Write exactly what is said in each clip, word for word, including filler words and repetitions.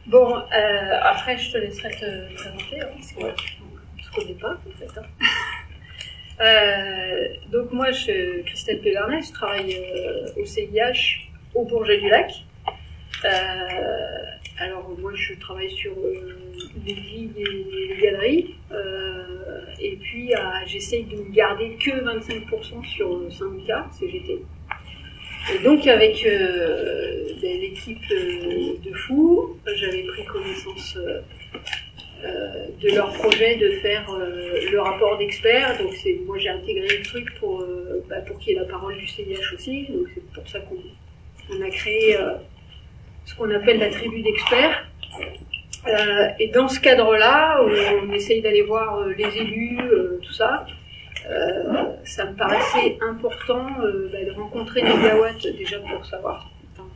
Bon, euh, après, je te laisserai te présenter, hein, parce qu'on ne se connaît pas, en fait. Hein. euh, donc, moi, je suis Christelle Pévernet, je travaille euh, au C I H, au Bourget du Lac. Euh, alors, moi, je travaille sur euh, les villes et les galeries, euh, et puis, euh, j'essaye de ne garder que vingt-cinq pour cent sur le syndicat, C G T. Et donc avec euh, l'équipe euh, de fous, j'avais pris connaissance euh, euh, de leur projet de faire euh, le rapport d'experts. Donc c'est, moi j'ai intégré le truc pour, euh, bah, pour qu'il y ait la parole du C I H aussi. Donc c'est pour ça qu'on on a créé euh, ce qu'on appelle la tribu d'experts. Euh, et dans ce cadre-là, on, on essaye d'aller voir euh, les élus, euh, tout ça. Euh, ça me paraissait important euh, bah, de rencontrer Négawatt déjà pour savoir. Enfin,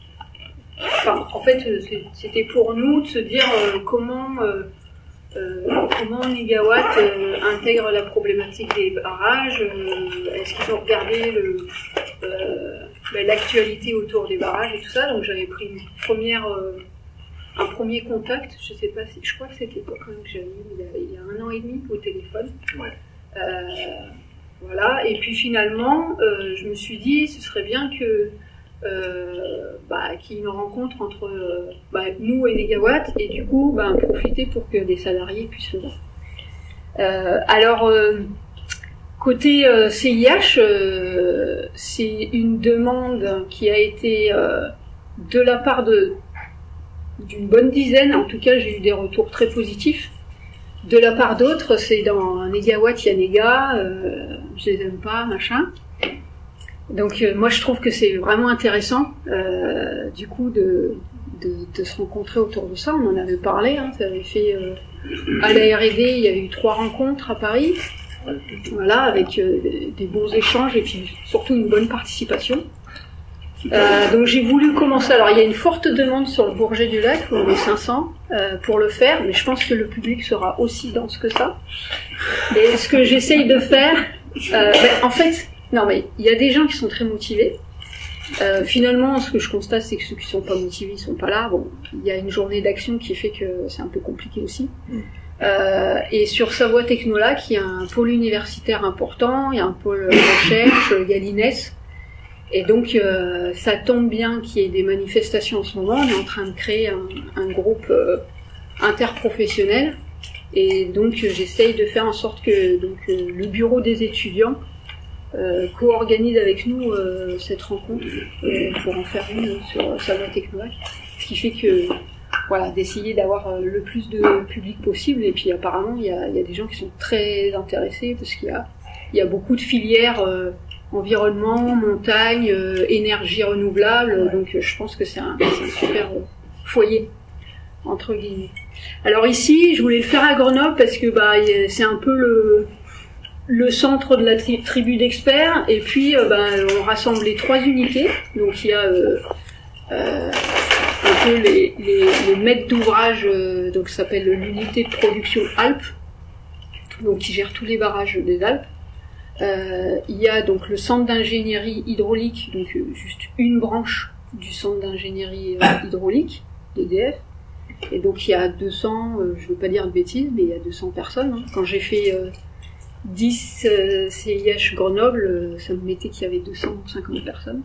enfin, en fait, c'était pour nous de se dire euh, comment euh, euh, comment Négawatt euh, intègre la problématique des barrages. Euh, Est-ce qu'ils ont regardé le, euh, bah, l'actualité autour des barrages et tout ça. Donc j'avais pris une première euh, un premier contact. Je sais pas si, je crois que c'était quoi quand même que j'avais eu il y, a, il y a un an et demi au téléphone. Ouais. Euh, voilà, et puis finalement, euh, je me suis dit, ce serait bien que euh, bah, qu'il y ait une rencontre entre euh, bah, nous et Négawatt, et du coup, bah, profiter pour que les salariés puissent le voir. Euh, alors, euh, côté euh, C I H, euh, c'est une demande qui a été euh, de la part de d'une bonne dizaine, en tout cas, j'ai eu des retours très positifs. De la part d'autres, c'est dans Négawatt, il y a Néga, euh, je les aime pas, machin. Donc euh, moi je trouve que c'est vraiment intéressant, euh, du coup, de, de, de se rencontrer autour de ça. On en avait parlé, hein, ça avait fait euh, à la R et D, il y a eu trois rencontres à Paris, voilà, avec euh, des, des bons échanges et puis surtout une bonne participation. Euh, donc j'ai voulu commencer. Alors il y a une forte demande sur le Bourget du Lac, on est cinq cents euh, pour le faire, mais je pense que le public sera aussi dense que ça. Et ce que j'essaye de faire, euh, ben, en fait, non mais il y a des gens qui sont très motivés. Euh, finalement, ce que je constate, c'est que ceux qui sont pas motivés, ils sont pas là. Bon, il y a une journée d'action qui fait que c'est un peu compliqué aussi. Euh, et sur Savoie Technolac, il y a un pôle universitaire important, il y a un pôle recherche, il y a l'I N E S. Et donc, euh, ça tombe bien qu'il y ait des manifestations en ce moment. On est en train de créer un, un groupe euh, interprofessionnel. Et donc, euh, j'essaye de faire en sorte que donc, euh, le bureau des étudiants euh, co-organise avec nous euh, cette rencontre euh, pour en faire une sur Savoie Technolac. Ce qui fait que, voilà, d'essayer d'avoir euh, le plus de public possible. Et puis, apparemment, il y a, il y a des gens qui sont très intéressés parce qu'il y a, il y a beaucoup de filières... Euh, environnement, montagne, euh, énergie renouvelable, donc euh, je pense que c'est un, un super euh, foyer, entre guillemets. Alors ici, je voulais le faire à Grenoble parce que bah, c'est un peu le, le centre de la tri tribu d'experts, et puis euh, bah, on rassemble les trois unités, donc il y a euh, euh, un peu les, les, les maîtres d'ouvrage, euh, donc ça s'appelle l'unité de production Alpes, donc qui gère tous les barrages des Alpes. Euh, il y a donc le centre d'ingénierie hydraulique, donc euh, juste une branche du centre d'ingénierie euh, hydraulique d'E D F. Et donc il y a deux cents, euh, je veux pas dire de bêtises, mais il y a deux cents personnes. Hein. Quand j'ai fait euh, dix euh, C I H Grenoble, euh, ça me mettait qu'il y avait deux cent cinquante personnes.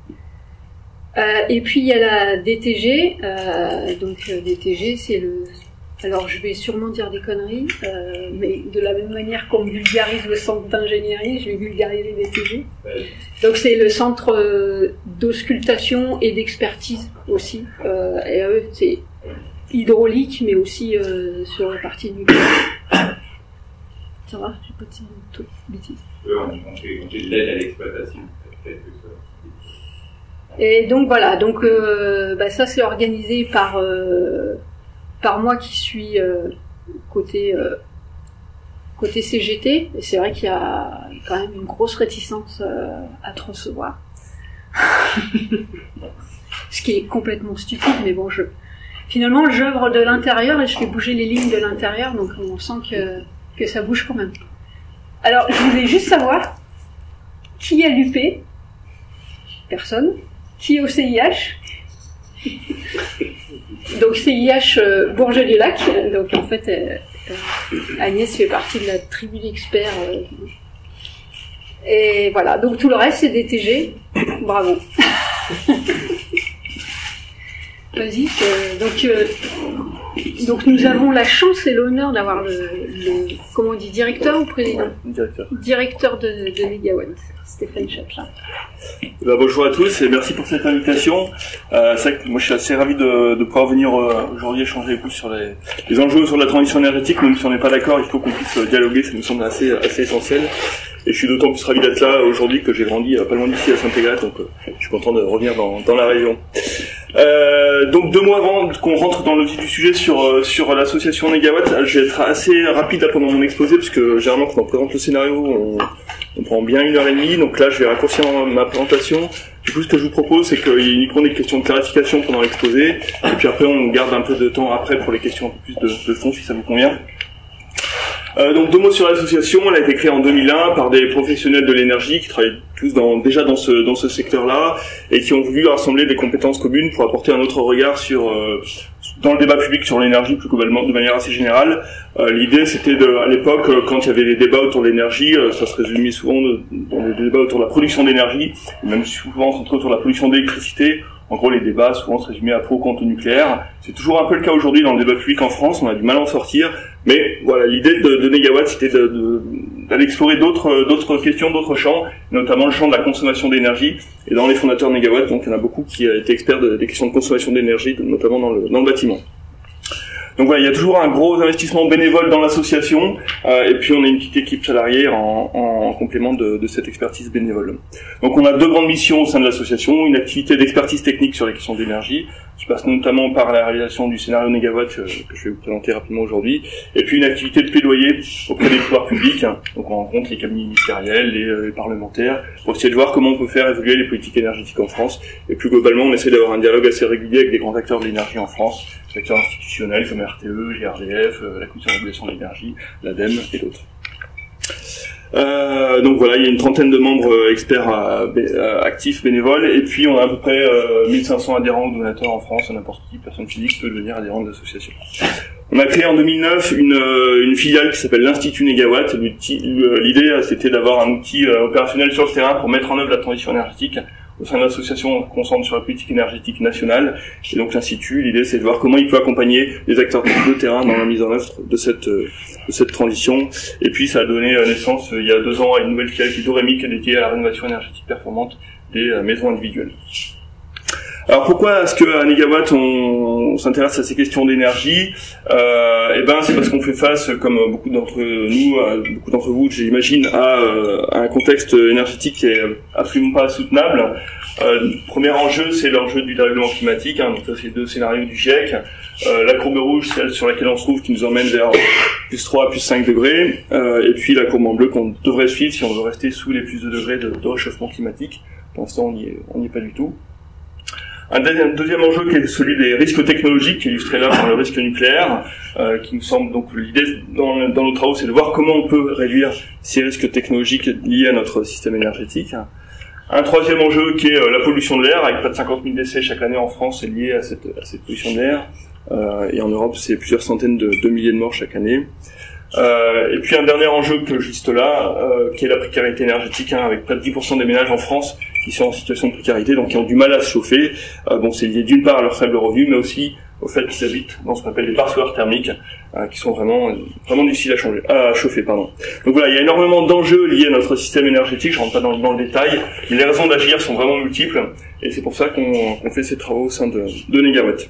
Euh, et puis il y a la D T G, euh, donc euh, D T G c'est le... Alors je vais sûrement dire des conneries, euh, mais de la même manière qu'on vulgarise le centre d'ingénierie, je vais vulgariser les D T G. Donc c'est le centre euh, d'auscultation et d'expertise aussi. Euh, et eux, c'est hydraulique, mais aussi euh, sur la partie nucléaire. Ça va? J'ai pas dit de bêtises. Euh, on fait de l'aide à l'exploitation. Et donc voilà, donc euh, bah, ça c'est organisé par... Euh, par moi qui suis euh, côté euh, côté C G T, et c'est vrai qu'il y a quand même une grosse réticence euh, à te recevoir. Ce qui est complètement stupide, mais bon, je finalement j'œuvre de l'intérieur et je fais bouger les lignes de l'intérieur, donc on sent que, que ça bouge quand même. Alors, je voulais juste savoir qui est à l'U P, personne, qui est au C I H, Donc C I H euh, Bourget-du-Lac. Donc en fait, euh, euh, Agnès fait partie de la tribu d'experts. Euh, et voilà. Donc tout le reste c'est des T G. Bravo. Vas-y. Euh, donc euh, donc nous avons la chance et l'honneur d'avoir le, le comment on dit directeur ou président. Directeur. Directeur de, de Negawatt, Stéphane Chaplin. Ben, bonjour à tous et merci pour cette invitation. Euh, c'est vrai que moi je suis assez ravi de, de pouvoir venir euh, aujourd'hui échanger avec vous sur les, les enjeux sur la transition énergétique. Même si on n'est pas d'accord, il faut qu'on puisse dialoguer, ça nous semble assez, assez essentiel. Et je suis d'autant plus ravi d'être là aujourd'hui que j'ai grandi pas loin d'ici à Saint-Pégrette, donc euh, je suis content de revenir dans, dans la région. Euh, donc deux mois avant qu'on rentre dans le vif du sujet sur sur l'association Negawatt, je vais être assez rapide là pendant mon exposé parce que généralement quand on présente le scénario, on, on prend bien une heure et demie. Donc là, je vais raccourcir ma présentation. Du coup, ce que je vous propose, c'est qu'il y ait uniquement des questions de clarification pendant l'exposé, et puis après, on garde un peu de temps après pour les questions un peu plus de, de fond, si ça vous convient. Euh, donc deux mots sur l'association. Elle a été créée en deux mille un par des professionnels de l'énergie qui travaillent tous dans, déjà dans ce, dans ce secteur-là et qui ont voulu rassembler des compétences communes pour apporter un autre regard sur euh, dans le débat public sur l'énergie plus globalement de manière assez générale. Euh, l'idée c'était de, à l'époque quand il y avait des débats autour de l'énergie, euh, ça se résumait souvent de, dans les débats autour de la production d'énergie, même souvent centré autour de la production d'électricité. En gros, les débats souvent se résumaient à pro contre nucléaire. C'est toujours un peu le cas aujourd'hui dans le débat public en France. On a du mal à en sortir. Mais voilà, l'idée de, de Negawatt, c'était de, de, d'aller explorer d'autres, d'autres questions, d'autres champs, notamment le champ de la consommation d'énergie. Et dans les fondateurs de Negawatt, donc il y en a beaucoup qui étaient experts de, des questions de consommation d'énergie, notamment dans le, dans le bâtiment. Donc voilà, il y a toujours un gros investissement bénévole dans l'association, euh, et puis on a une petite équipe salariée en, en complément de, de cette expertise bénévole. Donc on a deux grandes missions au sein de l'association, une activité d'expertise technique sur les questions d'énergie, qui passe notamment par la réalisation du scénario Negawatt euh, que je vais vous présenter rapidement aujourd'hui, et puis une activité de plaidoyer auprès des pouvoirs publics, hein. Donc on rencontre les cabinets ministériels, les, euh, les parlementaires, pour essayer de voir comment on peut faire évoluer les politiques énergétiques en France, et plus globalement on essaie d'avoir un dialogue assez régulier avec des grands acteurs de l'énergie en France, acteurs institutionnels comme R T E, G R D F, euh, la Commission de régulation de l'énergie, l'ADEME et d'autres. Euh, donc voilà, il y a une trentaine de membres euh, experts euh, bé euh, actifs, bénévoles, et puis on a à peu près euh, mille cinq cents adhérents ou donateurs en France. N'importe qui, personne physique, peut devenir adhérent de l'association. On a créé en deux mille neuf une, euh, une filiale qui s'appelle l'Institut Negawatt. L'idée, c'était d'avoir un outil euh, opérationnel sur le terrain pour mettre en œuvre la transition énergétique. Au sein de l'association, on se concentre sur la politique énergétique nationale, et donc l'Institut, l'idée c'est de voir comment il peut accompagner les acteurs de terrain dans la mise en œuvre de cette, de cette transition. Et puis ça a donné naissance, il y a deux ans, à une nouvelle filiale qui est Doremi, qui est dédiée à la rénovation énergétique performante des maisons individuelles. Alors pourquoi est-ce qu'à Negawatt on, on s'intéresse à ces questions d'énergie? euh, Eh ben c'est parce qu'on fait face, comme beaucoup d'entre nous, beaucoup d'entre vous, j'imagine, à, à un contexte énergétique qui est absolument pas soutenable. Euh, premier enjeu, c'est l'enjeu du dérèglement climatique. Hein, donc ça, c'est deux scénarios du GIEC. Euh, la courbe rouge, celle sur laquelle on se trouve, qui nous emmène vers plus trois, plus cinq degrés. Euh, et puis la courbe en bleu qu'on devrait suivre si on veut rester sous les plus de degrés de, de réchauffement climatique. Pour l'instant, on n'y est, on n'y est pas du tout. Un deuxième, deuxième enjeu qui est celui des risques technologiques, qui est illustré là par le risque nucléaire, euh, qui nous semble donc l'idée dans, dans nos travaux, c'est de voir comment on peut réduire ces risques technologiques liés à notre système énergétique. Un troisième enjeu qui est euh, la pollution de l'air, avec près de cinquante mille décès chaque année en France, c'est lié à cette, à cette pollution de l'air, euh, et en Europe c'est plusieurs centaines de, de milliers de morts chaque année. Euh, et puis un dernier enjeu que je liste là, euh, qui est la précarité énergétique, hein, avec près de dix pour cent des ménages en France qui sont en situation de précarité, donc qui ont du mal à se chauffer. Euh, bon, c'est lié d'une part à leur faible revenu, mais aussi au fait qu'ils habitent dans ce qu'on appelle des passoires thermiques, euh, qui sont vraiment vraiment difficiles à, changer, à chauffer. Pardon. Donc voilà, il y a énormément d'enjeux liés à notre système énergétique. Je rentre pas dans, dans le détail, mais les raisons d'agir sont vraiment multiples, et c'est pour ça qu'on qu'on fait ces travaux au sein de, de Negawatt.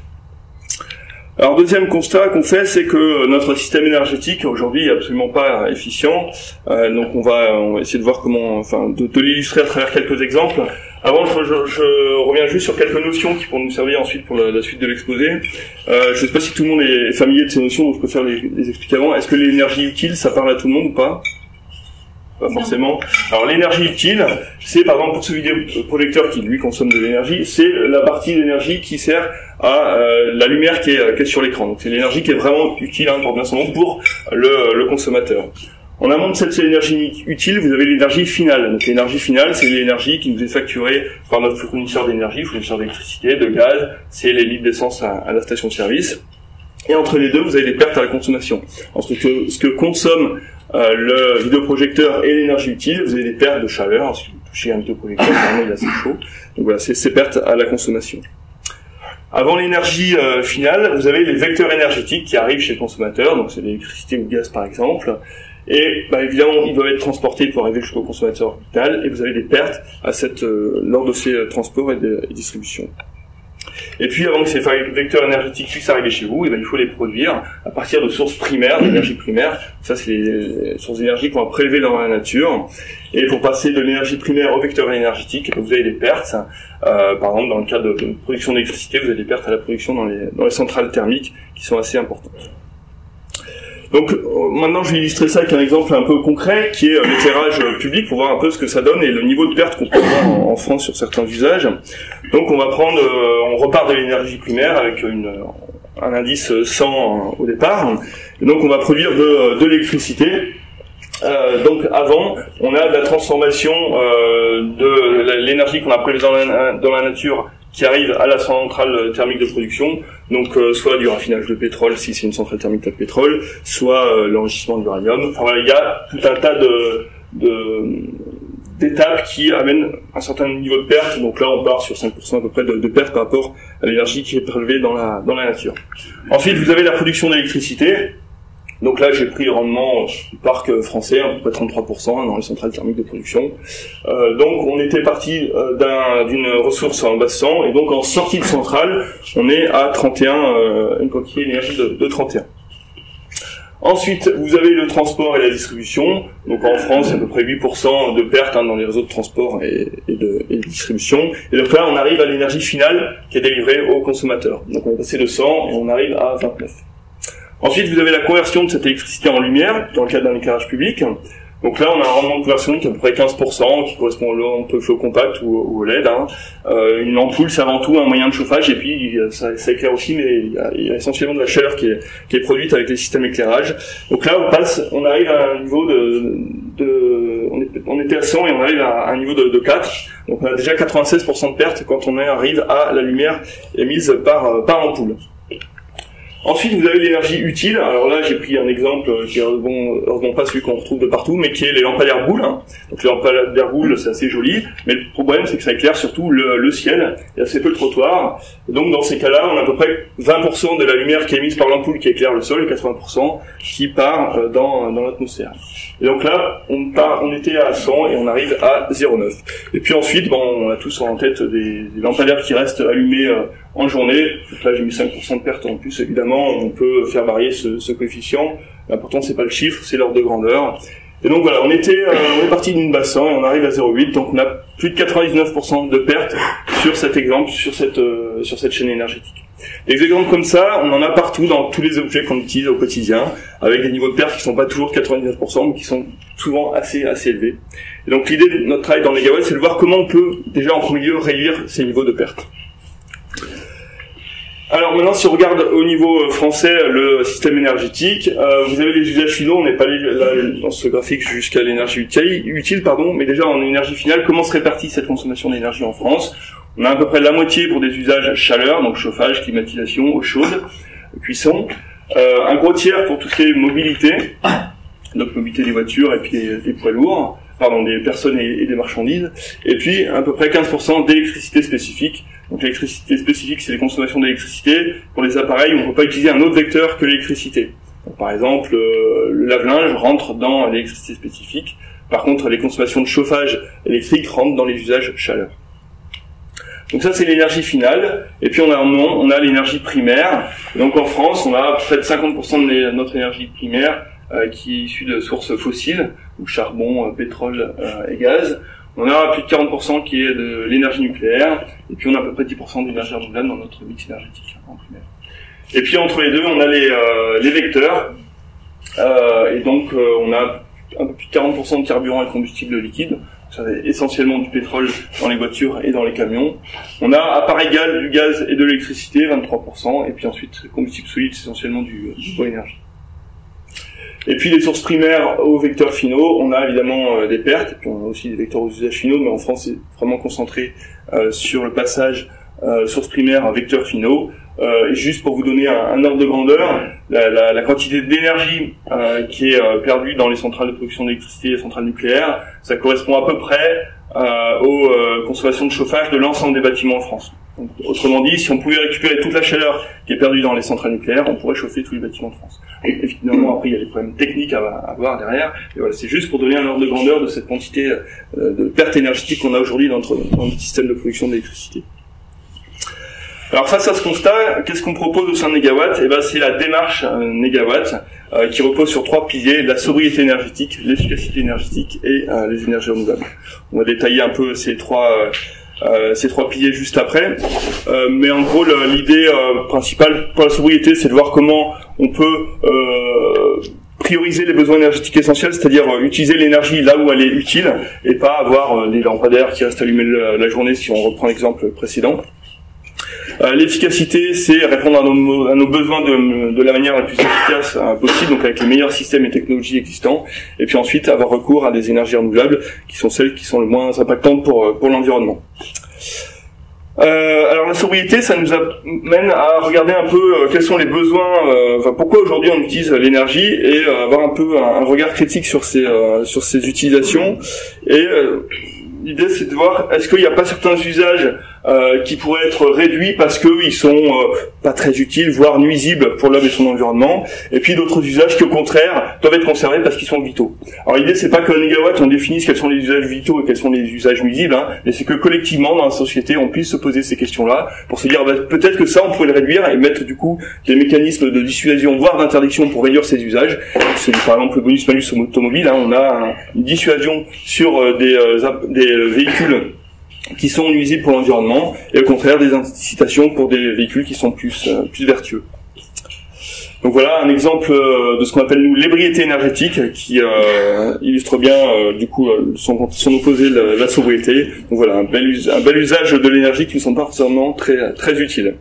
Alors deuxième constat qu'on fait, c'est que notre système énergétique aujourd'hui est absolument pas efficient. Euh, donc on va, on va essayer de voir comment, enfin, de, de l'illustrer à travers quelques exemples. Avant, je, je, je reviens juste sur quelques notions qui pourront nous servir ensuite pour la, la suite de l'exposé. Euh, je ne sais pas si tout le monde est familier de ces notions, donc je préfère les, les expliquer avant. Est-ce que l'énergie utile, ça parle à tout le monde ou pas? Pas forcément. Alors l'énergie utile, c'est par exemple pour ce vidéoprojecteur qui lui consomme de l'énergie, c'est la partie d'énergie qui sert à euh, la lumière qui est, qui est sur l'écran. Donc c'est l'énergie qui est vraiment utile, hein, pour bien son nom, pour le, le consommateur. En amont de cette énergie utile, vous avez l'énergie finale. Donc l'énergie finale, c'est l'énergie qui nous est facturée par notre fournisseur d'énergie, fournisseur d'électricité, de gaz, c'est les litres d'essence à, à la station de service. Et entre les deux, vous avez des pertes à la consommation. Entre ce que, ce que consomme euh, le vidéoprojecteur et l'énergie utile, vous avez des pertes de chaleur. Si vous touchez un vidéoprojecteur, normalement il est assez chaud. Donc voilà, c'est ces pertes à la consommation. Avant l'énergie euh, finale, vous avez les vecteurs énergétiques qui arrivent chez le consommateur, donc c'est l'électricité ou le gaz par exemple. Et bah, évidemment, ils doivent être transportés pour arriver jusqu'au consommateur final, et vous avez des pertes à cette, euh, lors de ces euh, transports et, de, et distributions. Et puis, avant que ces vecteurs énergétiques puissent arriver chez vous, et ben, il faut les produire à partir de sources primaires, d'énergie primaire. Ça, c'est les sources d'énergie qu'on va prélever dans la nature. Et pour passer de l'énergie primaire au vecteur énergétique, vous avez des pertes. Euh, par exemple, dans le cas de production d'électricité, vous avez des pertes à la production dans les, dans les centrales thermiques qui sont assez importantes. Donc maintenant je vais illustrer ça avec un exemple un peu concret qui est l'éclairage public pour voir un peu ce que ça donne et le niveau de perte qu'on peut avoir en, en France sur certains usages. Donc on va prendre, euh, on repart de l'énergie primaire avec une, un indice cent au départ. Et donc on va produire de, de l'électricité. Euh, donc avant, on a de la transformation euh, de l'énergie qu'on a prélevée dans la, dans la nature qui arrive à la centrale thermique de production, donc euh, soit du raffinage de pétrole si c'est une centrale thermique de pétrole, soit euh, l'enrichissement de l'uranium. Enfin voilà, il y a tout un tas de, de d'étapes qui amènent un certain niveau de perte. Donc là, on part sur cinq pour cent à peu près de, de perte par rapport à l'énergie qui est prélevée dans la dans la nature. Ensuite, vous avez la production d'électricité. Donc là, j'ai pris le rendement du parc français, à peu près trente-trois pour cent dans les centrales thermiques de production. Euh, donc on était parti euh, d'un, d'une ressource en basse-cent, et donc en sortie de centrale, on est à trente et un, euh, une quantité d'énergie de, de trente et un. Ensuite, vous avez le transport et la distribution. Donc en France, à peu près huit pour cent de pertes hein, dans les réseaux de transport et, et, de, et de distribution. Et donc là, on arrive à l'énergie finale qui est délivrée aux consommateurs. Donc on est passé de cent et on arrive à vingt-neuf. Ensuite, vous avez la conversion de cette électricité en lumière, dans le cadre d'un éclairage public. Donc là, on a un rendement de conversion qui est à peu près quinze pour cent, qui correspond aux lampes flow compact ou, ou au L E D. Hein. Euh, une ampoule, c'est avant tout un moyen de chauffage, et puis ça, ça éclaire aussi, mais il y, a, il y a essentiellement de la chaleur qui est, qui est produite avec les systèmes éclairage. Donc là, on passe, on arrive à un niveau de... de on, est, on était à cent et on arrive à un niveau de, de quatre. Donc on a déjà quatre-vingt-seize pour cent de perte quand on arrive à la lumière émise par, par ampoule. Ensuite, vous avez l'énergie utile. Alors là, j'ai pris un exemple qui est bon, heureusement pas celui qu'on retrouve de partout, mais qui est les lampadaires boules. Hein. Donc les lampadaires boules, c'est assez joli, mais le problème, c'est que ça éclaire surtout le, le ciel et assez peu le trottoir. Donc dans ces cas-là, on a à peu près vingt pour cent de la lumière qui est émise par l'ampoule qui éclaire le sol, et quatre-vingts pour cent qui part dans, dans l'atmosphère. Et donc là, on part, on était à cent et on arrive à zéro virgule neuf. Et puis ensuite, bon, on a tous en tête des, des lampadaires qui restent allumés euh, en journée. Donc là, j'ai mis cinq pour cent de perte en plus. Évidemment, on peut faire varier ce, ce coefficient. L'important, c'est pas le chiffre, c'est l'ordre de grandeur. Et donc voilà, on était, euh, on est parti d'une basse cent et on arrive à zéro virgule huit. Donc on a plus de quatre-vingt-dix-neuf pour cent de perte sur cet exemple, sur cette, euh, sur cette chaîne énergétique. Des exemples comme ça, on en a partout dans tous les objets qu'on utilise au quotidien, avec des niveaux de perte qui sont pas toujours de quatre-vingt-dix-neuf pour cent, mais qui sont souvent assez, assez élevés. Et donc l'idée de notre travail dans Megawatt, c'est de voir comment on peut, déjà en premier lieu, réduire ces niveaux de perte. Alors maintenant, si on regarde au niveau français le système énergétique, euh, vous avez les usages finaux, on n'est pas allé là, dans ce graphique jusqu'à l'énergie utile, utile, pardon, mais déjà en énergie finale, comment se répartit cette consommation d'énergie en France? On a à peu près la moitié pour des usages chaleur, donc chauffage, climatisation, eau chaude, cuisson. Euh, un gros tiers pour tout ce qui est mobilité, donc mobilité des voitures et puis des, des poids lourds, pardon, des personnes et, et des marchandises. Et puis à peu près quinze pour cent d'électricité spécifique. Donc l'électricité spécifique, c'est les consommations d'électricité pour les appareils où on ne peut pas utiliser un autre vecteur que l'électricité. Donc, par exemple, euh, le lave-linge rentre dans l'électricité spécifique. Par contre, les consommations de chauffage électrique rentrent dans les usages chaleur. Donc ça, c'est l'énergie finale. Et puis on a on a l'énergie primaire. Donc en France, on a près de cinquante pour cent de notre énergie primaire euh, qui est issue de sources fossiles, ou charbon, euh, pétrole euh, et gaz. On a plus de quarante pour cent qui est de l'énergie nucléaire, et puis on a à peu près dix pour cent d'énergie renouvelable dans notre mix énergétique en primaire. Et puis entre les deux, on a les, euh, les vecteurs, euh, et donc euh, on a un peu plus de quarante pour cent de carburant et combustible liquide. Ça c'est essentiellement du pétrole dans les voitures et dans les camions. On a à part égale du gaz et de l'électricité, vingt-trois pour cent, et puis ensuite combustible solide, c'est essentiellement du, du bois énergie. Et puis les sources primaires aux vecteurs finaux, on a évidemment euh, des pertes, et puis on a aussi des vecteurs aux usages finaux, mais en France c'est vraiment concentré euh, sur le passage euh, source primaire à vecteurs finaux. Euh, et juste pour vous donner un, un ordre de grandeur, la, la, la quantité d'énergie euh, qui est euh, perdue dans les centrales de production d'électricité et les centrales nucléaires, ça correspond à peu près euh, aux euh, consommations de chauffage de l'ensemble des bâtiments en France. Donc, autrement dit, si on pouvait récupérer toute la chaleur qui est perdue dans les centrales nucléaires, on pourrait chauffer tous les bâtiments de France. Et évidemment, après, il y a des problèmes techniques à, à voir derrière. Et voilà, c'est juste pour donner un ordre de grandeur de cette quantité euh, de perte énergétique qu'on a aujourd'hui dans notre, dans notre système de production d'électricité. Alors face à ce constat, qu'est-ce qu'on propose au sein de Négawatt? Eh ben, c'est la démarche euh, Négawatt euh, qui repose sur trois piliers: la sobriété énergétique, l'efficacité énergétique et euh, les énergies renouvelables. On va détailler un peu ces trois euh, Euh, ces trois piliers juste après, euh, mais en gros l'idée euh, principale pour la sobriété, c'est de voir comment on peut euh, prioriser les besoins énergétiques essentiels, c'est-à-dire euh, utiliser l'énergie là où elle est utile et pas avoir euh, des lampadaires qui restent allumés la, la journée, si on reprend l'exemple précédent. Euh, l'efficacité, c'est répondre à nos, à nos besoins de, de la manière la plus efficace euh, possible, donc avec les meilleurs systèmes et technologies existants, et puis ensuite avoir recours à des énergies renouvelables qui sont celles qui sont le moins impactantes pour, pour l'environnement. Euh, alors la sobriété, ça nous amène à regarder un peu euh, quels sont les besoins, euh, enfin pourquoi aujourd'hui on utilise l'énergie, et euh, avoir un peu un, un regard critique sur ces euh, sur ces utilisations. Et euh, l'idée, c'est de voir est-ce qu'il n'y a pas certains usages euh, qui pourraient être réduits parce qu'ils sont euh, pas très utiles, voire nuisibles pour l'homme et son environnement, et puis d'autres usages qui au contraire doivent être conservés parce qu'ils sont vitaux. Alors l'idée, c'est pas que Négawatt on définisse quels sont les usages vitaux et quels sont les usages nuisibles, hein, mais c'est que collectivement dans la société on puisse se poser ces questions-là pour se dire bah, peut-être que ça on pourrait le réduire et mettre du coup des mécanismes de dissuasion voire d'interdiction pour réduire ces usages. Celui par exemple le bonus malus automobile, hein, on a un, une dissuasion sur euh, des, euh, des euh, véhicules qui sont nuisibles pour l'environnement, et au contraire des incitations pour des véhicules qui sont plus euh, plus vertueux. Donc voilà un exemple euh, de ce qu'on appelle nous l'ébriété énergétique, qui euh, illustre bien euh, du coup euh, son, son opposé, la, la sobriété. Donc voilà un bel, us un bel usage de l'énergie qui ne sont pas forcément très très utiles.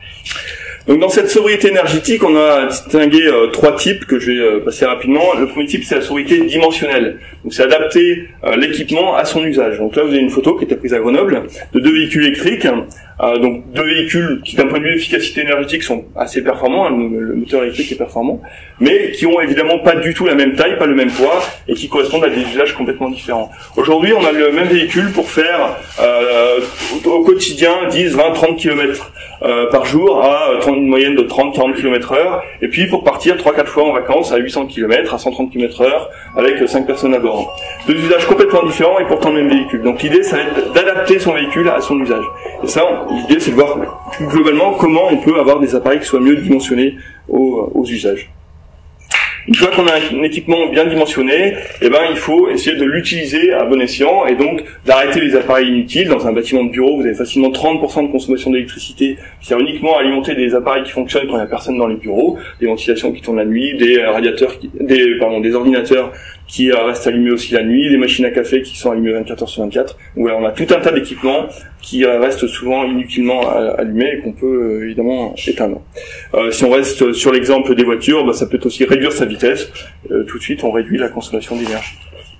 Donc dans cette sobriété énergétique, on a distingué euh, trois types que je vais euh, passer rapidement. Le premier type, c'est la sobriété dimensionnelle. Donc c'est adapter euh, l'équipement à son usage. Donc là, vous avez une photo qui était prise à Grenoble de deux véhicules électriques. Euh, donc deux véhicules qui, d'un point de vue d'efficacité énergétique, sont assez performants. Hein, le, le moteur électrique est performant, mais qui ont évidemment pas du tout la même taille, pas le même poids, et qui correspondent à des usages complètement différents. Aujourd'hui, on a le même véhicule pour faire euh, au, au quotidien dix, vingt, trente kilomètres euh, par jour à une moyenne de trente, quarante kilomètres heure, et puis pour partir trois, quatre fois en vacances à huit cents kilomètres, à cent trente kilomètres heure, avec cinq personnes à bord. Deux usages complètement différents et pourtant le même véhicule. Donc l'idée, ça va être d'adapter son véhicule à son usage. Et ça, l'idée, c'est de voir plus globalement comment on peut avoir des appareils qui soient mieux dimensionnés aux, aux usages. Une fois qu'on a un équipement bien dimensionné, eh ben, il faut essayer de l'utiliser à bon escient et donc d'arrêter les appareils inutiles. Dans un bâtiment de bureau, vous avez facilement trente pour cent de consommation d'électricité qui sert uniquement à alimenter des appareils qui fonctionnent quand il n'y a personne dans les bureaux, des ventilations qui tournent la nuit, des radiateurs, qui, des, pardon, des ordinateurs qui restent allumés aussi la nuit, des machines à café qui sont allumées vingt-quatre heures sur vingt-quatre. Donc voilà, on a tout un tas d'équipements qui restent souvent inutilement allumés et qu'on peut évidemment éteindre. Euh, si on reste sur l'exemple des voitures, bah, ça peut aussi réduire sa vitesse. Euh, tout de suite, on réduit la consommation d'énergie.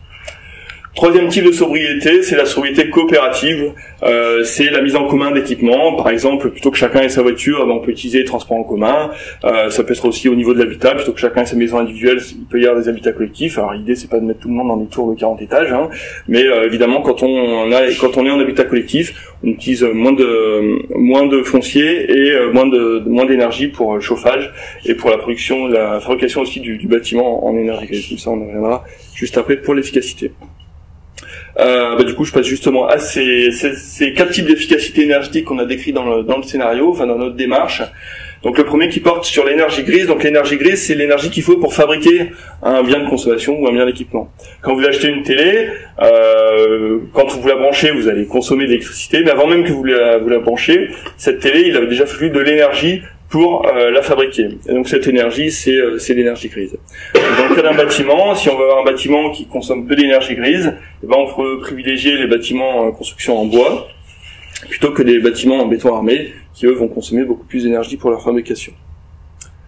Troisième type de sobriété, c'est la sobriété coopérative. Euh, c'est la mise en commun d'équipements. Par exemple, plutôt que chacun ait sa voiture, ben, on peut utiliser les transports en commun. Euh, ça peut être aussi au niveau de l'habitat. Plutôt que chacun ait sa maison individuelle, il peut y avoir des habitats collectifs. Alors l'idée, c'est pas de mettre tout le monde dans des tours de quarante étages, hein, mais euh, évidemment, quand on a, quand on est en habitat collectif, on utilise moins de moins de foncier et euh, moins de moins d'énergie pour le chauffage et pour la production, la fabrication aussi du, du bâtiment en énergie grise. Comme ça, on en reviendra juste après pour l'efficacité. Euh, bah, du coup, je passe justement à ces, ces, ces quatre types d'efficacité énergétique qu'on a décrits dans le, dans le scénario, enfin dans notre démarche. Donc le premier qui porte sur l'énergie grise. Donc l'énergie grise, c'est l'énergie qu'il faut pour fabriquer un bien de consommation ou un bien d'équipement. Quand vous achetez une télé, euh, quand vous la branchez, vous allez consommer de l'électricité, mais avant même que vous la, vous la branchez, cette télé, il avait déjà fallu de l'énergie pour euh, la fabriquer. Et donc cette énergie, c'est euh, c'est l'énergie grise. Dans le cas d'un bâtiment, si on veut avoir un bâtiment qui consomme peu d'énergie grise, eh ben on peut privilégier les bâtiments en construction en bois plutôt que des bâtiments en béton armé qui eux vont consommer beaucoup plus d'énergie pour leur fabrication.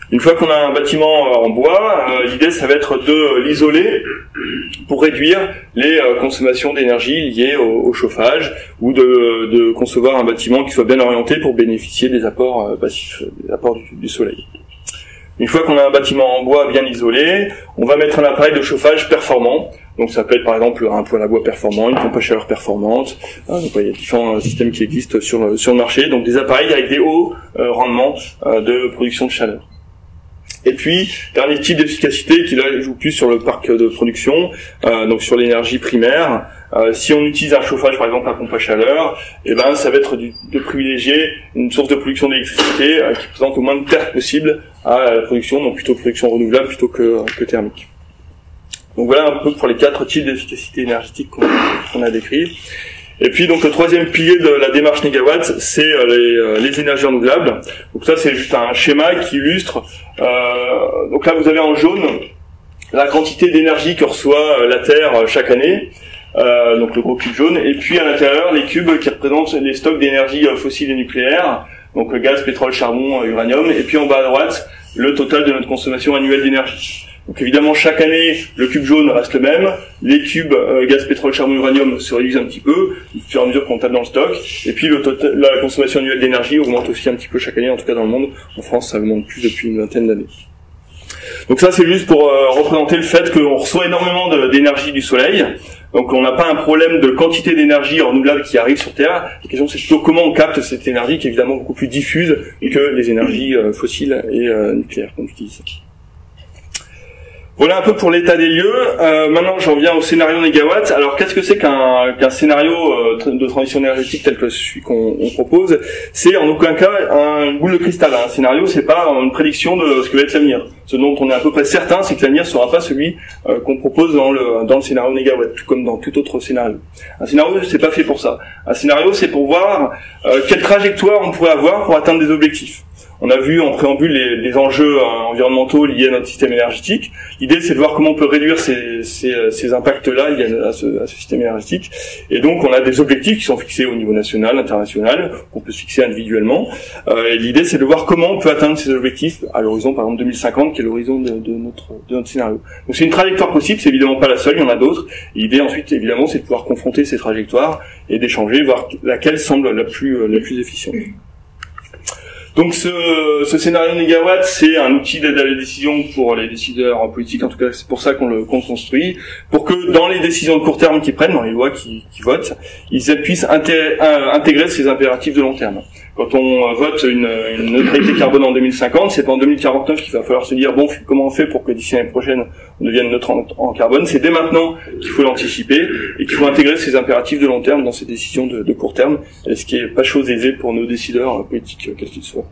Une fois qu'on a un bâtiment en bois, euh, l'idée ça va être de l'isoler pour réduire les euh, consommations d'énergie liées au, au chauffage, ou de, de concevoir un bâtiment qui soit bien orienté pour bénéficier des apports euh, passifs, des apports du, du soleil. Une fois qu'on a un bâtiment en bois bien isolé, on va mettre un appareil de chauffage performant. Donc ça peut être par exemple un poêle à bois performant, une pompe à chaleur performante. Euh, donc, il y a différents systèmes qui existent sur le, sur le marché. Donc des appareils avec des hauts euh, rendements euh, de production de chaleur. Et puis, dernier type d'efficacité qui là joue plus sur le parc de production, euh, donc sur l'énergie primaire. Euh, si on utilise un chauffage, par exemple, un pompe à chaleur, eh ben, ça va être du, de privilégier une source de production d'électricité euh, qui présente au moins de terre possible à la production, donc plutôt production renouvelable plutôt que, que thermique. Donc voilà un peu pour les quatre types d'efficacité énergétique qu'on qu'on a décrits. Et puis donc le troisième pilier de la démarche Négawatt, c'est euh, les, euh, les énergies renouvelables. Donc ça c'est juste un schéma qui illustre. Euh, donc là vous avez en jaune la quantité d'énergie que reçoit euh, la Terre euh, chaque année. Euh, donc le gros cube jaune. Et puis à l'intérieur les cubes qui représentent les stocks d'énergie euh, fossile et nucléaire. Donc euh, gaz, pétrole, charbon, euh, uranium. Et puis en bas à droite le total de notre consommation annuelle d'énergie. Donc évidemment chaque année le cube jaune reste le même, les cubes euh, gaz, pétrole, charbon, uranium se réduisent un petit peu au fur et à mesure qu'on tape dans le stock, et puis le total, la consommation annuelle d'énergie augmente aussi un petit peu chaque année, en tout cas dans le monde. En France ça augmente plus depuis une vingtaine d'années. Donc ça c'est juste pour euh, représenter le fait qu'on reçoit énormément d'énergie du soleil. Donc on n'a pas un problème de quantité d'énergie renouvelable qui arrive sur Terre. La question c'est plutôt comment on capte cette énergie qui est évidemment beaucoup plus diffuse que les énergies euh, fossiles et euh, nucléaires qu'on utilise. Voilà un peu pour l'état des lieux. Euh, maintenant, j'en viens au scénario Négawatt. Alors, qu'est-ce que c'est qu'un qu'un scénario euh, de transition énergétique tel que celui qu'on on propose? C'est en aucun cas un, une boule de cristal. Un scénario, c'est pas une prédiction de ce que va être l'avenir. Ce dont on est à peu près certain, c'est que l'avenir ne sera pas celui euh, qu'on propose dans le dans le scénario Négawatt, tout comme dans tout autre scénario. Un scénario, c'est pas fait pour ça. Un scénario, c'est pour voir euh, quelle trajectoire on pourrait avoir pour atteindre des objectifs. On a vu en préambule les, les enjeux euh, environnementaux liés à notre système énergétique. L'idée, c'est de voir comment on peut réduire ces, ces, ces impacts-là liés à ce, à ce système énergétique. Et donc, on a des objectifs qui sont fixés au niveau national, international, qu'on peut se fixer individuellement. Euh, et l'idée, c'est de voir comment on peut atteindre ces objectifs à l'horizon, par exemple, deux mille cinquante, qui est l'horizon de, de, notre, de notre scénario. Donc, c'est une trajectoire possible, c'est évidemment pas la seule, il y en a d'autres. L'idée, ensuite, évidemment, c'est de pouvoir confronter ces trajectoires et d'échanger, voir laquelle semble la plus, la plus efficiente. Donc ce, ce scénario Négawatt, c'est un outil d'aide à la décision pour les décideurs politiques, en tout cas c'est pour ça qu'on le qu'on construit, pour que dans les décisions de court terme qu'ils prennent, dans les lois qu'ils qui votent, ils puissent inté intégrer ces impératifs de long terme. Quand on vote une, une neutralité carbone en deux mille cinquante, c'est pas en deux mille quarante-neuf qu'il va falloir se dire bon comment on fait pour que d'ici l'année prochaine on devienne neutre en, en carbone. C'est dès maintenant qu'il faut l'anticiper et qu'il faut intégrer ces impératifs de long terme dans ces décisions de, de court terme, ce qui est pas chose aisée pour nos décideurs politiques quels qu'ils soient.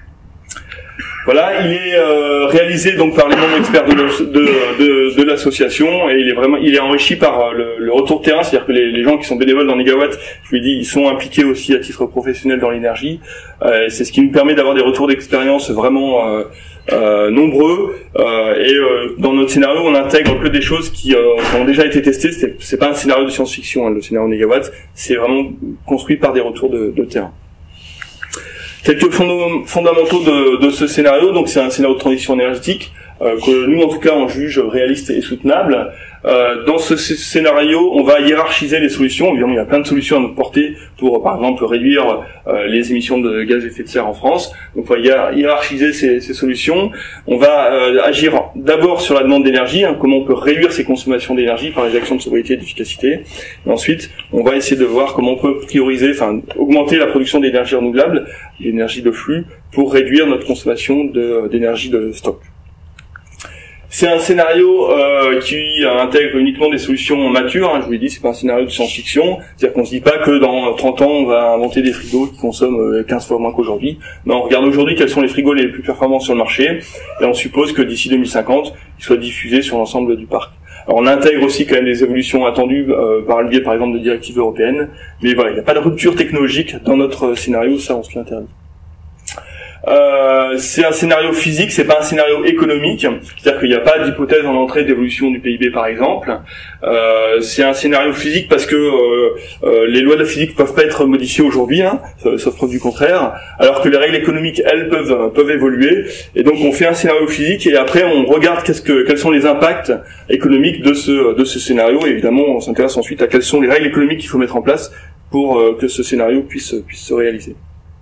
Voilà, il est euh, réalisé donc par les membres experts de, de, de, de l'association et il est vraiment, il est enrichi par le, le retour de terrain, c'est-à-dire que les, les gens qui sont bénévoles dans Négawatt, je lui ai dit, ils sont impliqués aussi à titre professionnel dans l'énergie. Euh, c'est ce qui nous permet d'avoir des retours d'expérience vraiment euh, euh, nombreux. Euh, et euh, dans notre scénario, on intègre que des choses qui, euh, qui ont déjà été testées. C'est, c'est pas un scénario de science-fiction, hein, le scénario Négawatt, c'est vraiment construit par des retours de, de terrain. Quelques fondamentaux de, de ce scénario, donc c'est un scénario de transition énergétique euh, que nous en tout cas on juge réaliste et soutenable. Euh, dans ce scénario, on va hiérarchiser les solutions. Évidemment, il y a plein de solutions à notre portée pour, par exemple, réduire euh, les émissions de gaz à effet de serre en France. Donc, on va hiérarchiser ces, ces solutions. On va euh, agir d'abord sur la demande d'énergie, hein, comment on peut réduire ces consommations d'énergie par les actions de sobriété et d'efficacité. Et ensuite, on va essayer de voir comment on peut prioriser, enfin, augmenter la production d'énergie renouvelable, l'énergie de flux, pour réduire notre consommation de, d'énergie de stock. C'est un scénario euh, qui intègre uniquement des solutions matures. Hein, je vous l'ai dit, c'est pas un scénario de science-fiction. C'est-à-dire qu'on se dit pas que dans trente ans, on va inventer des frigos qui consomment quinze fois moins qu'aujourd'hui. Non, on regarde aujourd'hui quels sont les frigos les plus performants sur le marché, et on suppose que d'ici deux mille cinquante, ils soient diffusés sur l'ensemble du parc. Alors on intègre aussi quand même des évolutions attendues euh, par le biais, par exemple, de directives européennes. Mais voilà, il n'y a pas de rupture technologique dans notre scénario, ça on se l'interdit. Euh, c'est un scénario physique, c'est pas un scénario économique, c'est-à-dire qu'il n'y a pas d'hypothèse en entrée d'évolution du P I B par exemple. Euh, c'est un scénario physique parce que euh, euh, les lois de la physique peuvent pas être modifiées aujourd'hui, hein, sauf preuve du contraire, alors que les règles économiques elles peuvent peuvent évoluer. Et donc on fait un scénario physique et après on regarde qu'est-ce que quels sont les impacts économiques de ce de ce scénario. Et évidemment on s'intéresse ensuite à quelles sont les règles économiques qu'il faut mettre en place pour euh, que ce scénario puisse puisse se réaliser.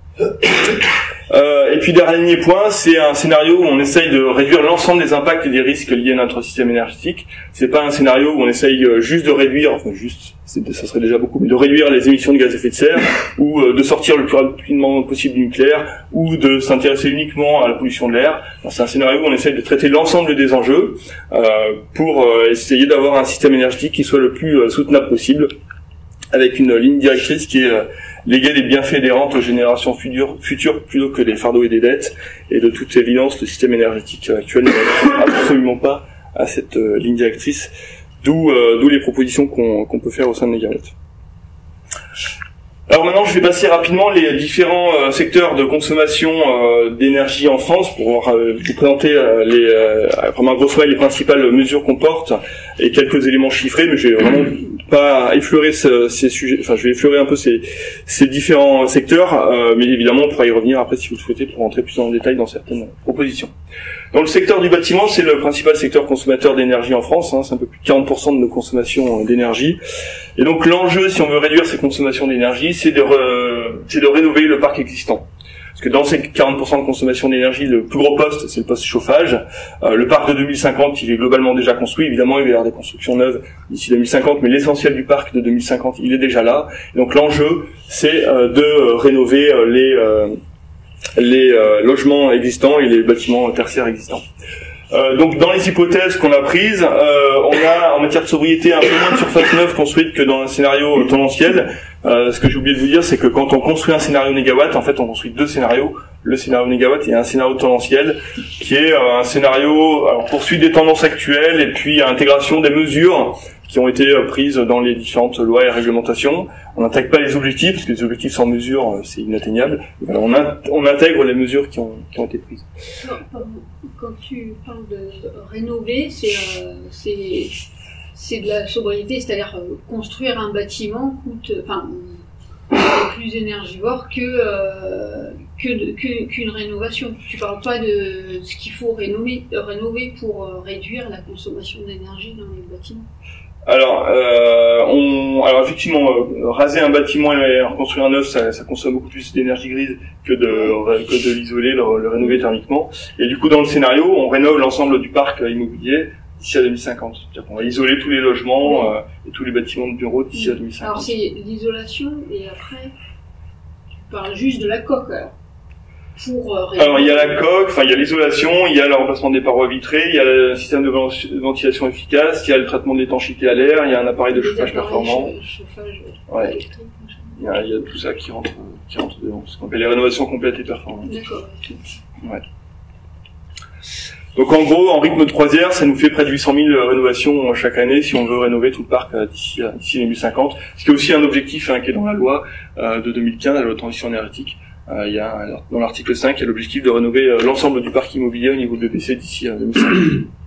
Euh, et puis dernier point, c'est un scénario où on essaye de réduire l'ensemble des impacts et des risques liés à notre système énergétique. C'est pas un scénario où on essaye juste de réduire, enfin juste, ça serait déjà beaucoup, mais de réduire les émissions de gaz à effet de serre, ou euh, de sortir le plus rapidement possible du nucléaire, ou de s'intéresser uniquement à la pollution de l'air. C'est un scénario où on essaye de traiter l'ensemble des enjeux euh, pour euh, essayer d'avoir un système énergétique qui soit le plus euh, soutenable possible, avec une ligne directrice qui est euh, léguer des bienfaits des rentes aux générations futures, futures plutôt que des fardeaux et des dettes. Et de toute évidence, le système énergétique actuel ne répond absolument pas à cette euh, ligne directrice, d'où euh, d'où les propositions qu'on qu'on peut faire au sein de Negawatt. Alors maintenant, je vais passer rapidement les différents euh, secteurs de consommation euh, d'énergie en France pour euh, vous présenter euh, les, euh, vraiment grosso modo les principales mesures qu'on porte et quelques éléments chiffrés, mais je vais vraiment pas effleurer ce, ces sujets. Enfin, je vais effleurer un peu ces, ces différents secteurs, euh, mais évidemment, on pourra y revenir après si vous le souhaitez pour rentrer plus en détail dans certaines propositions. Dans le secteur du bâtiment, c'est le principal secteur consommateur d'énergie en France, hein, c'est un peu plus de quarante pour cent de nos consommations d'énergie. Et donc l'enjeu, si on veut réduire ces consommations d'énergie, c'est de, re, c'est de rénover le parc existant. Parce que dans ces quarante pour cent de consommation d'énergie, le plus gros poste, c'est le poste chauffage. Euh, le parc de deux mille cinquante, il est globalement déjà construit. Évidemment, il va y avoir des constructions neuves d'ici deux mille cinquante, mais l'essentiel du parc de deux mille cinquante, il est déjà là. Et donc l'enjeu, c'est euh, de euh, rénover euh, les... Euh, les euh, logements existants et les bâtiments tertiaires existants. Euh, donc dans les hypothèses qu'on a prises, euh, on a en matière de sobriété un peu moins de surface neuve construite que dans un scénario tendanciel. Euh, ce que j'ai oublié de vous dire, c'est que quand on construit un scénario Negawatt, en fait on construit deux scénarios, le scénario Negawatt et un scénario tendanciel, qui est euh, un scénario alors, poursuite des tendances actuelles et puis intégration des mesures qui ont été prises dans les différentes lois et réglementations. On n'intègre pas les objectifs, parce que les objectifs sans mesure, c'est inatteignable. Voilà, on, in on intègre les mesures qui ont, qui ont été prises. Quand tu parles de rénover, c'est euh, c'est de la sobriété, c'est-à-dire euh, construire un bâtiment coûte, enfin, est plus énergivore que euh, que qu'une que, rénovation. Tu parles pas de ce qu'il faut rénover, rénover pour euh, réduire la consommation d'énergie dans les bâtiments. Alors, euh, on, alors effectivement, euh, raser un bâtiment et en construire un neuf, ça, ça consomme beaucoup plus d'énergie grise que de que de l'isoler, le, le rénover thermiquement. Et du coup, dans le scénario, on rénove l'ensemble du parc immobilier d'ici à deux mille cinquante. C'est-à-dire qu'on va isoler tous les logements euh, et tous les bâtiments de bureaux d'ici à deux mille cinquante. Alors c'est l'isolation et après, tu parles juste de la coque. Alors. Pour, euh, Alors il y a la coque, enfin il y a l'isolation, il y a le remplacement des parois vitrées, il y a le système de ventilation efficace, il y a le traitement de l'étanchéité à l'air, il y a un appareil de chauffage performant. Chauffage ouais. Il y, a, il y a tout ça qui rentre, qui rentre dedans, ce qu'on appelle les rénovations complètes et performantes. D'accord. Ouais. Donc en gros, en rythme de croisière, ça nous fait près de huit cent mille rénovations chaque année si on veut rénover tout le parc d'ici d'ici deux mille cinquante. Ce qui est aussi un objectif hein, qui est dans la loi euh, de deux mille quinze, la loi de transition énergétique. Euh, il y a dans l'article cinq, il y a l'objectif de rénover euh, l'ensemble du parc immobilier au niveau de B P C d'ici à deux mille cinquante.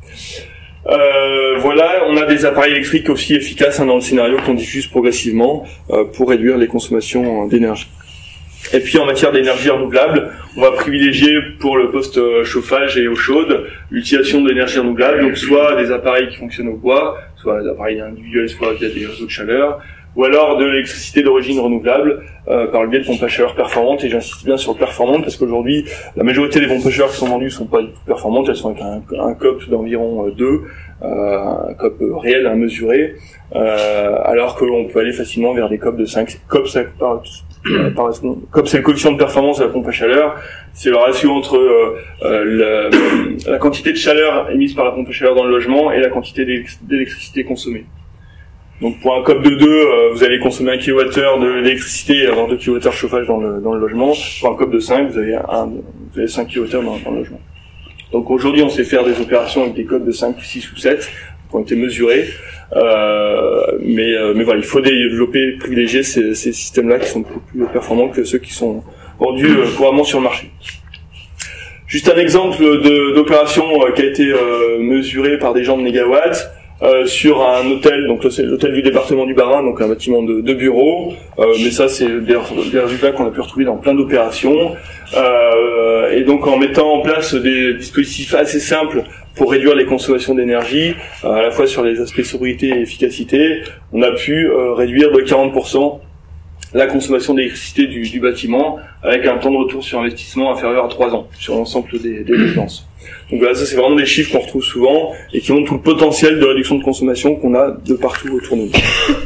Euh, voilà, on a des appareils électriques aussi efficaces hein, dans le scénario qu'on diffuse progressivement euh, pour réduire les consommations euh, d'énergie. Et puis en matière d'énergie renouvelable, on va privilégier pour le poste chauffage et eau chaude l'utilisation d'énergie renouvelable, donc soit des appareils qui fonctionnent au bois, soit des appareils individuels, soit via des réseaux de chaleur, ou alors de l'électricité d'origine renouvelable euh, par le biais de pompes à chaleur performantes. Et j'insiste bien sur le performante parce qu'aujourd'hui, la majorité des pompes à chaleur qui sont vendues sont pas du tout performantes, elles sont avec un, un C O P d'environ deux, euh, un C O P réel à mesurer, euh, alors qu'on peut aller facilement vers des C O P de cinq. C O P, ça, par, par, C O P, c'est le coefficient de performance de la pompe à chaleur, c'est le ratio entre euh, euh, la, la quantité de chaleur émise par la pompe à chaleur dans le logement et la quantité d'électricité consommée. Donc pour un C O P de deux, euh, vous allez consommer un kilowattheure d'électricité et avoir deux kilowattheures de chauffage dans le, dans le logement. Pour un C O P de cinq, vous avez, un, vous avez cinq kilowattheures dans, dans le logement. Donc aujourd'hui, on sait faire des opérations avec des C O P de cinq, six ou sept qui ont été mesurés. Euh, mais, euh, mais voilà, il faut développer, privilégier ces, ces systèmes-là qui sont beaucoup plus performants que ceux qui sont vendus euh, couramment sur le marché. Juste un exemple de, d'opération euh, qui a été euh, mesurée par des gens de Négawatt euh, sur un hôtel, donc là c'est l'hôtel du département du Bas-Rhin, donc un bâtiment de, de bureaux, euh, mais ça c'est des, des résultats qu'on a pu retrouver dans plein d'opérations. Euh, et donc en mettant en place des dispositifs assez simples pour réduire les consommations d'énergie, euh, à la fois sur les aspects sobriété et efficacité, on a pu euh, réduire de quarante pour cent la consommation d'électricité du, du bâtiment, avec un temps de retour sur investissement inférieur à trois ans sur l'ensemble des, des dépenses. Donc voilà, ça c'est vraiment des chiffres qu'on retrouve souvent et qui montrent tout le potentiel de réduction de consommation qu'on a de partout autour de nous.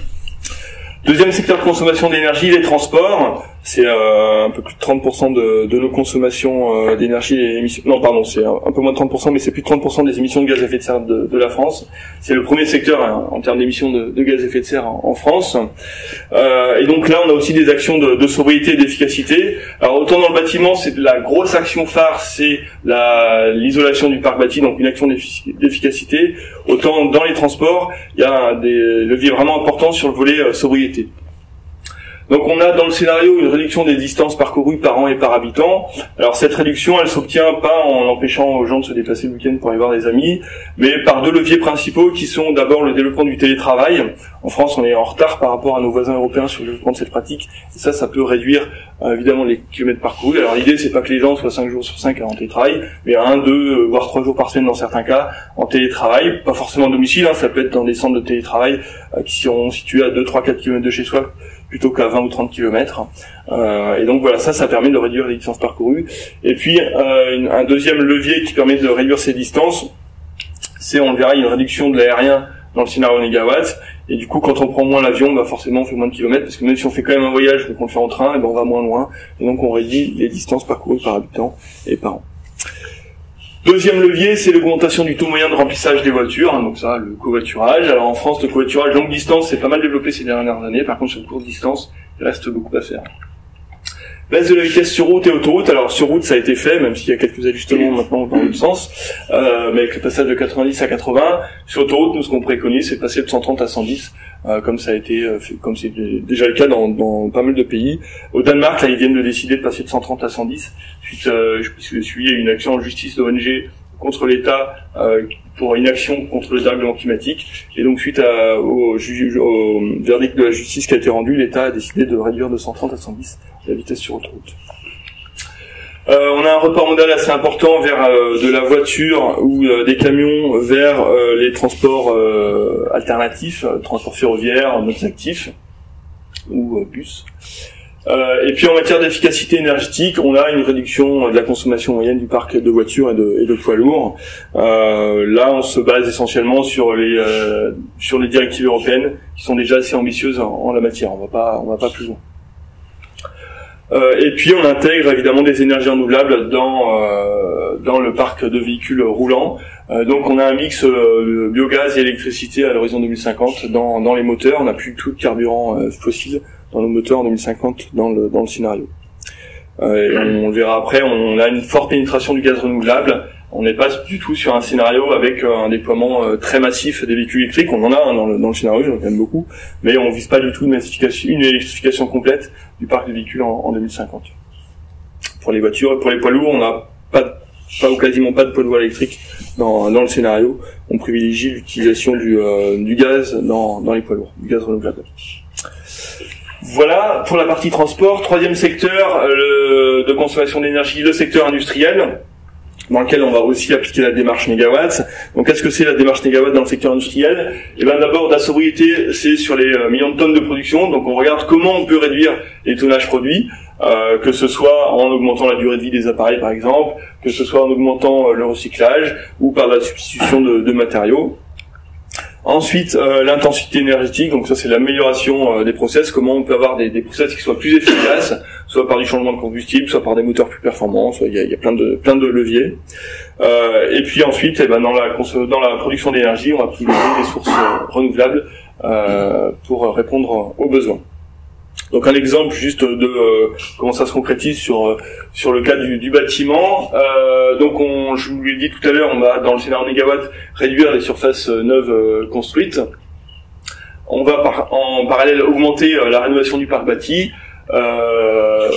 Deuxième secteur de consommation d'énergie, les transports. C'est euh, un peu plus de trente pour cent de, de nos consommations euh, d'énergie et émissions. Non, pardon, c'est un, un peu moins de trente pour cent, mais c'est plus de trente pour cent des émissions de gaz à effet de serre de, de la France. C'est le premier secteur hein, en termes d'émissions de, de gaz à effet de serre en, en France. Euh, et donc là, on a aussi des actions de, de sobriété et d'efficacité. Alors autant dans le bâtiment, c'est la grosse action phare, c'est la, l'isolation du parc bâti, donc une action d'efficacité. Autant dans les transports, il y a des leviers vraiment importants sur le volet euh, sobriété. Donc on a dans le scénario une réduction des distances parcourues par an et par habitant. Alors cette réduction, elle s'obtient pas en empêchant aux gens de se déplacer le week-end pour aller voir des amis, mais par deux leviers principaux qui sont d'abord le développement du télétravail. En France, on est en retard par rapport à nos voisins européens sur le développement de cette pratique. Et ça, ça peut réduire euh, évidemment les kilomètres parcourus. Alors l'idée, c'est pas que les gens soient cinq jours sur cinq en télétravail, mais un, deux, voire trois jours par semaine dans certains cas en télétravail. Pas forcément à domicile, hein, ça peut être dans des centres de télétravail euh, qui seront situés à deux, trois, quatre kilomètres de chez soi, plutôt qu'à vingt ou trente kilomètres. Euh, et donc voilà, ça, ça permet de réduire les distances parcourues. Et puis, euh, une, un deuxième levier qui permet de réduire ces distances, c'est, on le verra, une réduction de l'aérien dans le scénario Négawatt. Et du coup, quand on prend moins l'avion, bah forcément, on fait moins de kilomètres, parce que même si on fait quand même un voyage, donc on le fait en train, et ben on va moins loin. Et donc, on réduit les distances parcourues par habitant et par an. Deuxième levier, c'est l'augmentation du taux moyen de remplissage des voitures, hein, donc ça, le covoiturage. Alors en France, le covoiturage longue distance, c'est pas mal développé ces dernières années. Par contre, sur courte distance, il reste beaucoup à faire. Baisse de la vitesse sur route et autoroute. Alors sur route, ça a été fait, même s'il y a quelques ajustements maintenant dans l'autre sens, euh, mais avec le passage de quatre-vingt-dix à quatre-vingts. Sur autoroute, nous, ce qu'on préconise, c'est de passer de cent trente à cent dix, euh, comme ça a été, euh, fait, comme c'est déjà le cas dans, dans pas mal de pays. Au Danemark, là, ils viennent de décider de passer de cent trente à cent dix. Suite, euh, je me suis une action en justice d'O N G contre l'État euh, pour une action contre le dérèglement climatique. Et donc, suite à, au, ju- au verdict de la justice qui a été rendu, l'État a décidé de réduire de cent trente à cent dix la vitesse sur autoroute. Euh, on a un report modal assez important vers euh, de la voiture ou euh, des camions vers euh, les transports euh, alternatifs, euh, transports ferroviaires, modes actifs ou euh, bus. Euh, et puis en matière d'efficacité énergétique, on a une réduction de la consommation moyenne du parc de voitures et de, et de poids lourds. Euh, là, on se base essentiellement sur les euh, sur les directives européennes qui sont déjà assez ambitieuses en, en la matière. On va pas on va pas plus loin. Euh, et puis on intègre évidemment des énergies renouvelables dans euh, dans le parc de véhicules roulants. Euh, donc on a un mix euh, biogaz et électricité à l'horizon deux mille cinquante dans dans les moteurs. On n'a plus tout de carburant euh, fossile dans nos moteurs en deux mille cinquante dans le dans le scénario. Euh, et on, on le verra après. On a une forte pénétration du gaz renouvelable. On n'est pas du tout sur un scénario avec euh, un déploiement euh, très massif des véhicules électriques. On en a hein, dans, le, dans le scénario, j'en ai quand même beaucoup, mais on vise pas du tout une électrification, une électrification complète du parc de véhicules en, en deux mille cinquante. Pour les voitures et pour les poids lourds, on n'a pas, pas ou quasiment pas de poids lourds électriques dans, dans le scénario. On privilégie l'utilisation du, euh, du gaz dans, dans les poids lourds, du gaz renouvelable. Voilà pour la partie transport. Troisième secteur euh, de consommation d'énergie, le secteur industriel, dans lequel on va aussi appliquer la démarche Négawatt. Donc, qu'est-ce que c'est la démarche Négawatt dans le secteur industriel? Eh ben, d'abord, la sobriété, c'est sur les euh, millions de tonnes de production. Donc, on regarde comment on peut réduire les tonnages produits, euh, que ce soit en augmentant la durée de vie des appareils, par exemple, que ce soit en augmentant euh, le recyclage ou par la substitution de, de matériaux. Ensuite, euh, l'intensité énergétique, donc ça c'est l'amélioration euh, des process, comment on peut avoir des, des process qui soient plus efficaces, soit par du changement de combustible, soit par des moteurs plus performants, soit il y a, il y a plein de plein de leviers. Euh, et puis ensuite, eh ben, dans la dans la production d'énergie, on va privilégier des sources euh, renouvelables euh, pour répondre aux besoins. Donc un exemple juste de euh, comment ça se concrétise sur euh, sur le cas du, du bâtiment. Euh, donc on, je vous l'ai dit tout à l'heure, on va dans le scénario Négawatt réduire les surfaces euh, neuves euh, construites. On va par, en parallèle augmenter euh, la rénovation du parc bâti. Euh,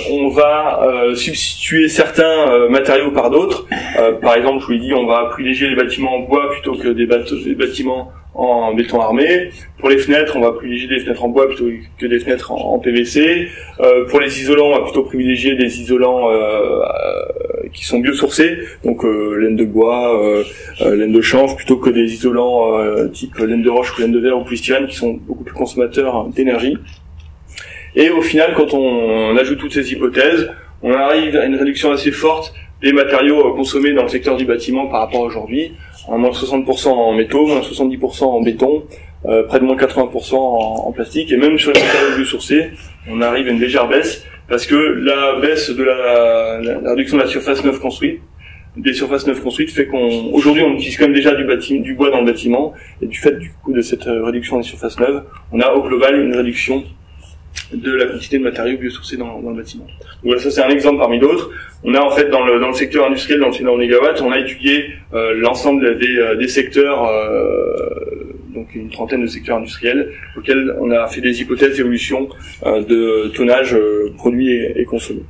on va euh, substituer certains euh, matériaux par d'autres. Euh, par exemple, je vous l'ai dit, on va privilégier les bâtiments en bois plutôt que des, bateaux, des bâtiments en béton armé. Pour les fenêtres, on va privilégier des fenêtres en bois plutôt que des fenêtres en, en P V C. Euh, pour les isolants, on va plutôt privilégier des isolants euh, euh, qui sont biosourcés, donc euh, laine de bois, euh, euh, laine de chanvre, plutôt que des isolants euh, type laine de roche ou laine de verre ou polystyrène qui sont beaucoup plus consommateurs d'énergie. Et au final, quand on, on ajoute toutes ces hypothèses, on arrive à une réduction assez forte des matériaux consommés dans le secteur du bâtiment par rapport à aujourd'hui. En moins soixante pour cent en métaux, moins soixante-dix pour cent en béton, euh, près de moins quatre-vingts pour cent en, en plastique, et même sur les matériaux biosourcés, on arrive à une légère baisse, parce que la baisse de la, la, la réduction de la surface neuve construite, des surfaces neuves construites, fait qu'on, aujourd'hui, on utilise quand même déjà du bâtiment, du bois dans le bâtiment, et du fait du coup de cette réduction des surfaces neuves, on a au global une réduction de la quantité de matériaux biosourcés dans, dans le bâtiment. Donc voilà, ça c'est un exemple parmi d'autres. On a en fait dans le, dans le secteur industriel, dans le scénario négawatt, on a étudié euh, l'ensemble des, euh, des secteurs, euh, donc une trentaine de secteurs industriels, auxquels on a fait des hypothèses d'évolution euh, de tonnage euh, produit et, et consommé.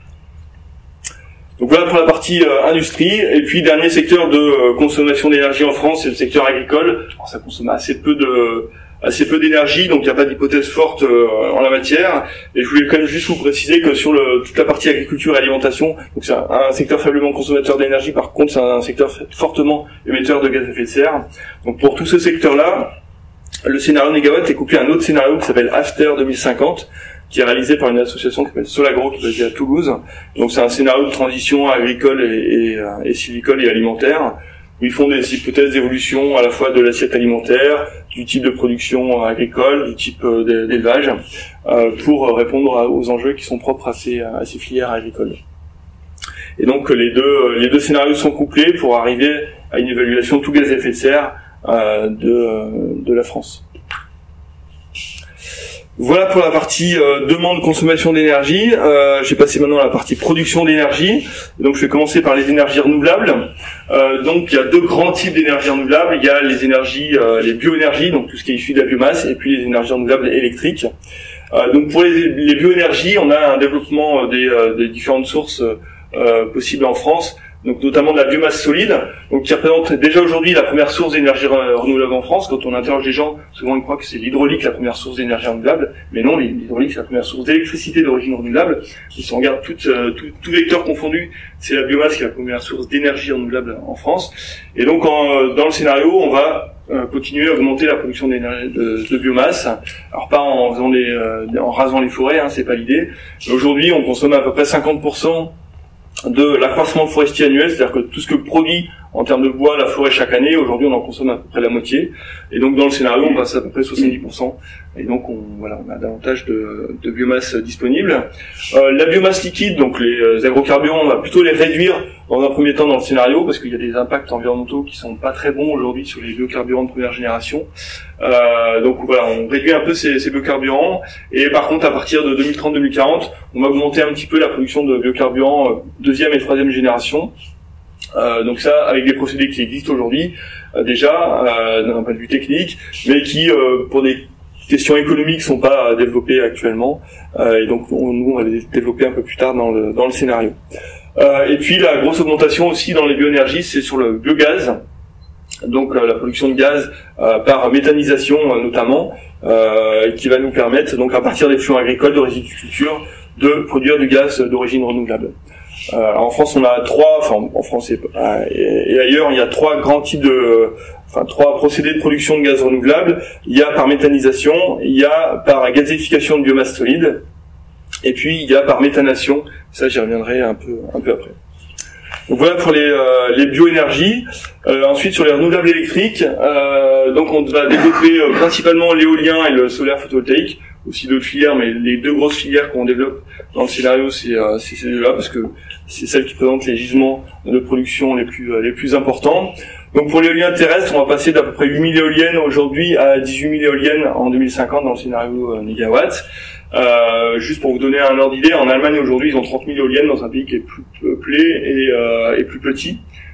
Donc voilà pour la partie euh, industrie. Et puis dernier secteur de euh, consommation d'énergie en France, c'est le secteur agricole. Alors, ça consomme assez peu de assez peu d'énergie, donc il n'y a pas d'hypothèse forte euh, en la matière. Et je voulais quand même juste vous préciser que sur le, toute la partie agriculture et alimentation, donc c'est un, un secteur faiblement consommateur d'énergie, par contre c'est un secteur fortement émetteur de gaz à effet de serre. Donc pour tout ce secteur-là, le scénario négawatt est couplé à un autre scénario qui s'appelle After deux mille cinquante, qui est réalisé par une association qui s'appelle Solagro, qui est basée à Toulouse. Donc c'est un scénario de transition agricole et, et, et sylvicole et alimentaire, où ils font des hypothèses d'évolution à la fois de l'assiette alimentaire, du type de production agricole, du type d'élevage, euh, pour répondre à, aux enjeux qui sont propres à ces, à ces filières agricoles. Et donc les deux, les deux scénarios sont couplés pour arriver à une évaluation de tout gaz à effet de serre euh, de, de la France. Voilà pour la partie euh, demande consommation d'énergie. Euh, je vais passer maintenant à la partie production d'énergie. Donc je vais commencer par les énergies renouvelables. Euh, donc il y a deux grands types d'énergies renouvelables. Il y a les énergies, euh, les bioénergies, donc tout ce qui est issu de la biomasse, et puis les énergies renouvelables électriques. Euh, donc pour les, les bioénergies, on a un développement des, euh, des différentes sources euh, possibles en France. Donc notamment de la biomasse solide, donc qui représente déjà aujourd'hui la première source d'énergie renouvelable en France. Quand on interroge les gens, souvent ils croient que c'est l'hydraulique la première source d'énergie renouvelable, mais non, l'hydraulique c'est la première source d'électricité d'origine renouvelable. Et si on regarde tout, euh, tout, tout vecteur confondu, c'est la biomasse qui est la première source d'énergie renouvelable en France. Et donc en, dans le scénario, on va euh, continuer à augmenter la production d'énergie de, de biomasse. Alors pas en faisant les, euh, en rasant les forêts, hein, c'est pas l'idée. Aujourd'hui, on consomme à peu près cinquante pour cent de l'accroissement forestier annuel, c'est-à-dire que tout ce que produit en termes de bois la forêt chaque année, aujourd'hui on en consomme à peu près la moitié, et donc dans le scénario on passe à peu près soixante-dix pour cent, et donc on, voilà, on a davantage de, de biomasse disponible. Euh, la biomasse liquide, donc les agrocarburants, on va plutôt les réduire dans un premier temps dans le scénario, parce qu'il y a des impacts environnementaux qui sont pas très bons aujourd'hui sur les biocarburants de première génération. Euh, donc voilà, on réduit un peu ces, ces biocarburants, et par contre à partir de deux mille trente deux mille quarante, on va augmenter un petit peu la production de biocarburants euh, deuxième et troisième génération. Euh, donc ça, avec des procédés qui existent aujourd'hui euh, déjà euh, d'un point de vue technique, mais qui euh, pour des questions économiques sont pas développées actuellement, euh, et donc on, nous on va les développer un peu plus tard dans le dans le scénario. Euh, et puis la grosse augmentation aussi dans les bioénergies, c'est sur le biogaz, donc euh, la production de gaz euh, par méthanisation euh, notamment, euh, qui va nous permettre donc à partir des flux agricoles de résidiculture de produire du gaz d'origine renouvelable. Euh, en France, on a trois, enfin en France et, et, et ailleurs, il y a trois grands types de, enfin trois procédés de production de gaz renouvelable. Il y a par méthanisation, il y a par gazéification de biomasse solide, et puis il y a par méthanation. Ça, j'y reviendrai un peu, un peu après. Donc voilà pour les, euh, les bioénergies. Euh, ensuite, sur les renouvelables électriques, euh, donc on va développer euh, principalement l'éolien et le solaire photovoltaïque. Aussi d'autres filières, mais les deux grosses filières qu'on développe dans le scénario, c'est euh, ces deux-là, parce que c'est celles qui présentent les gisements de production les plus euh, les plus importants. Donc pour l'éolien terrestre, on va passer d'à peu près huit mille éoliennes aujourd'hui à dix-huit mille éoliennes en deux mille cinquante dans le scénario euh, négawatt. Euh, juste pour vous donner un ordre d'idée, en Allemagne aujourd'hui, ils ont trente mille éoliennes dans un pays qui est plus peuplé et, euh, et plus petit.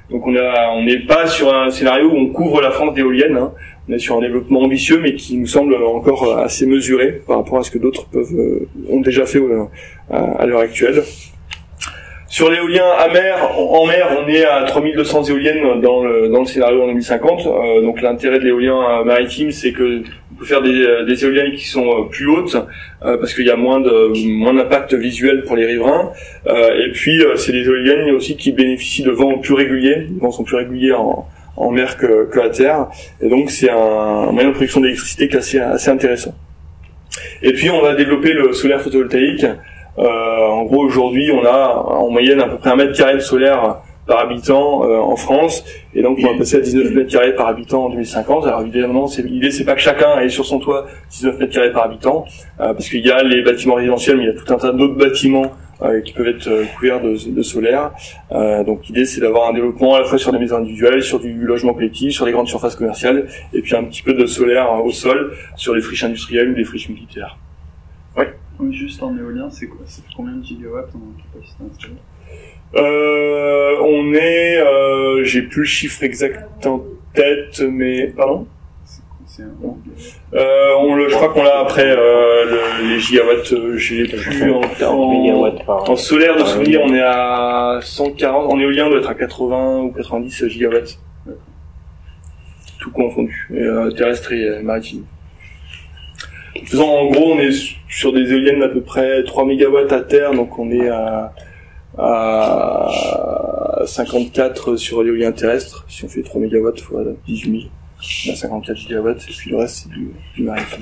Donc on a, on n'est pas sur un scénario où on couvre la France d'éoliennes, hein. On est sur un développement ambitieux, mais qui nous semble encore assez mesuré par rapport à ce que d'autres peuvent euh, ont déjà fait euh, à, à l'heure actuelle. Sur l'éolien à mer, en mer, on est à trois mille deux cents éoliennes dans le, dans le scénario en deux mille cinquante. Euh, donc l'intérêt de l'éolien maritime, c'est que on peut faire des, des éoliennes qui sont plus hautes, euh, parce qu'il y a moins de moins d'impact visuel pour les riverains. Euh, et puis euh, c'est des éoliennes aussi qui bénéficient de vents plus réguliers. Les vents sont plus réguliers en, en mer que, que à terre. Et donc c'est un, un moyen de production d'électricité qui est assez, assez intéressant. Et puis on a développé le solaire photovoltaïque. Euh, en gros, aujourd'hui, on a en moyenne à peu près un mètre carré de solaire par habitant euh, en France, et donc on va passer à dix-neuf mètres carrés par habitant en deux mille cinquante. Alors évidemment, c'est, l'idée c'est pas que chacun ait sur son toit dix-neuf mètres carrés par habitant, euh, parce qu'il y a les bâtiments résidentiels, mais il y a tout un tas d'autres bâtiments euh, qui peuvent être euh, couverts de, de solaire. Euh, donc l'idée c'est d'avoir un développement à la fois sur les maisons individuelles, sur du logement collectif, sur les grandes surfaces commerciales, et puis un petit peu de solaire euh, au sol sur les friches industrielles ou les friches militaires. Oui. Oui, juste en éolien, c'est quoi? C'est combien de gigawatts en capacité installée? Euh, on est, euh, j'ai plus le chiffre exact en tête, mais pardon. C'est un... Euh, on le, je crois qu'on l'a après euh, le, les gigawatts. Euh, j'ai plus en, en, en solaire de souvenir, on est à cent quarante. En éolien, on doit être à quatre-vingts ou quatre-vingt-dix gigawatts, tout confondu, et, euh, terrestre et euh, maritime. Faisant, en gros, on est sur des éoliennes d'à peu près trois mégawatts à terre, donc on est à, à cinquante-quatre sur l'éolien terrestre. Si on fait trois mégawatts fois dix-huit mille, on a cinquante-quatre gigawatts, et puis le reste c'est du, du maritime.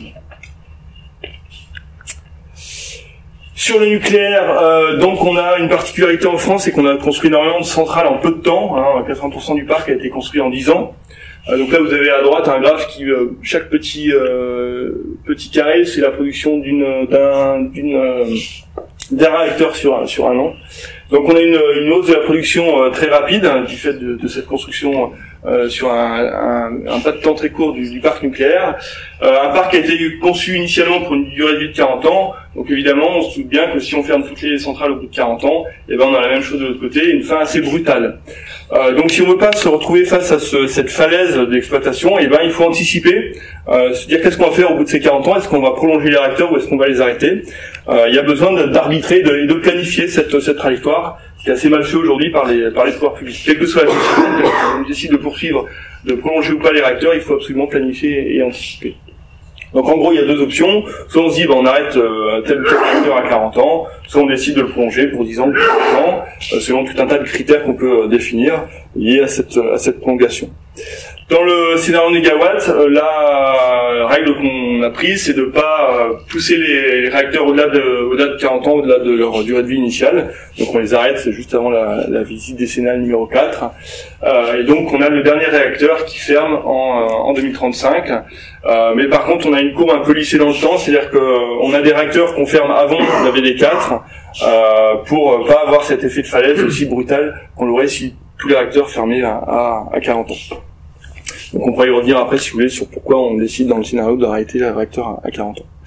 Sur le nucléaire, euh, donc on a une particularité en France, c'est qu'on a construit énormément de centrales en peu de temps, hein, quatre-vingts pour cent du parc a été construit en dix ans. Euh, donc là vous avez à droite un graphe qui, euh, chaque petit euh, petit carré, c'est la production d'une d'un d'une euh, d'un réacteur sur sur un an. Donc on a une, une hausse de la production euh, très rapide, hein, du fait de, de cette construction euh, sur un, un, un pas de temps très court du, du parc nucléaire. Euh, un parc qui a été conçu initialement pour une durée de vie de quarante ans. Donc évidemment, on se doute bien que si on ferme toutes les centrales au bout de quarante ans, eh ben on a la même chose de l'autre côté, une fin assez brutale. Euh, donc si on veut pas se retrouver face à ce, cette falaise d'exploitation, eh ben il faut anticiper, euh, se dire qu'est-ce qu'on va faire au bout de ces quarante ans, est-ce qu'on va prolonger les réacteurs ou est-ce qu'on va les arrêter. Euh, il y a besoin d'arbitrer, de, de planifier cette, cette trajectoire, ce qui est assez mal fait aujourd'hui par les, par les pouvoirs publics. Quelle que soit la société, on décide de poursuivre, de prolonger ou pas les réacteurs, il faut absolument planifier et anticiper. Donc en gros, il y a deux options. Soit on se dit, ben, on arrête euh, tel ou tel réacteur à quarante ans, soit on décide de le prolonger pour dix ans ou quinze ans, euh, selon tout un tas de critères qu'on peut euh, définir liés à cette, à cette prolongation. Dans le scénario négawatt, euh, la règle qu'on a prise, c'est de pas euh, pousser les, les réacteurs au-delà de, au-delà de quarante ans, au-delà de leur durée de vie initiale. Donc on les arrête, c'est juste avant la, la visite décennale numéro quatre. Euh, et donc on a le dernier réacteur qui ferme en, en deux mille trente-cinq. Euh, mais par contre, on a une courbe un peu lissée dans le temps, c'est-à-dire que on a des réacteurs qu'on ferme avant la V D quatre euh, pour pas avoir cet effet de falaise aussi brutal qu'on l'aurait si tous les réacteurs fermaient à, à, à quarante ans. Donc on pourrait y revenir après si vous voulez sur pourquoi on décide dans le scénario d'arrêter le réacteur à quarante ans.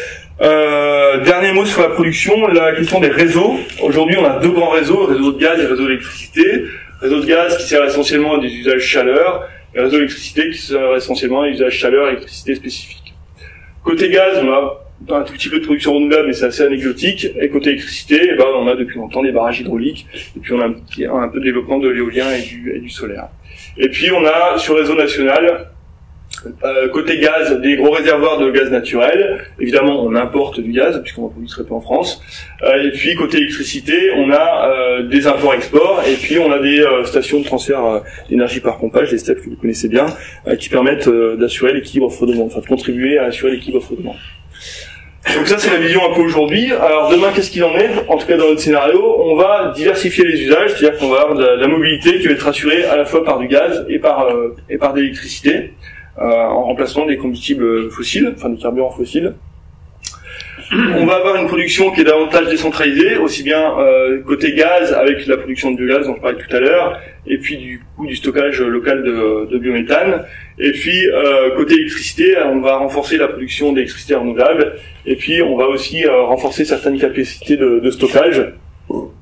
Euh, dernier mot sur la production, la question des réseaux. Aujourd'hui on a deux grands réseaux, réseau de gaz et réseau d'électricité. Réseau de gaz qui sert essentiellement à des usages chaleur, et réseau d'électricité qui sert essentiellement à des usages chaleur et électricité spécifiques. Côté gaz, on a un tout petit peu de production renouvelable, mais c'est assez anecdotique. Et côté électricité, eh ben, on a depuis longtemps des barrages hydrauliques, et puis on a un, petit, un peu de développement de l'éolien et du, et du solaire. Et puis on a sur le réseau national, euh, côté gaz, des gros réservoirs de gaz naturel. Évidemment, on importe du gaz, puisqu'on en produit très peu en France. Euh, et puis côté électricité, on a euh, des imports-exports, et puis on a des euh, stations de transfert euh, d'énergie par pompage, les S T E P que vous connaissez bien, euh, qui permettent euh, d'assurer l'équilibre offre-demande, enfin de contribuer à assurer l'équilibre offre-demande. Donc ça c'est la vision un peu aujourd'hui. Alors demain qu'est-ce qu'il en est? En tout cas dans notre scénario, on va diversifier les usages, c'est-à-dire qu'on va avoir de la, de la mobilité qui va être assurée à la fois par du gaz et par euh, et par de l'électricité, euh, en remplacement des combustibles fossiles, enfin des carburants fossiles. On va avoir une production qui est davantage décentralisée, aussi bien euh, côté gaz avec la production de biogaz dont je parlais tout à l'heure, et puis du coup du stockage local de, de biométhane. Et puis euh, côté électricité, on va renforcer la production d'électricité renouvelable, et puis on va aussi euh, renforcer certaines capacités de, de stockage.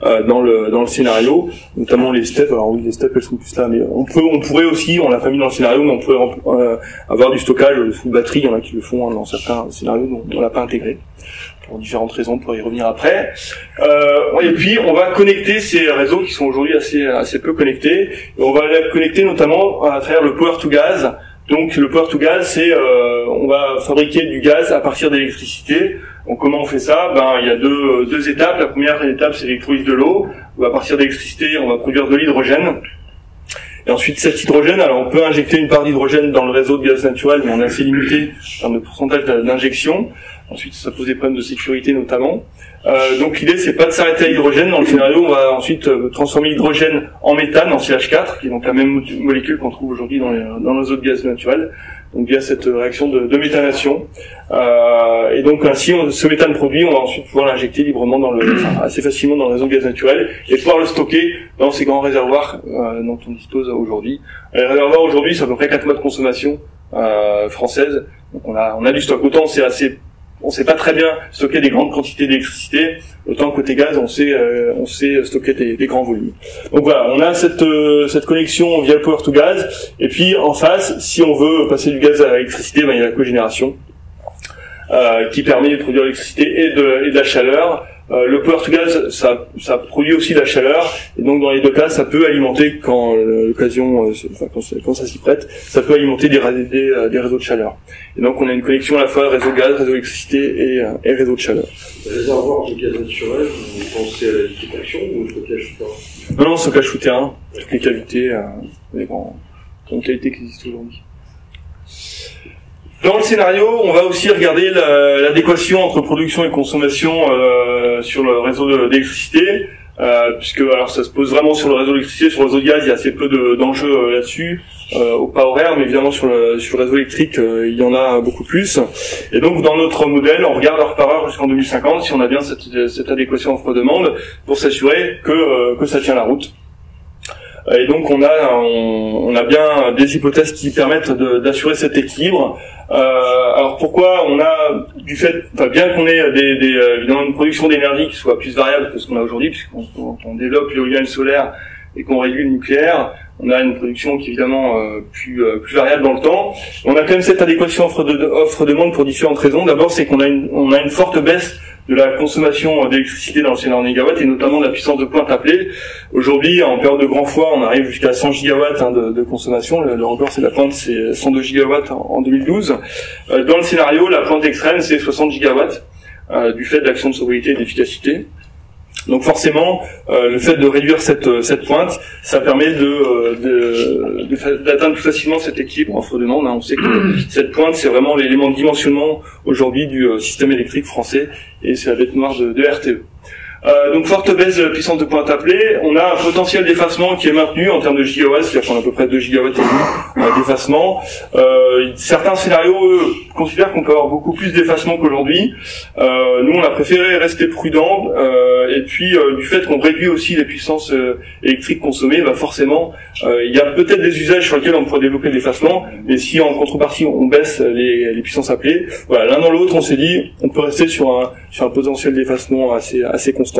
euh, dans le dans le scénario, notamment les steppes. Alors oui, les steppes elles sont plus là, mais on peut on pourrait aussi, on l'a pas mis dans le scénario, mais on pourrait euh, avoir du stockage sous batterie. Il y en a qui le font hein, dans certains scénarios, dont on l'a pas intégré pour différentes raisons, pour y revenir après. Euh, et puis on va connecter ces réseaux qui sont aujourd'hui assez assez peu connectés. Et on va les connecter notamment à travers le power to gas. Donc le power to gas, c'est euh, on va fabriquer du gaz à partir d'électricité. Donc comment on fait ça? Ben il y a deux deux étapes. La première étape c'est l'électrolyse de l'eau. À partir d'électricité, on va produire de l'hydrogène. Et ensuite cet hydrogène, alors on peut injecter une part d'hydrogène dans le réseau de gaz naturel, mais on est assez limité en termes de pourcentage d'injection. Ensuite ça pose des problèmes de sécurité notamment. Euh, donc l'idée c'est pas de s'arrêter à l'hydrogène. Dans le scénario, on va ensuite euh, transformer l'hydrogène en méthane, en C H quatre, qui est donc la même molécule qu'on trouve aujourd'hui dans, les, dans nos autres gaz naturels. Donc via cette réaction de, de méthanation. Euh, et donc ainsi, on, ce méthane produit, on va ensuite pouvoir l'injecter librement dans le, enfin, assez facilement dans le réseau de gaz naturel et pouvoir le stocker dans ces grands réservoirs euh, dont on dispose aujourd'hui. Les réservoirs aujourd'hui, c'est à peu près quatre mois de consommation euh, française. Donc on a, on a du stock. Autant c'est assez on sait pas très bien stocker des grandes quantités d'électricité, autant côté gaz, on sait, euh, on sait stocker des, des grands volumes. Donc voilà, on a cette, euh, cette connexion via le power to gas, et puis en face, si on veut passer du gaz à l'électricité, ben, il y a la cogénération, euh, qui permet de produire l'électricité et de, et de la chaleur. Euh, le power to gas, ça, ça produit aussi de la chaleur, et donc dans les deux cas, ça peut alimenter, quand l'occasion, euh, enfin quand, quand ça s'y prête, ça peut alimenter des, des, des réseaux de chaleur. Et donc on a une connexion à la fois réseau gaz, réseau électricité et, euh, et réseau de chaleur. Les réservoirs de gaz naturel, vous pensez à la liquéfaction ou au stockage souterrain? Non, non, stockage souterrain, toutes les cavités, euh, les grandes, grandes cavités qui existent aujourd'hui. Dans le scénario, on va aussi regarder l'adéquation entre production et consommation euh, sur le réseau d'électricité, euh, puisque alors ça se pose vraiment sur le réseau d'électricité, sur le réseau de gaz, il y a assez peu d'enjeux de, euh, là-dessus, euh, au pas horaire, mais évidemment sur le, sur le réseau électrique, euh, il y en a beaucoup plus. Et donc dans notre modèle, on regarde heure par heure jusqu'en deux mille cinquante si on a bien cette, cette adéquation offre-demande pour s'assurer que, euh, que ça tient la route. Et donc on a on, on a bien des hypothèses qui permettent d'assurer cet équilibre. Euh, alors pourquoi on a du fait, enfin bien qu'on ait des, des évidemment une production d'énergie qui soit plus variable que ce qu'on a aujourd'hui, puisqu'on on développe l'éolien et le solaire et qu'on réduit le nucléaire, on a une production qui est évidemment euh, plus euh, plus variable dans le temps. On a quand même cette adéquation offre de offre demande pour différentes raisons. D'abord c'est qu'on a une on a une forte baisse de la consommation d'électricité dans le scénario négawatt et notamment de la puissance de pointe appelée. Aujourd'hui, en période de grand froid, on arrive jusqu'à cent gigawatts hein, de, de consommation. Le, le record, c'est la pointe, c'est cent deux gigawatts en, en deux mille douze. Euh, dans le scénario, la pointe extrême, c'est soixante gigawatts euh, du fait de l'action de sobriété et d'efficacité. Donc forcément, euh, le fait de réduire cette cette pointe, ça permet de de, de d'atteindre plus facilement cet équilibre offre-demande. Hein. On sait que cette pointe, c'est vraiment l'élément de dimensionnement aujourd'hui du euh, système électrique français, et c'est la bête noire de, de R T E. Euh, donc forte baisse de la puissance de pointe appelée, on a un potentiel d'effacement qui est maintenu en termes de gigawatts, c'est-à-dire qu'on a à peu près deux gigawatts et demi euh, d'effacement. Euh, certains scénarios eux, considèrent qu'on peut avoir beaucoup plus d'effacement qu'aujourd'hui. Euh, nous on a préféré rester prudent, euh, et puis euh, du fait qu'on réduit aussi les puissances euh, électriques consommées, bah forcément euh, il y a peut-être des usages sur lesquels on pourrait développer de l'effacement, mais si en contrepartie on baisse les, les puissances appelées, voilà, l'un dans l'autre on s'est dit on peut rester sur un sur un potentiel d'effacement assez assez constant.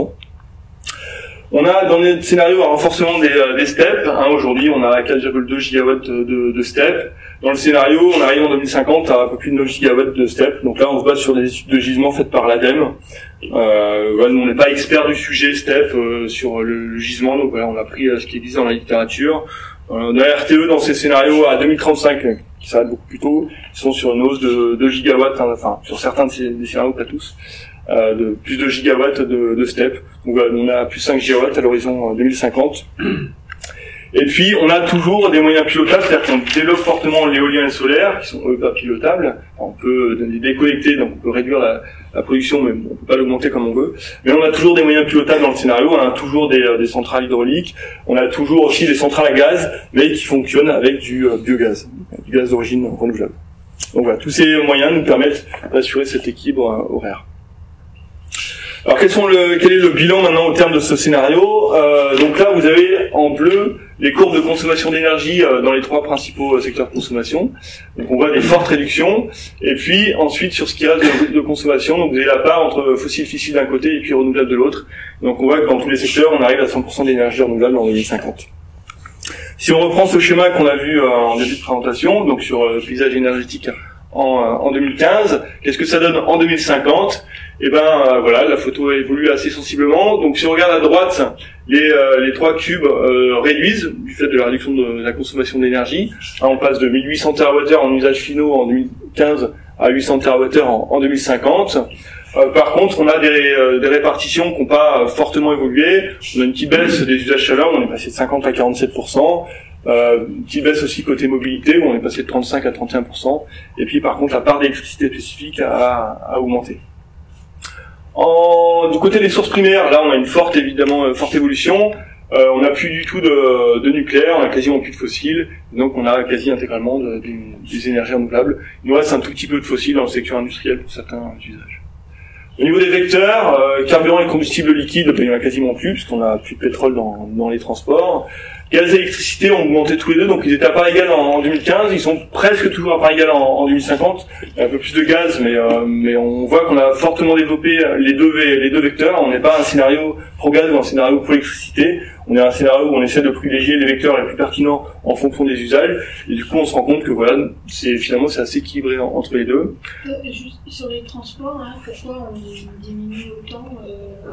On a dans les scénarios un renforcement des, des steppes. Hein, aujourd'hui, on a quatre virgule deux gigawatts de, de steppes. Dans le scénario, on arrive en deux mille cinquante à un peu plus de neuf gigawatts de steppes. Donc là, on se base sur des études de gisement faites par l'ADEME. Euh, voilà, nous, on n'est pas expert du sujet steppe euh, sur le, le gisement. Donc voilà, on a pris euh, ce qui existe dans la littérature. Euh, on a R T E dans ces scénarios à deux mille trente-cinq, euh, qui s'arrête beaucoup plus tôt. Ils sont sur une hausse de deux gigawatts, hein, enfin sur certains de ces des scénarios, pas tous. Euh, de plus de gigawatts de, de steppes. Donc voilà, on a plus cinq gigawatts à l'horizon deux mille cinquante. Et puis on a toujours des moyens pilotables, c'est-à-dire qu'on développe fortement l'éolien et le solaire, qui sont eux pas pilotables. On peut les déconnecter, donc on peut réduire la, la production, mais on peut pas l'augmenter comme on veut. Mais on a toujours des moyens pilotables dans le scénario, on a toujours des, des centrales hydrauliques, on a toujours aussi des centrales à gaz, mais qui fonctionnent avec du euh, biogaz, du gaz d'origine renouvelable. Donc voilà, tous ces moyens nous permettent d'assurer cet équilibre euh, horaire. Alors quels sont le, quel est le bilan maintenant au terme de ce scénario? euh, Donc là vous avez en bleu les courbes de consommation d'énergie euh, dans les trois principaux euh, secteurs de consommation. Donc on voit des fortes réductions. Et puis ensuite sur ce qui reste de, de consommation, donc vous avez la part entre fossiles fissiles d'un côté et puis renouvelables de l'autre. Donc on voit que dans tous les secteurs on arrive à cent pour cent d'énergie renouvelable en deux mille cinquante. Si on reprend ce schéma qu'on a vu euh, en début de présentation, donc sur le euh, paysage énergétique en, euh, en deux mille quinze, qu'est-ce que ça donne en deux mille cinquante? Et ben euh, voilà, la photo évolue assez sensiblement. Donc si on regarde à droite, les, euh, les trois cubes euh, réduisent du fait de la réduction de la consommation d'énergie. Hein, on passe de mille huit cents térawattheures en usage finaux en deux mille quinze à huit cents térawattheures en, en deux mille cinquante. Euh, par contre, on a des, euh, des répartitions qui n'ont pas euh, fortement évolué. On a une petite baisse des usages chaleur, on est passé de cinquante à quarante-sept pour cent. Euh, une petite baisse aussi côté mobilité, où on est passé de trente-cinq à trente et un pour cent. Et puis par contre, la part d'électricité spécifique a, a augmenté. En, du côté des sources primaires, là on a une forte évidemment euh, forte évolution. Euh, on n'a plus du tout de, de nucléaire, on a quasiment plus de fossiles, donc on a quasi intégralement de, de, des énergies renouvelables. Il nous reste un tout petit peu de fossiles dans le secteur industriel pour certains usages. Au niveau des vecteurs, euh, carburant et combustible liquide, ben, il n'y en a quasiment plus, puisqu'on n'a plus de pétrole dans, dans les transports. Gaz et électricité ont augmenté tous les deux, donc ils étaient à part égale en, en deux mille quinze, ils sont presque toujours à part égale en, en deux mille cinquante. Il y a un peu plus de gaz, mais, euh, mais on voit qu'on a fortement développé les deux, les deux vecteurs. On n'est pas un scénario pro-gaz ou un scénario pro-électricité. On est un scénario où on essaie de privilégier les vecteurs les plus pertinents en fonction des usages. Et du coup, on se rend compte que voilà, c'est finalement c'est assez équilibré en, entre les deux. Euh, juste sur les transports, hein, pourquoi on diminue autant euh...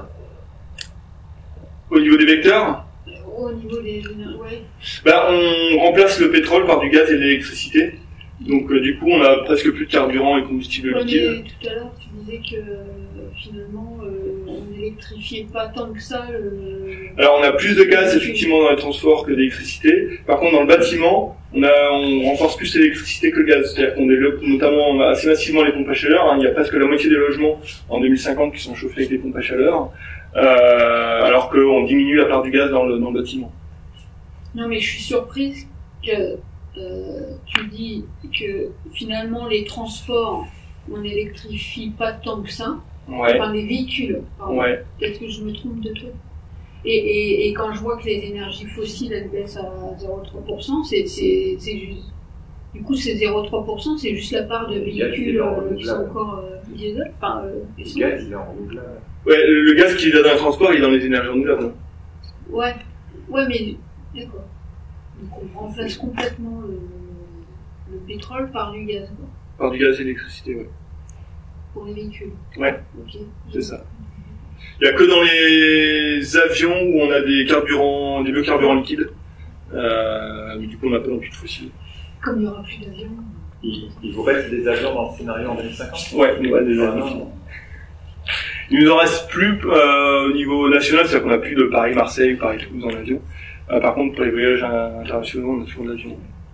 Au niveau des vecteurs? Au niveau des... Ouais. Ben, on remplace le pétrole par du gaz et de l'électricité. Donc euh, du coup, on a presque plus de carburant et combustible Ouais, liquide. mais tout à l'heure, tu disais que euh, finalement, euh, on n'électrifiait pas tant que ça. Le... Alors on a plus de gaz effectivement dans les transports que d'électricité. Par contre, dans le bâtiment, on, a, on renforce plus l'électricité que le gaz. C'est-à-dire qu'on développe notamment assez massivement les pompes à chaleur. Hein. Il y a presque la moitié des logements en deux mille cinquante qui sont chauffés avec des pompes à chaleur. Euh, alors qu'on diminue la part du gaz dans le, dans le bâtiment. Non, mais je suis surprise que euh, tu dis que finalement les transports, on n'électrifie pas tant que ça. Ouais. Enfin, les véhicules. Pardon. Ouais. Peut-être que je me trompe de truc. Et, et, et quand je vois que les énergies fossiles elles baissent à zéro virgule trois pour cent, c'est c'est c'est juste. Du coup, c'est zéro virgule trois pour cent, c'est juste la part de véhicules euh, qui sont encore euh, diesel. Enfin, euh, Le gaz, il est en renouvelable. Ouais, le, le gaz qui est dans le transport, il est dans les énergies renouvelables. Ouais, ouais, mais d'accord. Donc on remplace complètement le, le pétrole par du gaz, quoi. Par du gaz et l'électricité, ouais. Pour les véhicules. Ouais. Ok. C'est ça. Il y a que dans les avions où on a des carburants, des biocarburants liquides. Euh, mais du coup, on n'a pas non plus de fossiles. Comme il n'y aura plus d'avions. Il, il vous reste des avions dans le scénario en deux mille cinquante? Ouais, il nous reste des avions. Il nous en reste plus euh, au niveau national, c'est-à-dire qu'on n'a plus de Paris-Marseille ou Paris-Toulouse en avion. Euh, par contre, pour les voyages internationaux, on a toujours de l'avion.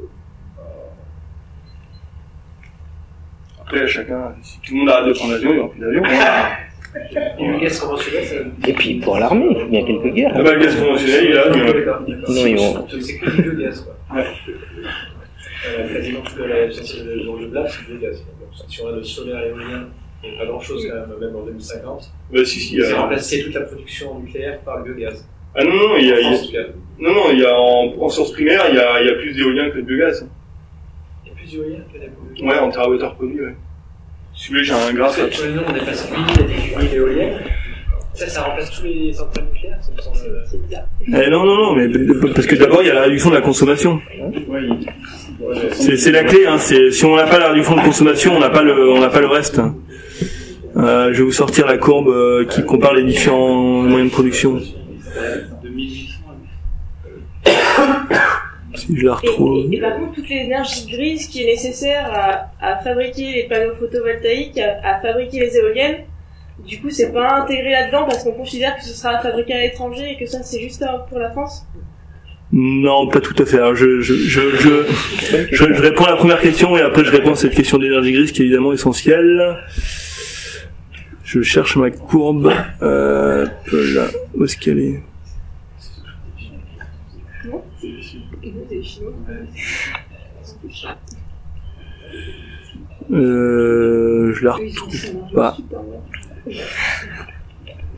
Après, chacun, si tout le monde arrête de prendre l'avion, il n'y aura plus d'avion. Et le gaz conventionnel, ça... Et puis pour l'armée, il y a quelques guerres. Ah bah, le gaz conventionnel, il est là. Mais... Non, ils vont... C'est que du biogaz, quoi. Ouais. Euh, quasiment tout le renouvelable, c'est du biogaz. Donc, si on a le solaire et l'éolien, il n'y a pas grand-chose quand même, même en deux mille cinquante. Bah si, si. C'est Euh... remplacer toute la production nucléaire par le biogaz. Ah non, non, il y a... En Il France, y a... Non, non, il y a en, en source primaire, il y a, il y a plus d'éolien que de biogaz. Il y a plus d'éolien que de biogaz. Ouais, en térawattheure produit, ouais. Si vous voulez, j'ai un graphe. En fait, nous, on est passé de huit à des huit d'éoliennes. Ça, ça remplace tous les centrales nucléaires, ça me semble. C'est bizarre. Eh non, non, non, mais parce que d'abord, il y a la réduction de la consommation. C'est, c'est la clé, hein. C'est, si on n'a pas la réduction de consommation, on n'a pas le, on n'a pas le reste. Euh, je vais vous sortir la courbe euh, qui compare les différents moyens de production. Si je la retrouve. Et, et, et par contre, toute l'énergie grise qui est nécessaire à, à fabriquer les panneaux photovoltaïques, à, à fabriquer les éoliennes, du coup, c'est pas intégré là-dedans parce qu'on considère que ce sera fabriqué à l'étranger et que ça, c'est juste pour la France. Non, pas tout à fait. Alors, je, je, je, je, je, je réponds à la première question et après je réponds à cette question d'énergie grise qui est évidemment essentielle. Je cherche ma courbe. Euh, là, où est-ce qu'elle est? Euh, je la retrouve pas.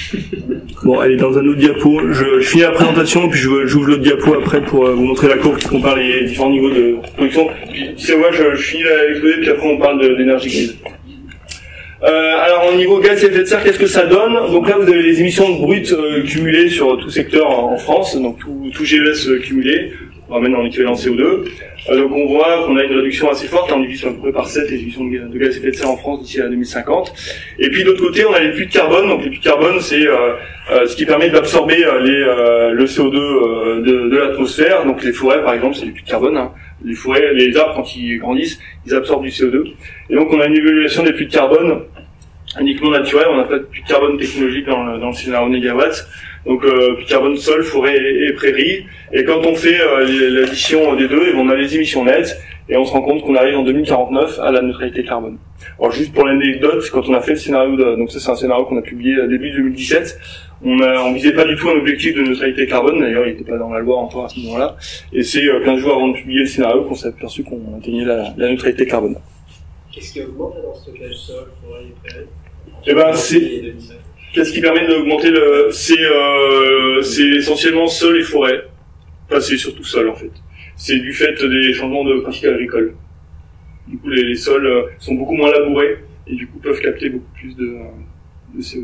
Bon, elle est dans un autre diapo. Je, je finis la présentation, puis je j'ouvre l'autre diapo après pour euh, vous montrer la courbe qui compare les différents niveaux de production. Puis, si vous voyez, je, je finis l'exposé, puis après on parle de, d'énergie grise. Euh, alors, au niveau gaz à effet de serre, qu'est-ce que ça donne? Donc là, vous avez les émissions brutes euh, cumulées sur tout secteur en, en France, donc tout, tout G E S euh, cumulé, on ramène en équivalent C O deux. Euh, donc on voit qu'on a une réduction assez forte, on divise à peu près par sept les émissions de, de gaz à effet de serre en France d'ici à deux mille cinquante. Et puis de l'autre côté, on a les puits de carbone. Donc les puits de carbone, c'est euh, euh, ce qui permet d'absorber euh, les, euh, le C O deux euh, de, de l'atmosphère. Donc les forêts, par exemple, c'est des puits de carbone. Hein. Les forêts, les arbres, quand ils grandissent, ils absorbent du C O deux. Et donc on a une évaluation des puits de carbone uniquement naturel, on n'a pas de puits de carbone technologique dans le, dans le scénario négawatt. Donc euh, puits de carbone sol, forêt et, et prairie. Et quand on fait euh, l'addition des deux, on a les émissions nettes et on se rend compte qu'on arrive en deux mille quarante-neuf à la neutralité carbone. Alors juste pour l'anecdote, quand on a fait le scénario, de, donc ça c'est un scénario qu'on a publié début deux mille dix-sept, on a, on visait pas du tout un objectif de neutralité carbone, d'ailleurs il n'était pas dans la loi encore à ce moment-là, et c'est euh, quinze jours avant de publier le scénario qu'on s'est aperçu qu'on atteignait la, la neutralité carbone. Qu'est-ce qui augmente dans le stockage sol, forêt et prairie? Eh ben c'est... Qu'est-ce qui permet d'augmenter le... C'est euh, c'est essentiellement sol et forêt. Enfin, c'est surtout sol, en fait. C'est du fait des changements de pratiques agricoles. Du coup, les, les sols euh, sont beaucoup moins labourés et du coup peuvent capter beaucoup plus de, de C O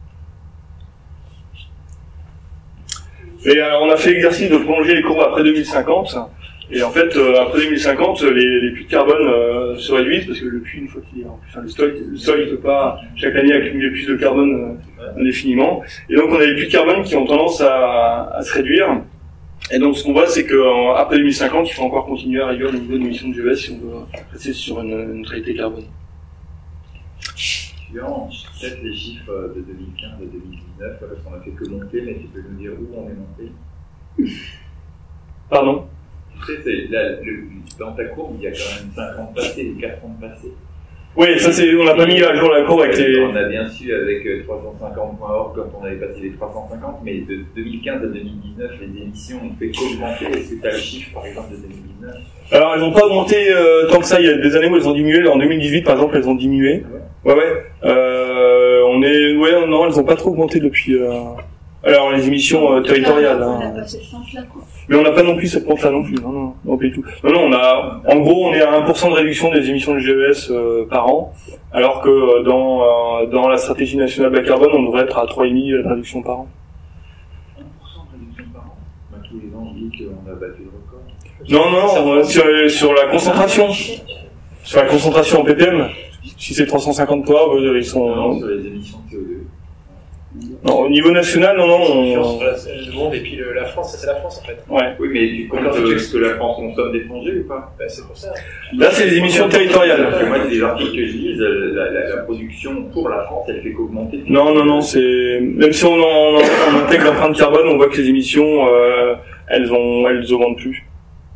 deux. Et alors, on a fait l'exercice de prolonger les courbes après deux mille cinquante. Et en fait, euh, après deux mille cinquante, les, les puits de carbone euh, se réduisent parce que le puits, une fois qu'il est rempli, enfin, le, stock, le sol, il peut pas chaque année accumuler plus de carbone euh, indéfiniment. Et donc, on a les puits de carbone qui ont tendance à, à se réduire. Et donc, ce qu'on voit, c'est qu'après deux mille cinquante, il faut encore continuer à réduire le niveau d'émissions de G E S si on veut rester sur une, une neutralité carbone. Suivant, peut-être les chiffres de deux mille quinze et deux mille dix-neuf, parce qu'on a fait que monter, mais tu peux nous dire où on est monté? Pardon? Tu sais, c'est, là, le, dans ta courbe, il y a quand même cinq ans de passé et quatre ans de passé. Oui, ça c'est, on n'a pas mis à jour la courbe avec les... On a bien su avec trois cent cinquante point org quand on avait passé les trois cent cinquante, mais de deux mille quinze à deux mille dix-neuf, les émissions ont fait qu'augmenter. Est-ce que tu as le chiffre, par exemple, de deux mille dix-neuf? Alors, elles n'ont pas augmenté euh, tant que ça. Il y a des années où elles ont diminué. En deux mille dix-huit, par exemple, elles ont diminué. Ouais, ouais. ouais. Euh, on est... Ouais, non, elles n'ont pas trop augmenté depuis... Euh... Alors, les émissions euh, territoriales. On hein. a pas cette pente-là, quoi. Mais on n'a pas non plus cette pente-là non plus. Non, non, non, pas du tout. Non, non, on a... En gros, on est à un pour cent de réduction des émissions de G E S euh, par an, alors que euh, dans, euh, dans la stratégie nationale bas carbone, on devrait être à trois virgule cinq de réduction par an. un pour cent de réduction par an. Bah, tous les ans, on dit qu'on a battu le record. Non, non, on, sur, sur la concentration. Sur la concentration en ppm, si c'est trois cent cinquante poids, ils sont... Non, sur les émissions de C O deux. Non, au niveau national, non, non, on... Le monde et puis le, la France, c'est la France en fait. Ouais. Oui, mais tu comptes euh, ce que la France consomme d'étrangers ou pas? Bah, c'est pour ça. Là, c'est les émissions territoriales. Parce que moi, les articles que je lis, la, la, la production pour la France, elle fait qu'augmenter. Non, non, non, c'est... Même si on, en, on intègre l'empreinte carbone, on voit que les émissions, euh, elles ont, elles augmentent plus.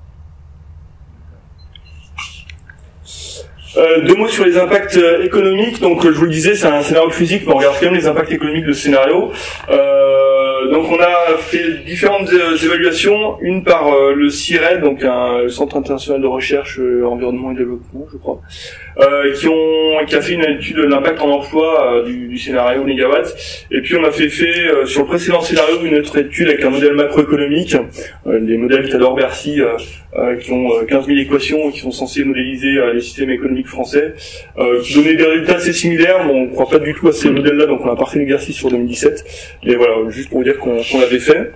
Euh, deux mots sur les impacts euh, économiques. Donc, euh, je vous le disais, c'est un scénario physique, mais on regarde quand même les impacts économiques de ce scénario. Euh, donc, on a fait différentes euh, évaluations, une par euh, le C I R E D, donc un le Centre international de recherche euh, environnement et développement, je crois, euh, qui ont qui a fait une étude de l'impact en emploi euh, du, du scénario négawatt. Et puis, on a fait fait euh, sur le précédent scénario une autre étude avec un modèle macroéconomique, euh, des modèles Cador Bercy. Euh, Euh, qui ont euh, quinze mille équations qui sont censées modéliser euh, les systèmes économiques français, euh, qui donnaient des résultats assez similaires. Bon, on ne croit pas du tout à ces modèles-là, donc on a pas fait l'exercice sur deux mille dix-sept. Mais voilà, juste pour vous dire qu'on qu'on l'avait fait.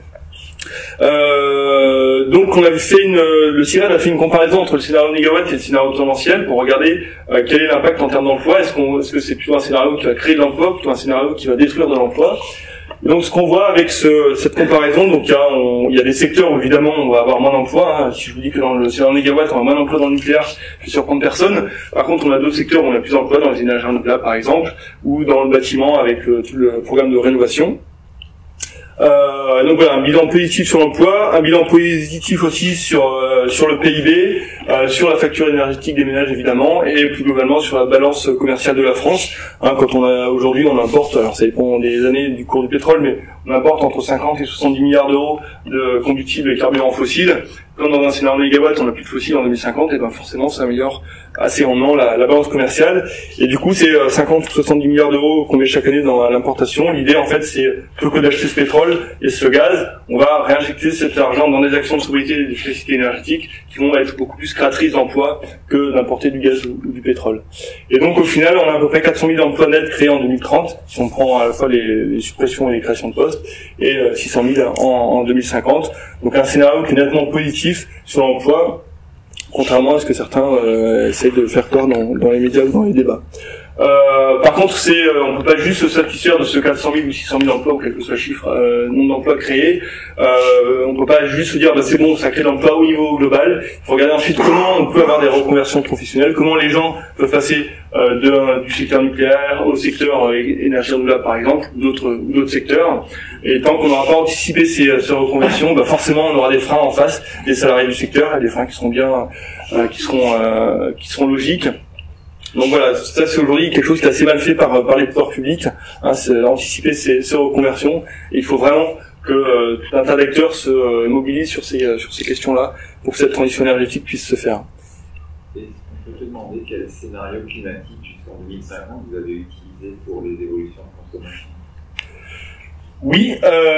Euh, donc on avait fait une, le C I R E D a fait une comparaison entre le scénario négawatt et le scénario tendanciel pour regarder euh, quel est l'impact en termes d'emploi. Est-ce qu'on, est-ce que c'est plutôt un scénario qui va créer de l'emploi, plutôt un scénario qui va détruire de l'emploi? Donc, ce qu'on voit avec ce, cette comparaison, donc il y, a, on, il y a des secteurs où évidemment on va avoir moins d'emplois. Hein. Si je vous dis que dans le scénario négawatt on a moins d'emplois dans le nucléaire, je vais surprendre personne. Par contre, on a d'autres secteurs où on a plus d'emplois, dans les énergies renouvelables par exemple, ou dans le bâtiment avec le, tout le programme de rénovation. Euh, donc voilà, un bilan positif sur l'emploi, un bilan positif aussi sur euh, sur le P I B, euh, sur la facture énergétique des ménages évidemment, et plus globalement sur la balance commerciale de la France. Hein, quand on a aujourd'hui, on importe, alors ça dépend des années du cours du pétrole, mais on importe entre cinquante et soixante-dix milliards d'euros de combustibles et carburants fossiles. quand dans un scénario mégawatt on n'a plus de fossiles en deux mille cinquante, et ben forcément ça améliore assez rendement la, la balance commerciale. Et du coup, c'est cinquante ou soixante-dix milliards d'euros qu'on met chaque année dans l'importation. L'idée, en fait, c'est plutôt que d'acheter ce pétrole et ce gaz, on va réinjecter cet argent dans des actions de sobriété et d'efficacité énergétique qui vont être beaucoup plus créatrices d'emplois que d'importer du gaz ou, ou du pétrole. Et donc, au final, on a à peu près quatre cent mille emplois nets créés en deux mille trente, si on prend à la fois les, les suppressions et les créations de postes, et six cent mille en, en deux mille cinquante. Donc, un scénario qui est nettement positif sur l'emploi, contrairement à ce que certains euh, essayent de faire croire dans, dans les médias ou dans les débats. Euh, par contre, c'est, euh, on peut pas juste se satisfaire de ce quatre cent mille ou six cent mille emplois, ou quel que soit le chiffre, euh, nombre d'emplois créés. Euh, on peut pas juste se dire, bah, c'est bon, ça crée l'emploi au niveau global. Il faut regarder ensuite comment on peut avoir des reconversions professionnelles, comment les gens peuvent passer euh, de, du secteur nucléaire au secteur euh, énergie renouvelable, par exemple, ou d'autres, ou d'autres secteurs. Et tant qu'on n'aura pas anticipé ces, ces reconversions, bah, forcément, on aura des freins en face des salariés du secteur, et des freins qui seront bien, euh, qui seront, euh, qui seront logiques. Donc voilà, ça c'est aujourd'hui quelque chose qui est assez mal fait par, par les pouvoirs publics, hein, c'est anticiper ces, ces reconversions. Et il faut vraiment que euh, tout un tas d'acteurs se euh, mobilisent sur ces, euh, sur ces questions-là pour que cette transition énergétique puisse se faire. Et on peut te demander quel scénario climatique jusqu'en deux mille cinquante vous avez utilisé pour les évolutions de consommation? Oui,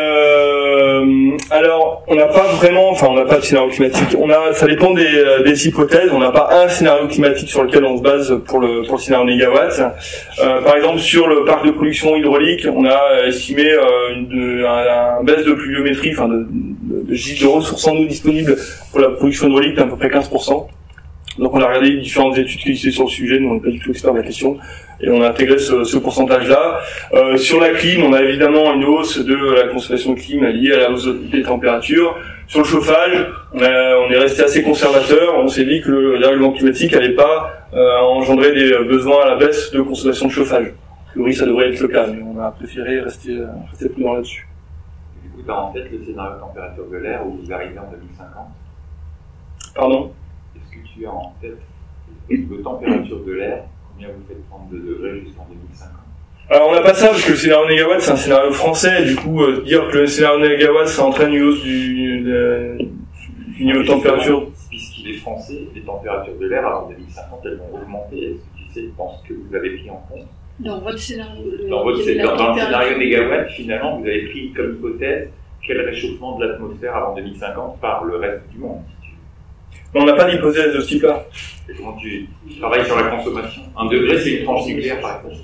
euh, alors on n'a pas vraiment, enfin on n'a pas de scénario climatique. On a, ça dépend des, des hypothèses. On n'a pas un scénario climatique sur lequel on se base pour le pour le scénario mégawatt. Euh, par exemple, sur le parc de production hydraulique, on a estimé euh, une, un, un baisse de pluviométrie, enfin de, de, de gisements de ressources en eau disponibles pour la production hydraulique d'à peu près quinze pour cent. Donc on a regardé les différentes études qui existaient sur le sujet, nous on n'est pas du tout experts de la question, et on a intégré ce, ce pourcentage-là. Euh, sur la clim, on a évidemment une hausse de la consommation de clim liée à la hausse des températures. Sur le chauffage, on, a, on est resté assez conservateur, on s'est dit que le dérèglement climatique n'allait pas euh, engendrer des besoins à la baisse de consommation de chauffage. A priori ça devrait être le cas, mais on a préféré rester, rester prudent là-dessus. Du coup, tu as en tête le scénario température de l'air où vous arrivez en deux mille cinquante? Pardon? Tu as en tête au niveau température de l'air, combien vous faites trente-deux degrés jusqu'en deux mille cinquante? Alors on n'a pas ça parce que le scénario négawatt c'est un scénario français, et du coup euh, dire que le scénario négawatt ça entraîne une hausse du, de, du niveau de température. Puisqu'il est français, les températures de l'air avant deux mille cinquante elles vont augmenter. Est-ce que tu sais dans ce que vous avez pris en compte? Dans votre scénario, dans, votre, dans, dans le scénario négawatt, finalement vous avez pris comme hypothèse quel réchauffement de l'atmosphère avant deux mille cinquante par le reste du monde? On n'a pas d'hypothèse de ce type-là. Et comment tu, tu travailles sur la consommation? Un degré, c'est une tranche nucléaire, par exemple.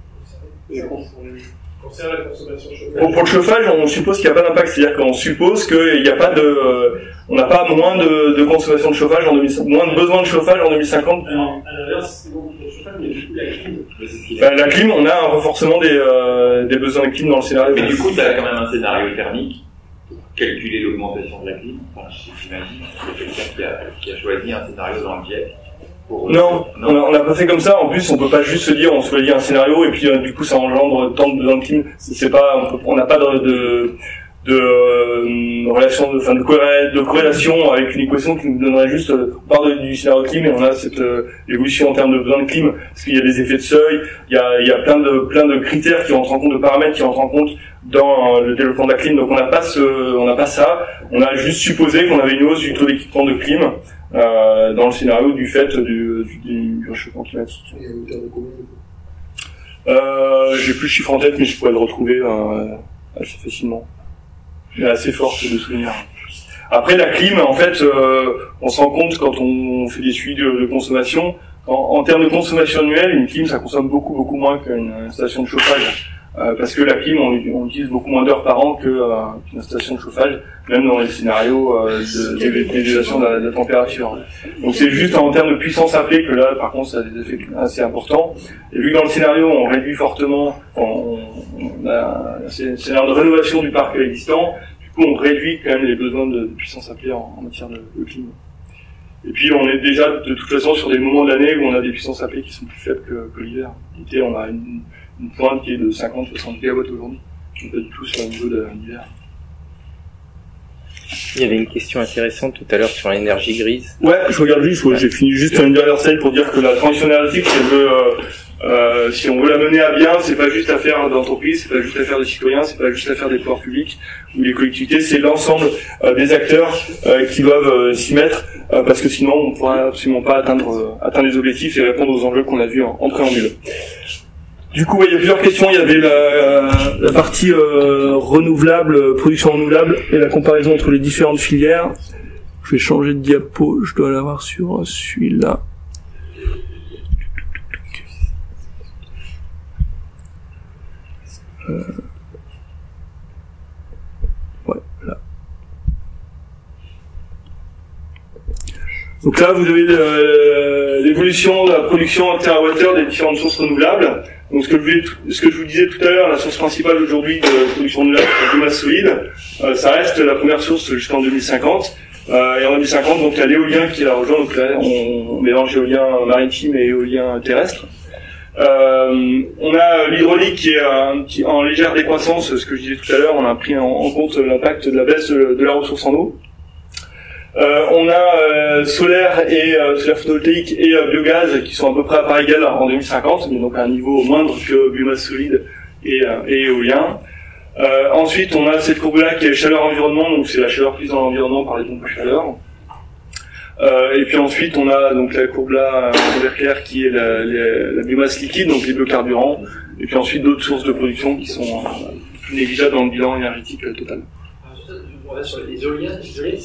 Concernant la consommation chauffage. Pour, pour le chauffage, on suppose qu'il n'y a pas d'impact. C'est-à-dire qu'on suppose qu'il n'y a pas de, euh, on n'a pas moins de, de consommation de chauffage en deux mille cinquante, moins de besoin de chauffage en deux mille cinquante. Alors, à l'inverse, c'est bon pour le chauffage, mais du coup, la clim. Ben, la clim, on a un renforcement des, euh, des besoins de clim dans le scénario. Mais du coup, tu as quand même un scénario thermique. Calculer l'augmentation de la clim. Enfin, j'imagine que quelqu'un qui a, qui a choisi un scénario dans le G I E C. Pour... Non, non. On n'a pas fait comme ça. En plus, on peut pas juste se dire on choisit un scénario et puis euh, du coup ça engendre tant de besoins de clim. C'est pas, on n'a pas de, de, de euh, relation, de, enfin de, corré, de corrélation avec une équation qui nous donnerait juste euh, on part de, du scénario clim et on a cette euh, évolution en termes de besoins de clim parce qu'il y a des effets de seuil, il y a, il y a plein de plein de critères qui rentrent en compte, de paramètres qui rentrent en compte dans le développement de la clim. Donc on n'a pas ce, on n'a pas ça. On a juste supposé qu'on avait une hausse du taux d'équipement de clim euh, dans le scénario du fait du, du, du réchauffement climatique. Euh, j'ai plus le chiffre en tête, mais je pourrais le retrouver euh, assez facilement. Il est assez fort de souvenir. Après la clim, en fait, euh, on se rend compte quand on fait des suivis de, de consommation. En, en termes de consommation annuelle, une clim ça consomme beaucoup beaucoup moins qu'une station de chauffage. Euh, parce que la clim, on, on utilise beaucoup moins d'heures par an que, euh, qu'une station de chauffage, même dans les scénarios euh, de d'évaluation de, de, de la température. Donc c'est juste en termes de puissance appelée que là, par contre, ça a des effets assez importants. Et vu que dans le scénario, on réduit fortement, on, on a un scénario de rénovation du parc existant, du coup, on réduit quand même les besoins de, de puissance appelée en, en matière de, de clim. Et puis, on est déjà de toute façon sur des moments de l'année où on a des puissances appelées qui sont plus faibles que, que l'hiver. L'été, on a une une pointe qui est de cinquante à soixante gigawatts aujourd'hui. Donc pas du tout sur le niveau de l'hiver. Il y avait une question intéressante tout à l'heure sur l'énergie grise. Ouais, je regarde juste, ouais, j'ai fini juste une dernière slide pour dire que la transition énergétique, si, elle veut, euh, euh, si on veut la mener à bien, c'est pas juste affaire d'entreprise, c'est pas juste affaire des citoyens, c'est pas juste affaire des pouvoirs publics ou des collectivités, c'est l'ensemble euh, des acteurs euh, qui doivent euh, s'y mettre, euh, parce que sinon on ne pourra absolument pas atteindre, euh, atteindre les objectifs et répondre aux enjeux qu'on a vus en, en préambule. Du coup, ouais, il y a plusieurs questions. Il y avait la, la partie euh, renouvelable, production renouvelable, et la comparaison entre les différentes filières. Je vais changer de diapo, je dois l'avoir sur celui-là. Euh... Ouais, là. Donc là, vous avez euh, l'évolution de la production en térawattheure des différentes sources renouvelables. Donc ce que, je voulais, ce que je vous disais tout à l'heure, la source principale aujourd'hui de production de biomasse solide, euh, ça reste la première source jusqu'en deux mille cinquante. Euh, et en deux mille cinquante, donc il y a l'éolien qui la rejoint. Donc là, on, on mélange éolien maritime et éolien terrestre. Euh, on a l'hydraulique qui est un, qui, en légère décroissance. Ce que je disais tout à l'heure, on a pris en, en compte l'impact de la baisse de, de la ressource en eau. Euh, on a euh, solaire et euh, solaire photovoltaïque et euh, biogaz qui sont à peu près à part égale en deux mille cinquante, mais donc à un niveau moindre que biomasse solide et, euh, et éolien. Euh, ensuite, on a cette courbe-là qui est chaleur-environnement, donc c'est la chaleur prise dans l'environnement par les pompes à chaleur. Euh, et puis ensuite, on a donc la courbe-là en vert clair qui est la, la, la biomasse liquide, donc les biocarburants. Et puis ensuite d'autres sources de production qui sont euh, plus négligeables dans le bilan énergétique euh, total. Alors, on reste sur les éoliennes. Les éoliennes,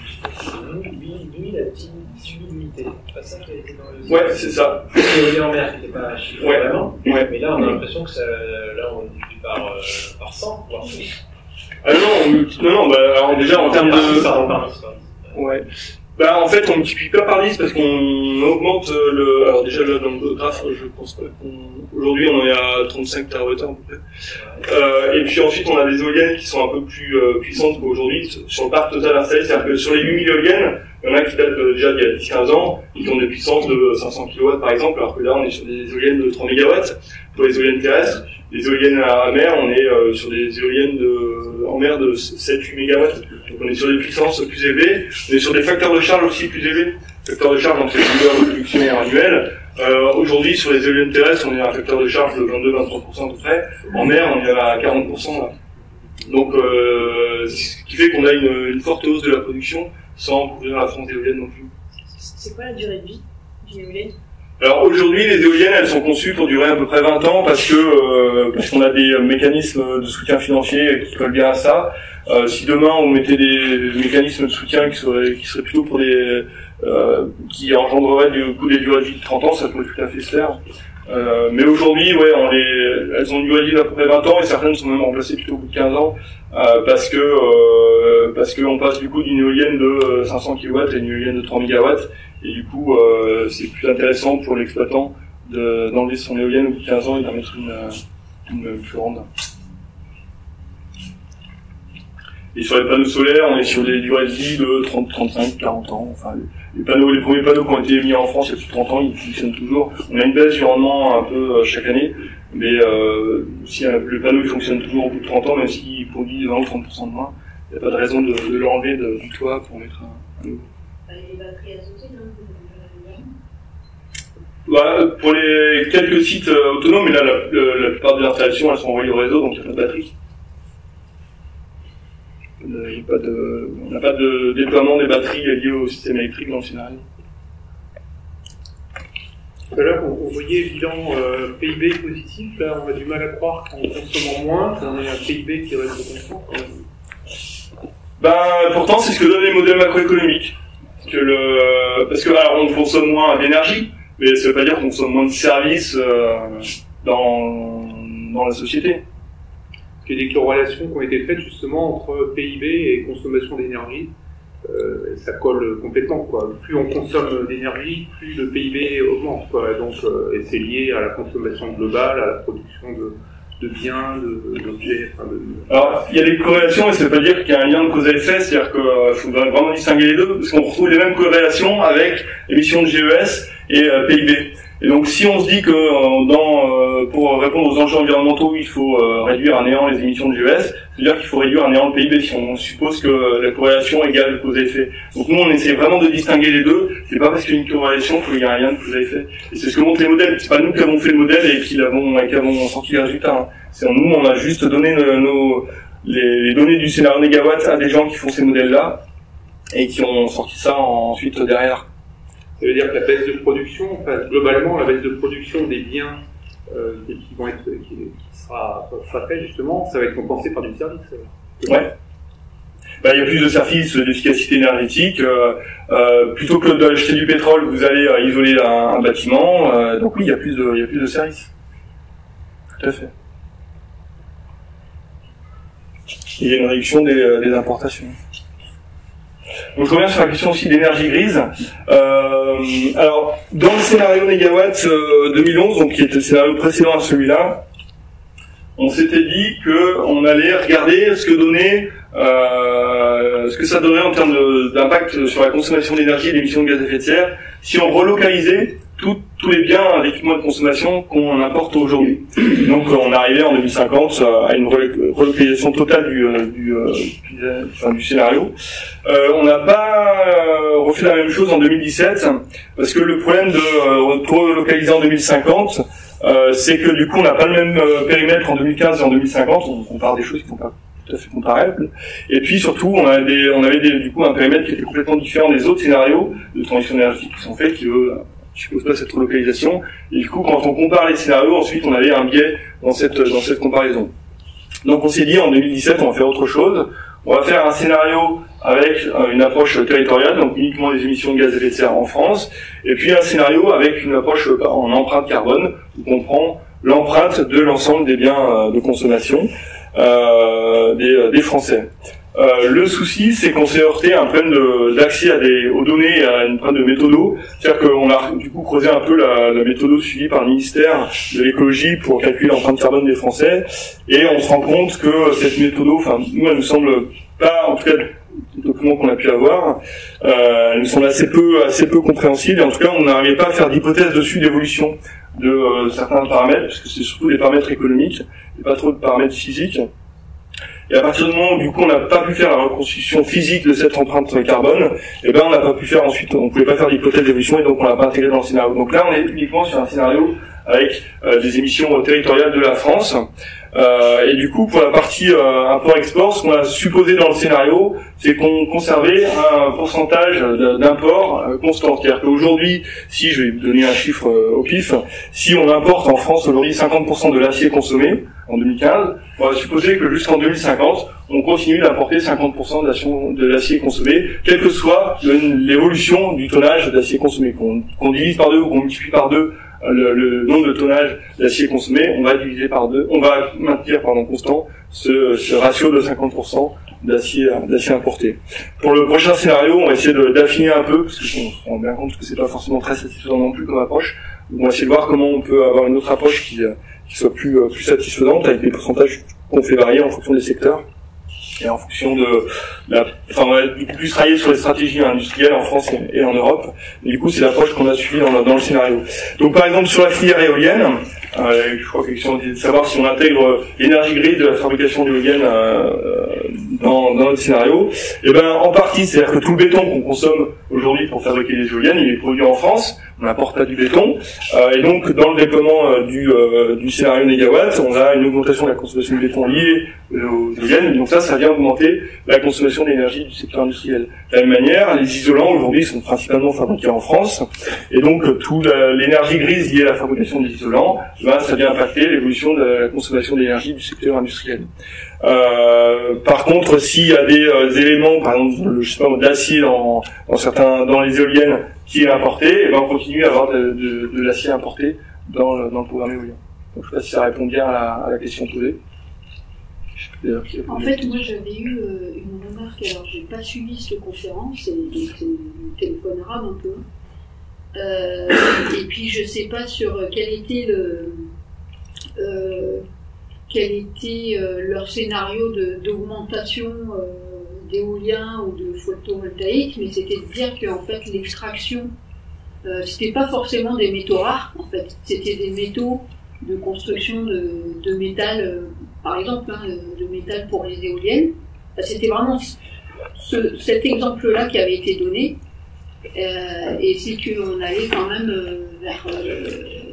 nuit la petite humidité. C'est pas ça qui a été dans le. Ouais, c'est ça. L'éolien en mer qui n'était pas chiffré ouais. vraiment. Ouais. Mais là, on a l'impression que ça, là, on multiplie par, euh, par cent, voire plus. Ah non, on multiplie. Non, non, bah, alors déjà en termes de. Pardon, pardon, ouais. Bah en fait on multiplie pas par dix parce qu'on augmente le. Alors déjà là dans le graphe, je pense pas qu'on. Aujourd'hui on en est à trente-cinq térawattheures à peu près. Euh, et puis ensuite on a des éoliennes qui sont un peu plus euh, puissantes qu'aujourd'hui sur le parc total installé, c'est-à-dire que sur les huit mille éoliennes, il y en a qui datent euh, déjà d'il y a dix quinze ans, qui ont des puissances de cinq cents kilowatts par exemple, alors que là on est sur des éoliennes de trois mégawatts pour les éoliennes terrestres. Les éoliennes à mer, on est euh, sur des éoliennes de, en mer de sept huit mégawatts. Donc on est sur des puissances plus élevées, on est sur des facteurs de charge aussi plus élevés. Facteur de charge, donc c'est le valeur de production annuelle. Euh, aujourd'hui, sur les éoliennes terrestres, on est à un facteur de charge de vingt-deux à vingt-trois pour cent à peu près. En mer, on est à quarante pour cent là. Donc, euh, ce qui fait qu'on a une, une forte hausse de la production sans couvrir la France éolienne non plus. C'est quoi la durée de vie d'une éolienne ? Alors aujourd'hui, les éoliennes, elles sont conçues pour durer à peu près vingt ans parce que euh, parce qu'on a des mécanismes de soutien financier qui collent bien à ça. Euh, si demain on mettait des mécanismes de soutien qui seraient qui seraient plutôt pour des euh, qui engendreraient du coup des durées de vie de trente ans, ça pourrait tout à fait se faire. Euh, mais aujourd'hui, ouais, on les, elles ont une durée de vie d'à peu près vingt ans et certaines sont même remplacées plutôt au bout de quinze ans euh, parce que euh, parce qu'on passe du coup d'une éolienne de cinq cents kilowatts à une éolienne de trois mégawatts. Et du coup, euh, c'est plus intéressant pour l'exploitant de, d'enlever son éolienne au bout de quinze ans et d'en mettre une, une plus grande. Et sur les panneaux solaires, on est sur des durées de vie de trente, trente-cinq, quarante ans. Enfin, les panneaux, les premiers panneaux qui ont été mis en France il y a plus de trente ans, ils fonctionnent toujours. On a une baisse du rendement un peu euh, chaque année, mais euh, si euh, le panneau il fonctionne toujours au bout de trente ans, même s'il produit vingt ou trente pour cent de moins, il n'y a pas de raison de, de l'enlever de, du toit pour mettre un, un nouveau. Les batteries associées, non? Bah, pour les quelques sites euh, autonomes, mais là la, la, la plupart des installations elles sont envoyées au réseau, donc il n'y a pas de batterie. Euh, y a pas de, on n'a pas de déploiement des batteries liées au système électrique dans le scénario. Tout à l'heure, on, on voyait évident euh, P I B positif. Là, on a du mal à croire qu'en consommant moins, qu'on ait un P I B qui reste constant. Ben, pourtant, c'est ce que donnent les modèles macroéconomiques. Que le, parce que alors, on consomme moins d'énergie, mais ça veut pas dire qu'on consomme moins de services euh, dans dans la société. Il y a des corrélations qui ont été faites justement entre P I B et consommation d'énergie. Euh, ça colle complètement, quoi. Plus on consomme d'énergie, plus le P I B augmente, quoi. Donc, euh, et c'est lié à la consommation globale, à la production de, de biens, de, d'objets. Enfin de... Alors, il y a des corrélations, et ça veut pas dire qu'il y a un lien de cause à effet, c'est-à-dire qu'il euh, faut vraiment distinguer les deux, parce qu'on retrouve les mêmes corrélations avec émissions de G E S et euh, P I B. Et donc, si on se dit que euh, dans, euh, pour répondre aux enjeux environnementaux, il faut euh, réduire à néant les émissions de G E S, C'est-à-dire qu'il faut réduire à néant le P I B si on suppose que la corrélation égale cause à effet. Donc nous, on essaie vraiment de distinguer les deux. C'est pas parce qu'il y a une corrélation qu'il y a un lien de cause à effet. Et c'est ce que montrent les modèles. C'est pas nous qui avons fait le modèle et qui l'avons, qui avons sorti les résultats. Hein. C'est nous, on a juste donné nos, nos les, les données du scénario négawatt à des gens qui font ces modèles-là et qui ont sorti ça ensuite derrière. Ça veut dire que la baisse de production, enfin, globalement, la baisse de production des biens euh, qui vont être, qui, qui sera, sera faite justement, ça va être compensé par du service. Ouais. Bah, il y a plus de services d'efficacité énergétique. Euh, euh, plutôt que d'acheter du pétrole, vous allez euh, isoler un, un bâtiment. Euh, donc oui, il y a plus de, il y a plus de services. Tout à fait. Il y a une réduction des, des importations. Donc je reviens sur la question aussi d'énergie grise. Euh, alors, dans le scénario négawatt euh, deux mille onze, donc qui était le scénario précédent à celui-là, on s'était dit que on allait regarder ce que donnait, euh, ce que ça donnerait en termes d'impact sur la consommation d'énergie et d'émissions de gaz à effet de serre si on relocalisait tout, tous les biens d'équipement de consommation qu'on importe aujourd'hui. Donc on arrivait en deux mille cinquante à une relocalisation totale du, du, du, enfin, du scénario. Euh, on n'a pas refait la même chose en deux mille dix-sept parce que le problème de euh, relocaliser en deux mille cinquante, euh, c'est que du coup on n'a pas le même euh, périmètre en deux mille quinze et en deux mille cinquante. On compare des choses qui ne sont pas tout à fait comparables. Et puis surtout on avait, des, on avait des, du coup un périmètre qui était complètement différent des autres scénarios de transition énergétique qui sont faits, qui eux je suppose pas cette relocalisation. Et du coup, quand on compare les scénarios, ensuite, on avait un biais dans cette, dans cette comparaison. Donc, on s'est dit, en deux mille dix-sept, on va faire autre chose. On va faire un scénario avec une approche territoriale, donc uniquement les émissions de gaz à effet de serre en France. Et puis, un scénario avec une approche en empreinte carbone, où on prend l'empreinte de l'ensemble des biens de consommation, euh, des, des Français. Euh, le souci, c'est qu'on s'est heurté à un problème d'accès à des, aux données, à une problème de méthodo. C'est-à-dire qu'on a du coup creusé un peu la, la méthodo suivie par le ministère de l'écologie pour calculer l'empreinte carbone des Français. Et on se rend compte que cette méthodo, enfin, nous, elle nous semble pas, en tout cas, les documents qu'on a pu avoir, euh, elle nous semble assez peu, assez peu compréhensible. Et en tout cas, on n'arrivait pas à faire d'hypothèse dessus d'évolution de euh, certains paramètres, parce que c'est surtout des paramètres économiques, et pas trop de paramètres physiques. Et à partir du moment où du coup on n'a pas pu faire la reconstitution physique de cette empreinte carbone, et ben on n'a pas pu faire ensuite, on pouvait pas faire d'hypothèse d'évolution et donc on l'a pas intégré dans le scénario. Donc là on est uniquement sur un scénario avec euh, des émissions territoriales de la France. Euh, et du coup pour la partie euh, import-export, ce qu'on a supposé dans le scénario, c'est qu'on conservait un pourcentage d'import euh, constant. C'est-à-dire qu'aujourd'hui, si je vais vous donner un chiffre euh, au pif, si on importe en France aujourd'hui cinquante pour cent de l'acier consommé en deux mille quinze, on va supposer que jusqu'en deux mille cinquante, on continue d'importer cinquante pour cent de l'acier consommé, quelle que soit l'évolution du tonnage d'acier consommé. Qu'on qu'on divise par deux ou qu'on multiplie par deux le, le nombre de tonnage d'acier consommé, on va diviser par deux, on va maintenir pardon constant ce, ce ratio de cinquante pour cent d'acier d'acier importé. Pour le prochain scénario, on va essayer d'affiner un peu, parce qu'on se rend bien compte que c'est pas forcément très satisfaisant non plus comme approche. Donc on va essayer de voir comment on peut avoir une autre approche qui, qui soit plus, plus satisfaisante, avec des pourcentages qu'on fait varier en fonction des secteurs. Et en fonction de la, enfin, on va du coup plus travailler sur les stratégies industrielles en France et, et en Europe. Et du coup, c'est l'approche qu'on a suivie dans, dans le scénario. Donc, par exemple, sur la filière éolienne, euh, je crois que la question était de savoir si on intègre l'énergie grise de la fabrication d'éoliennes euh, dans, dans notre scénario. Et ben, en partie, c'est-à-dire que tout le béton qu'on consomme aujourd'hui pour fabriquer des éoliennes, il est produit en France. On n'importe pas du béton. Euh, et donc, dans le déploiement euh, du, euh, du scénario négawatt, on a une augmentation de la consommation de béton liée aux éoliennes. Donc ça, ça vient augmenter la consommation d'énergie du secteur industriel. De la même manière, les isolants, aujourd'hui, sont principalement fabriqués en France. Et donc, toute l'énergie grise liée à la fabrication des isolants, ben, ça vient impacter l'évolution de la consommation d'énergie du secteur industriel. Euh, par contre, s'il y a des euh, éléments, par exemple, je sais pas, d'acier dans, dans certains, dans les éoliennes qui est importé, et ben on continue à avoir de, de, de l'acier importé dans le, dans le programme éolien. Donc, je sais pas si ça répond bien à la, à la question posée. En fait, moi j'avais eu euh, une remarque, alors j'ai pas suivi cette conférence, et donc c'est une téléphone arabe un peu. Euh, et puis je sais pas sur quel était le euh, quel était euh, leur scénario d'augmentation euh, d'éolien ou de photovoltaïque, mais c'était de dire qu'en fait l'extraction euh, c'était pas forcément des métaux rares, en fait, c'était des métaux de construction de, de métal euh, par exemple, hein, le, le métal pour les éoliennes, bah, c'était vraiment ce, cet exemple-là qui avait été donné. Euh, et c'est qu'on allait quand même euh, vers... Euh,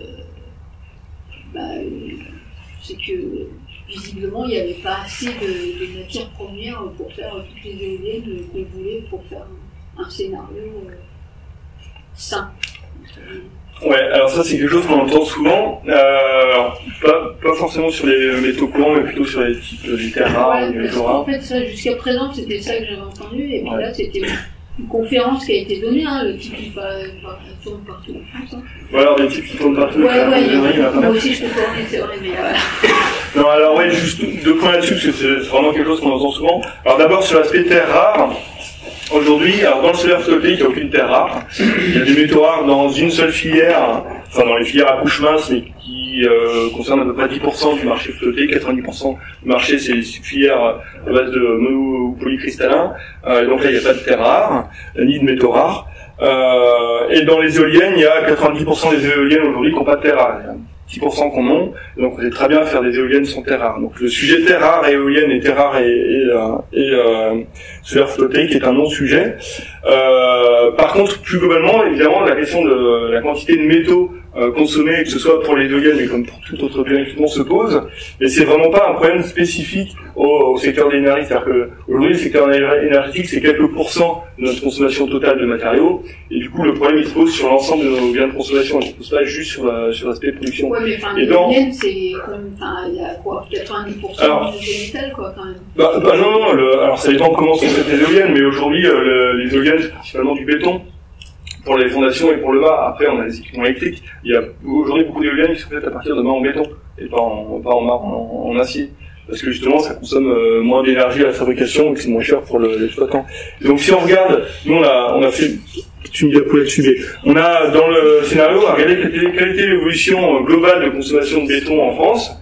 bah, c'est que visiblement il n'y avait pas assez de, de matières premières pour faire toutes les éoliennes qu'on voulait pour faire un, un scénario euh, sain. Ouais, alors ça c'est quelque chose qu'on entend souvent, euh, alors, pas, pas forcément sur les métaux courants, mais plutôt sur les types des terres rares, Ouais, des métaux rares. en fait, ça, jusqu'à présent, c'était ça que j'avais entendu, et puis Ouais. là, c'était une conférence qui a été donnée, hein, le type qui va- va- tourne partout en France. Hein. Voilà, des types qui tournent partout. Ouais, euh, ouais, des il y a- conneries, il y en a pas moi mal. aussi je peux tourner, c'est vrai, mais voilà. Non, alors ouais, juste deux points là-dessus, parce que c'est vraiment quelque chose qu'on entend souvent. Alors d'abord sur l'aspect terre rare. Aujourd'hui, alors dans le solaire photovoltaïque, il n'y a aucune terre rare. Il y a des métaux rares dans une seule filière, enfin dans les filières à couche mince, mais qui euh, concernent à peu près dix pour cent du marché photovoltaïque, quatre-vingt-dix pour cent du marché c'est les filières à base de mono ou polycristallin. Euh, donc là, il n'y a pas de terre rare, ni de métaux rares. Euh, et dans les éoliennes, il y a quatre-vingt-dix pour cent des éoliennes aujourd'hui qui n'ont pas de terre rare. Il y a dix pour cent qu'on ont, donc on sait très bien faire des éoliennes sans terre rare. Donc le sujet terre rare et éolienne et terre rare et, et, euh, et euh, solaire photovoltaïque est un non-sujet. Euh, par contre, plus globalement, évidemment, la question de la quantité de métaux euh, consommés, que ce soit pour les éoliennes mais comme pour tout autre bien équipement, se pose. Et c'est vraiment pas un problème spécifique au, au secteur de l'énergie. C'est-à-dire que aujourd'hui, le secteur énergétique, c'est quelques pourcents de notre consommation totale de matériaux. Et du coup, le problème, il se pose sur l'ensemble de nos biens de consommation. Il ne se pose pas juste sur la, sur l'aspect production. Ouais, mais enfin, Et les dans- éoliennes, c'est comme, enfin, il y a quoi, quatre-vingt-dix pour cent Alors- de métal, quoi, quand même. Bah, bah non, non, le, alors ça dépend comment sont faites les éoliennes, mais aujourd'hui, euh, le- les éoliennes, c'est principalement du béton pour les fondations et pour le mât. Après, on a des équipements électriques. Il y a aujourd'hui beaucoup d'éoliennes qui sont faites à partir de mâts en béton et pas en, pas en mât en, en acier. Parce que justement, ça consomme euh, moins d'énergie à la fabrication et que c'est moins cher pour le- l'exploitant. Donc si on regarde, nous on a, on a fait une diapo là-dessus, mais on a dans le scénario à regarder quelle était, quelle était l'évolution euh, globale de consommation de béton en France.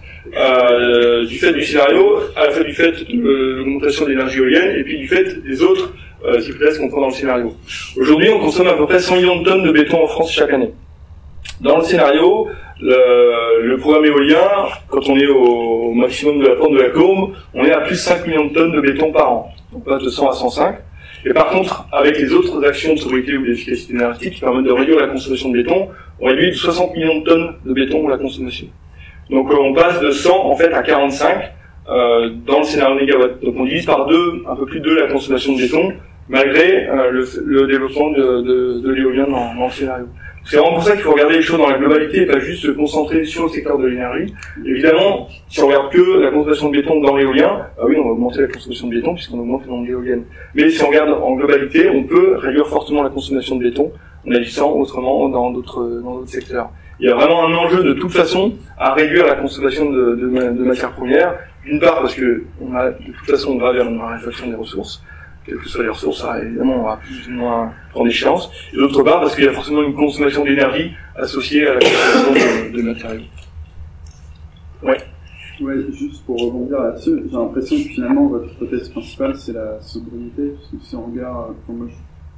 Euh, du fait du scénario, à la fois du fait de euh, l'augmentation de l'énergie éolienne et puis du fait des autres euh, hypothèses qu'on prend dans le scénario. Aujourd'hui, on consomme à peu près cent millions de tonnes de béton en France chaque année. Dans le scénario, le, le programme éolien, quand on est au maximum de la pente de la courbe, on est à plus de cinq millions de tonnes de béton par an. On passe de cent à cent cinq. Et par contre, avec les autres actions de sobriété ou d'efficacité énergétique qui permettent de réduire la consommation de béton, on réduit de soixante millions de tonnes de béton la consommation. Donc euh, on passe de cent en fait à quarante-cinq euh, dans le scénario négawatt. Donc on divise par deux, un peu plus de deux la consommation de béton, malgré euh, le, le développement de, de, de l'éolien dans, dans le scénario. C'est vraiment pour ça qu'il faut regarder les choses dans la globalité et pas juste se concentrer sur le secteur de l'énergie. Évidemment, si on regarde que la consommation de béton dans l'éolien, bah oui, on va augmenter la consommation de béton puisqu'on augmente le nombre d'éoliennes. Mais si on regarde en globalité, on peut réduire fortement la consommation de béton en agissant autrement dans d'autres dans d'autres secteurs. Il y a vraiment un enjeu de toute façon à réduire la consommation de, de, de matières premières. D'une part parce que on a, de toute façon on va vers une raréfaction des ressources. Quelles que soient les ressources, ça, évidemment, on va plus ou moins prendre échéance. Et d'autre part, parce qu'il y a forcément une consommation d'énergie associée à la consommation de, de matériaux. Ouais. Ouais, juste pour rebondir là-dessus, j'ai l'impression que finalement, votre hypothèse principale, c'est la sobriété. Parce que si on regarde, pour moi,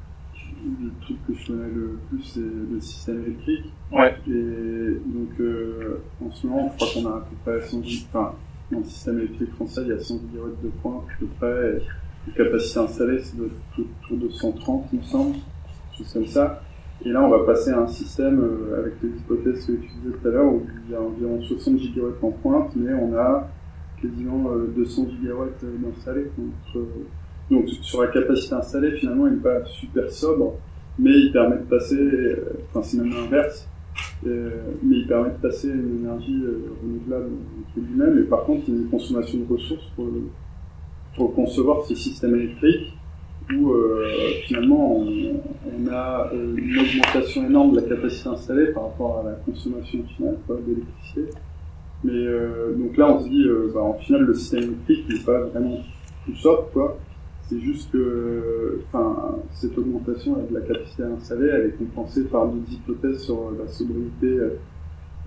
je, le truc que je connais le plus, c'est le système électrique. Ouais. Et donc, euh, en ce moment, je crois qu'on a à peu près cent, enfin, dans le système électrique français, il y a cent gigawatts de points, à peu près. Et, la capacité installée, c'est autour de cent trente, il me semble, quelque chose comme ça. Et là, on va passer à un système, euh, avec les hypothèses que tu disais tout à l'heure, où il y a environ soixante gigawatts en pointe, mais on a quasiment euh, deux cents gigawatts euh, d'installés. Donc, euh, donc, sur la capacité installée, finalement, il n'est pas super sobre, mais il permet de passer, euh, enfin, c'est même l'inverse, euh, mais il permet de passer une énergie euh, renouvelable entre guillemets, mais par contre, il y a une consommation de ressources pour le pour concevoir ces systèmes électriques où euh, finalement on, on a euh, une augmentation énorme de la capacité installée par rapport à la consommation finale d'électricité. Mais euh, donc là on se dit, euh, bah, en final le système électrique n'est pas vraiment plus sobre, quoi. C'est juste que enfin, cette augmentation de la capacité installée elle est compensée par des hypothèses sur la sobriété euh,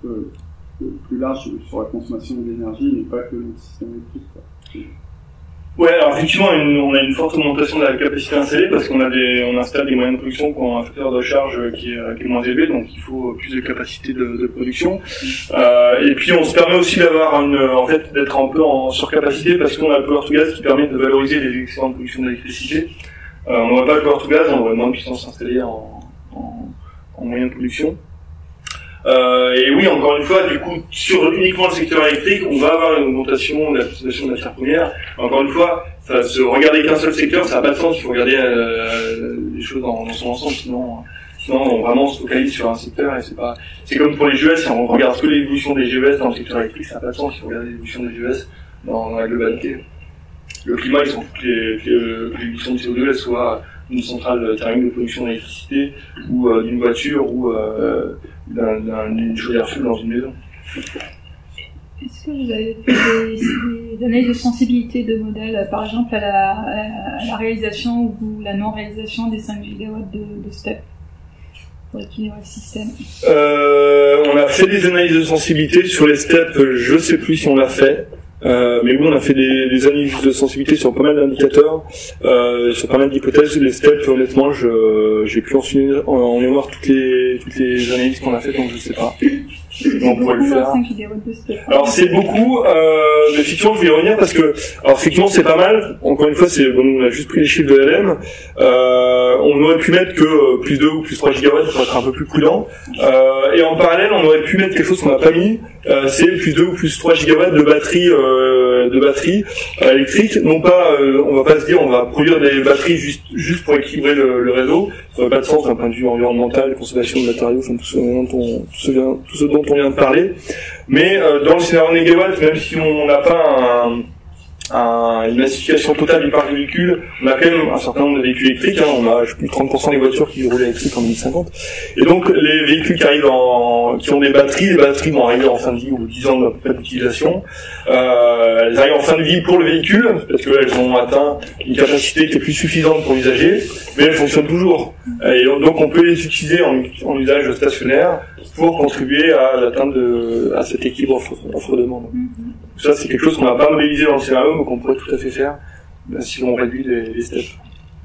euh, plus large sur la consommation de l'énergie, mais pas que le système électrique, quoi. Ouais, alors effectivement, une, on a une forte augmentation de la capacité installée parce qu'on a des, on installe des moyens de production qui ont un facteur de charge qui est, qui est moins élevé, donc il faut plus de capacité de, de production. Euh, et puis on se permet aussi d'avoir une, en fait, d'être un peu en surcapacité parce qu'on a le power to gas qui permet de valoriser les excédents de production d'électricité. Euh, on n'aurait pas le power to gas, on aurait moins de puissance installée en, en, en moyens de production. Euh, et oui, encore une fois, du coup, sur uniquement le secteur électrique, on va avoir une augmentation de la consommation de matières premières. Encore une fois, ça, se regarder qu'un seul secteur, ça n'a pas de sens. Il faut regarder euh, les choses dans, dans son ensemble, sinon, sinon on vraiment se focalise sur un secteur et c'est pas. C'est comme pour les G E S, si on regarde que l'évolution des G E S dans le secteur électrique, ça n'a pas de sens. Il faut regarder l'évolution des G E S dans, dans la globalité. Le climat, ils sont que l'émission de C O deux elle soit d'une centrale thermique de production d'électricité ou euh, d'une voiture ou euh, d'un, d'un, d'une chaudière fuel dans une maison. Est-ce que vous avez fait des, des analyses de sensibilité de modèles, par exemple à la, à la réalisation ou la non-réalisation des cinq gigawatts de, de STEP pour équilibrer le système? euh, On a fait des analyses de sensibilité sur les STEP, je sais plus si on l'a fait. Euh, mais oui, on a fait des, des analyses de sensibilité sur pas mal d'indicateurs, euh, sur pas mal d'hypothèses. Les steps, honnêtement, je j'ai plus en, en, en mémoire toutes les toutes les analyses qu'on a faites, donc je sais pas. On pourrait le faire. Alors c'est beaucoup. Euh, mais effectivement, je vais y revenir parce que, alors effectivement, c'est pas mal. Encore une fois, c'est bon, on a juste pris les chiffres de L M. Euh, on aurait pu mettre que plus deux ou plus trois gigawatts pour être un peu plus prudent. Euh, et en parallèle, on aurait pu mettre quelque chose qu'on n'a pas mis. Euh, c'est plus deux ou plus trois gigawatts de batterie euh, de batterie euh, électrique. Non pas, euh, on va pas se dire on va produire des batteries juste juste pour équilibrer le, le réseau. Ça n'a pas de sens d'un point de vue environnemental, consommation de matériaux, enfin tout ce dont on, tout ce, tout ce dont on vient de parler. Mais euh, dans le scénario négawatt, même si on n'a pas un Un, une massification totale du parc de véhicules, on a quand même un certain nombre de véhicules électriques, hein, on a plus de trente pour cent des voitures qui roulent électriques en deux mille cinquante, et donc les véhicules qui arrivent en, qui ont des batteries, les batteries vont arriver en fin de vie au bout de dix ans d'utilisation, euh, elles arrivent en fin de vie pour le véhicule, parce qu'elles ont atteint une capacité qui est plus suffisante pour l'usager, mais elles fonctionnent toujours, et donc on peut les utiliser en, en usage stationnaire pour contribuer à l'atteinte de, à cet équilibre offre-demande. Ça, c'est quelque chose qu'on n'a pas modélisé dans le scénario, mais qu'on pourrait tout à fait faire ben, si on réduit les, les steps.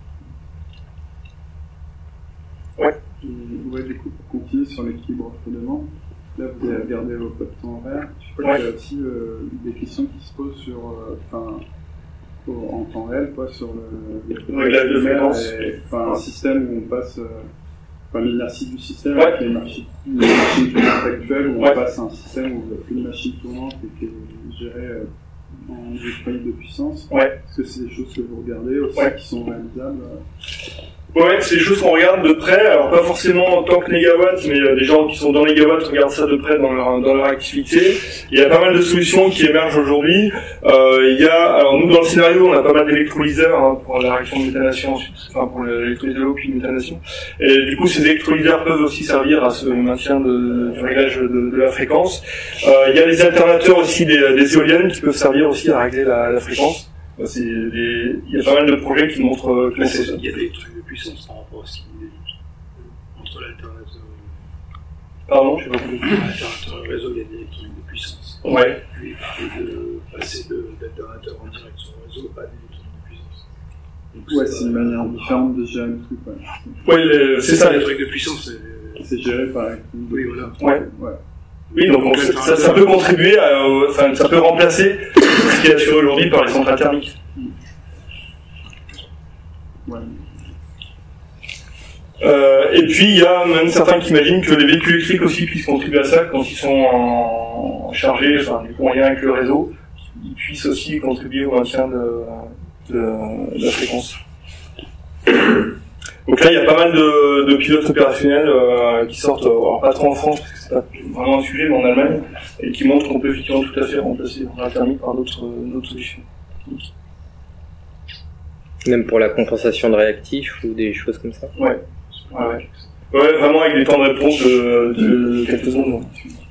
Ouais. Ouais, du coup, pour continuer sur l'équilibre offre-demande, là, vous avez regardé vos codes temps horaire. Je crois ouais. qu'il y a aussi euh, des questions qui se posent sur, enfin, euh, en temps réel, quoi, sur le, le ouais, la de fréquence. Enfin, un système où on passe, euh, enfin, l'inertie du système ouais. avec les machines, les machines tournantes actuelles, où ouais. on passe à un système où il n'y a plus de machines tournantes et qui est géré euh, en disponible de puissance. Ouais. Est-ce que c'est des choses que vous regardez aussi, ouais. qui sont réalisables? Ouais, c'est des choses qu'on regarde de près, alors pas forcément en tant que négawatts, mais euh, des gens qui sont dans négawatts regardent ça de près dans leur, dans leur activité. Il y a pas mal de solutions qui émergent aujourd'hui. Euh, il y a, alors nous dans le scénario, on a pas mal d'électrolyseurs hein, pour la réaction de méthanation, enfin pour l'électrolyse de l'eau puis de méthanation. Et du coup, ces électrolyseurs peuvent aussi servir à ce maintien de, du réglage de, de la fréquence. Euh, il y a les alternateurs aussi des, des éoliennes qui peuvent servir aussi à régler la, la fréquence. C'est des... Il y a pas mal de projets qui montrent que c'est ça. Il y a des trucs de puissance par rapport aussi entre l'alternateur. Pardon, je sais pas compris. L'alternateur réseau, il y a des trucs de puissance. Ouais. Lui, il parlait de passer d'alternateur en direct sur le réseau, pas des trucs de puissance. Donc, ouais, c'est une manière différente de gérer le truc. Ouais, ouais c'est ça, les trucs de puissance. C'est géré par. Oui, voilà. Ouais. ouais. Oui, donc on, ça, ça peut contribuer, à, enfin, ça peut remplacer ce qui est assuré aujourd'hui par les centrales thermiques. Ouais. Euh, et puis il y a même certains qui imaginent que les véhicules électriques aussi puissent contribuer à ça quand ils sont en chargés, enfin du coup en lien avec le réseau, ils puissent aussi contribuer au maintien de, de, de la fréquence. Donc là, il y a pas mal de, de pilotes opérationnels euh, qui sortent, alors pas trop en France parce que c'est pas vraiment un sujet, mais en Allemagne, et qui montrent qu'on peut effectivement tout à fait remplacer la thermique par d'autres d'autres solutions. Même pour la compensation de réactifs ou des choses comme ça. Ouais. Ouais, ouais. Ouais, vraiment avec des temps de réponse de, de quelques secondes.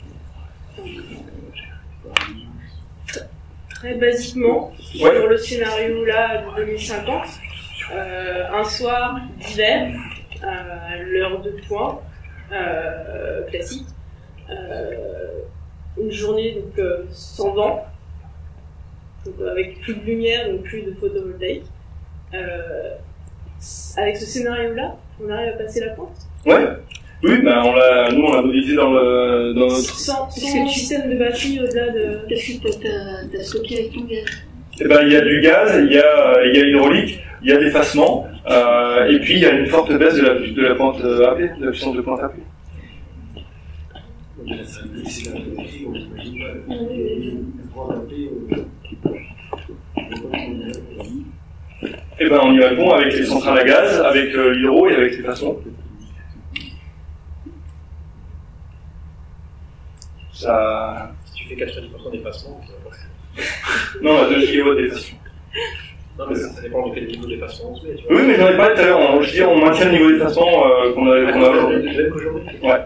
Très basiquement, ouais. sur le scénario là de deux mille cinquante. Euh, un soir d'hiver, à l'heure de pointe, euh, classique, euh, une journée donc euh, sans vent, donc avec plus de lumière, donc plus de photovoltaïque. Euh, avec ce scénario-là, on arrive à passer la pointe. Ouais. Oui, bah on l'a, nous on l'a modélisé dans le dans notre. Sans, sans système de batterie au-delà de. Qu'est-ce que t'as, t'as stocké avec ton gaz? Eh ben il y a du gaz, il y a il y a l'hydraulique, il y a l'effacement, euh, et puis il y a une forte baisse de la de la pointe A P, de la puissance de pointe A P. Eh ben on y répond avec les centrales à gaz, avec euh, l'hydro et avec l'effacement. Ça. Si tu fais quatre-vingt-dix pour cent d'effacement, non, on a deux gigawatts d'effacement. Non, mais ça, ça dépend de quel niveau d'effacement on se met. Tu vois. Oui, mais j'en ai parlé tout à l'heure. On, je dis, on maintient le niveau d'effacement euh, qu'on a, qu'on a aujourd'hui. Même qu'aujourd'hui. Ouais.